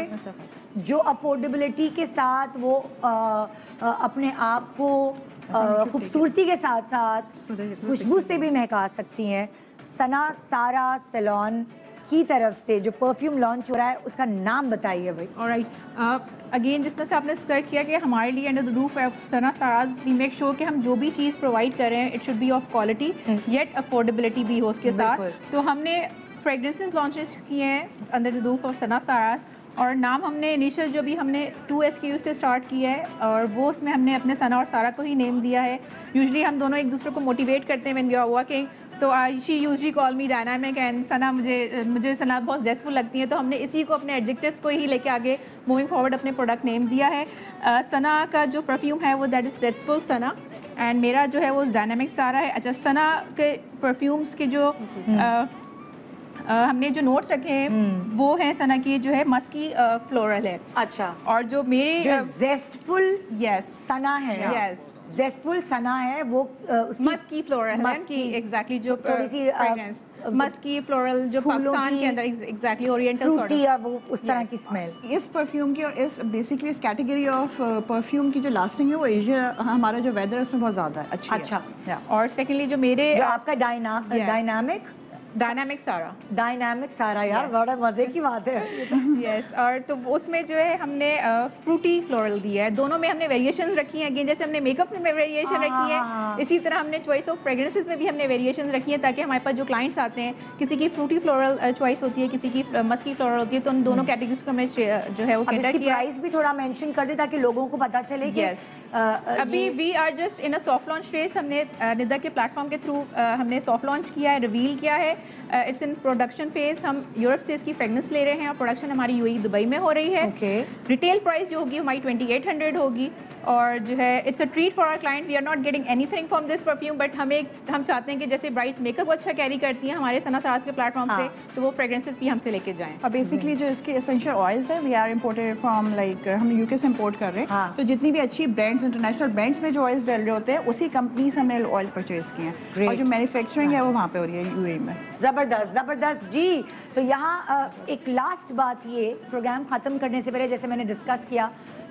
जो अफोर्डेबिलिटी के साथ वो आ, आ, अपने आप को आ, खूबसूरती के साथ साथ खुशबू से भी महका सकती हैं, सना सारा सैलून की तरफ से जो परफ्यूम लॉन्च हो रहा है उसका नाम बताइए भाई। ऑलराइट, अगेन जिस तरह से आपने स्कर किया कि हमारे लिए under the roof of Sana Saraj we make sure कि हम जो भी चीज़ प्रोवाइड कर रहे हैं it should be of quality yet affordability भी हो उसके साथ। तो हमने फ्रेगरेंसेस लॉन्चेस किए हैं under the roof of Sana Saraj, और नाम हमने इनिशियल जो भी हमने टू एस क्यू से स्टार्ट किया है और वो उसमें हमने अपने सना और सारा को ही नेम दिया है। यूजुअली हम दोनों एक दूसरे को मोटिवेट करते हैं व्हेन वी आर वर्किंग, तो she usually call me dynamic and Sana मुझे मुझे सना बहुत जेस्टफुल लगती है, तो हमने इसी को अपने एडजेक्टिव्स को ही लेके आगे मूविंग फॉरवर्ड अपने प्रोडक्ट नेम दिया है। uh, सना का जो परफ्यूम है वो that is zestful Sana and मेरा जो है वो डायनामिक सारा है। अच्छा, सना के परफ्यूम्स के जो uh, Uh, हमने जो नोट्स रखे हैं वो है सना की जो है मस्की फ्लोरल है। अच्छा, और जो मेरे जो जेस्टफुल यस सना है, यस जेस्टफुल सना है वो अ, उसकी मस्की फ्लोरल है मस्की, कि एग्जैक्टली जो थोड़ी सी, अ, फ्रेग्रेंस मस्की फ्लोरल जो फूलों पाकिस्तान की के अंदर एग्जैक्टली ओरिएंटल सॉर्ट फ्रूटी और वो उस तरह Yes. की स्मेल। इस परफ्यूम की और इस बेसिकली इस कैटेगरी ऑफ परफ्यूम की जो लास्टिंग है वो एशिया, हमारा जो वेदर है उसमें बहुत ज़्यादा है, अच्छी है। अच्छा, या। और सेकेंडली जो मेरे जो आपका डायना Yeah. Dynamic dynamic Sara dynamic Sara यार बड़ा मजे की बात है। यस yes, और तो उसमें जो है हमने फ्रूटी फ्लोरल दिया है। दोनों में हमने वेरिएशंस रखी हैं, अगेन जैसे हमने मेकअप में वेरिएशन रखी है इसी तरह हमने चॉइस ऑफ फ्रेग्रेंसेस में भी हमने वेरिएशंस रखी है ताकि हमारे पास जो क्लाइंट्स आते हैं किसी की फ्रूटी फ्लोरल चॉइस होती है, किसी की मस्की फ्लोरल होती है, तो उन दोनों कैटेगरीज को हमने जो है वो अब कैटर इसकी किया। प्राइस भी थोड़ा मेंशन कर दे ताकि लोगों को पता चले कि Yes. अ, अ, अभी we are just in a soft launch phase. हमने अ, निदा के प्लेटफॉर्म के थ्रू हमने सॉफ्ट लॉन्च किया है, रिवील किया है। It's in production phase. हम यूरोप से इसकी फ्रेगनेंस ले रहे हैं और प्रोडक्शन हमारी यूएई दुबई में हो रही है। Okay. रिटेल प्राइस जो होगी हमारी ट्वेंटी एट हंड्रेड होगी और जो है it's a treat for our client. We are not getting anything from this perfume, but हमें हम चाहते हैं कि जैसे ब्राइड्स मेकअप अच्छा कैरी करती हैं हमारे सना सारास के प्लेटफॉर्म हाँ. से, तो वो फ्रेग्रेंसेस भी हमसे लेके जाएं। और बेसिकली जो इसके एसेंशियल ऑयल्स है we are imported from like हम यूके से इम्पोर्ट कर रहे हैं। हाँ. तो जितनी भी अच्छी ब्रांड्स इंटरनेशनल ब्रांड्स में जो ऑयल्स डल रहे होते हैं उसी कंपनी से हमने ऑयल परचेज किए हैं Great. और जो मैन्युफैक्चरिंग है वो वहाँ पे हो रही है यूएई में। जबरदस्त जबरदस्त जी। तो यहाँ अ, एक लास्ट बात, ये प्रोग्राम ख़त्म करने से पहले जैसे मैंने डिस्कस किया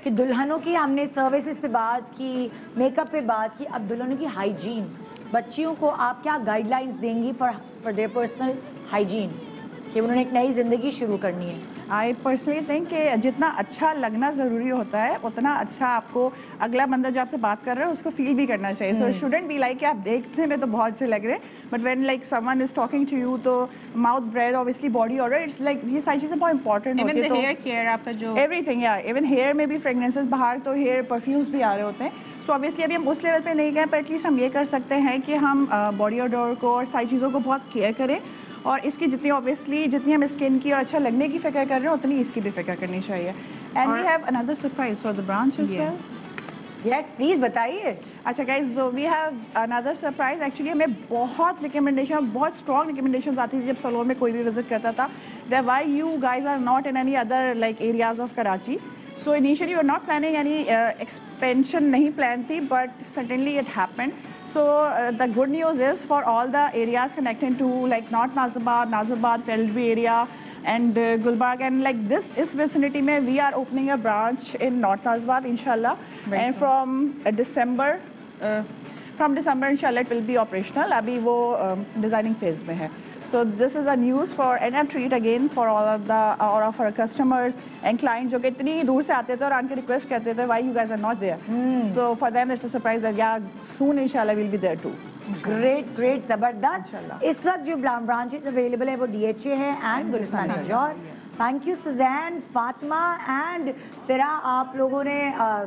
कि दुल्हनों की हमने सर्विसेज पे बात की, मेकअप पे बात की, अब दुल्हनों की हाइजीन, बच्चियों को आप क्या गाइडलाइंस देंगी for for their personal hygiene कि उन्होंने एक नई ज़िंदगी शुरू करनी है? आई पर्सनली थिंक कि जितना अच्छा लगना ज़रूरी होता है उतना अच्छा आपको अगला बंदा जो आपसे बात कर रहा है उसको फील भी करना चाहिए. सो शुडेंट बी लाइक कि आप देखने में तो बहुत अच्छे लग रहे हैं but when like someone is talking to you तो mouth breath obviously body odour it's like ये सारी चीज़ें बहुत इंपॉर्टेंट होती है. इवन द हेयर केयर आपका जो एवरीथिंग या इवन हेयर में भी फ्रेगनेंसेस बाहर तो हेयर परफ्यूम्स भी आ रहे होते हैं. सो ऑब्वियसली अभी हम उस लेवल पे नहीं गए पर एटलीस्ट हम ये कर सकते हैं कि हम बॉडी ऑर्डर को और सारी चीज़ों को बहुत केयर करें और इसकी जितनी ऑब्वियसली जितनी हम स्किन की और अच्छा लगने की फिक्र कर रहे हैं उतनी इसकी भी फिक्र करनी चाहिए. And we have another surprise for the branch as well. Yes please बताइए. अच्छा गाइज तो we have another surprise. Actually हमें बहुत रिकमेंडेशन बहुत स्ट्रॉन्ग रिकमेंडेशन आती थी जब सलोन में कोई भी विजिट करता था that why you guys are not in any other like areas of Karachi. So initially we are not planning any expansion नहीं प्लान थी but suddenly it happened. So uh, the good news is for all the areas connecting to like North Nazabad, Nazabad, Feldry area and uh, Gulbarga and like this is vicinity mein we are opening a branch in North Nazabad inshallah. Very and soon. from uh, December uh, from December inshallah it will be operational. Abhi wo um, designing phase mein hai. So this is a news for and a treat again for all of the all of our customers and clients जो कि इतनी दूर से आते थे और आके request करते थे why you guys are not there. Hmm. So for them it's a surprise that yeah soon inshallah we'll be there too. Great great ज़बरदस्त. इस वक्त जो ब्रांचेस अवेलेबल है वो डीएचए है and Gulistan Jauhar. Thank you Suzanne, Fatima and Sira. आप लोगों ने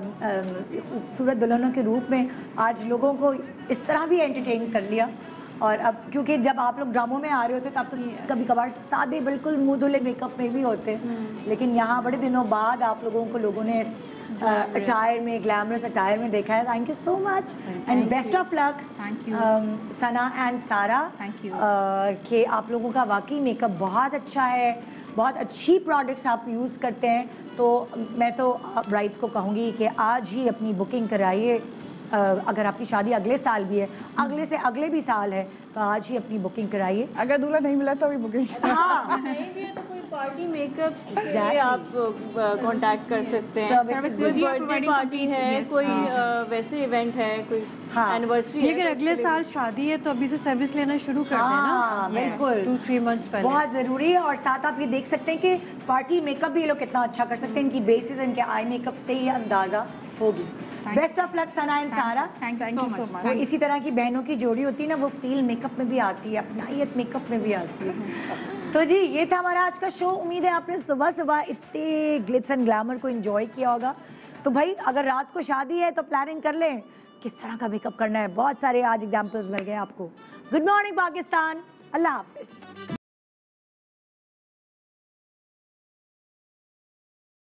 खूबसूरत दुल्हनों के रूप में आज लोगों को इस तरह भी एंटरटेन कर लिया. और अब क्योंकि जब आप लोग ड्रामों में आ रहे होते तब तो कभी कभार सादे बिल्कुल मुँह धुले मेकअप में भी होते, लेकिन यहाँ बड़े दिनों बाद आप लोगों को लोगों ने अटायर में ग्लैमरस अटायर में देखा है. Thank you so much and best of luck. Thank you Sana and Sara. Thank you कि आप लोगों का वाकई मेकअप बहुत अच्छा है, बहुत अच्छी प्रोडक्ट्स आप यूज़ करते हैं. तो मैं तो ब्राइड्स को कहूँगी कि आज ही अपनी बुकिंग कराइए. अगर आपकी शादी अगले साल भी है, अगले से अगले भी साल है, तो आज ही अपनी बुकिंग कराइए. अगर दूल्हा नहीं मिला तो भी बुकिंग. हाँ नहीं भी है तो कोई पार्टी मेकअप के लिए आप कांटेक्ट कर सकते हैं. Services कोई we are birthday providing party complete, है, yes, कोई हाँ. अ, वैसे इवेंट है, कोई हाँ. एनिवर्सरी ये है. अगर तो अगले उसके लिए साल शादी है तो अभी से सर्विस लेना शुरू कर देना. हाँ, बिल्कुल. टू थ्री मंथ्स पहले बहुत ज़रूरी है. और साथ आप ये देख सकते हैं कि पार्टी मेकअप भी ये लोग कितना अच्छा कर सकते हैं. इनकी बेसिस इनके आई मेकअप से ही अंदाज़ा होगी. Best of luck Sana and Sara. Thank you so much. वो इसी तरह की बहनों की जोड़ी होती है ना, वो फील मेकअप में भी आती है, अपनाइत मेकअप में भी आती है. तो जी ये था हमारा आज का शो. उम्मीद है आपने सुबह सुबह इतने ग्लिट्स एंड ग्लैमर को एंजॉय किया होगा. तो भाई अगर रात को शादी है तो प्लानिंग कर लें किस तरह का मेकअप करना है. बहुत सारे आज एग्जाम्पल्स मिल गए आपको. Good morning Pakistan. अल्लाह हाफिज.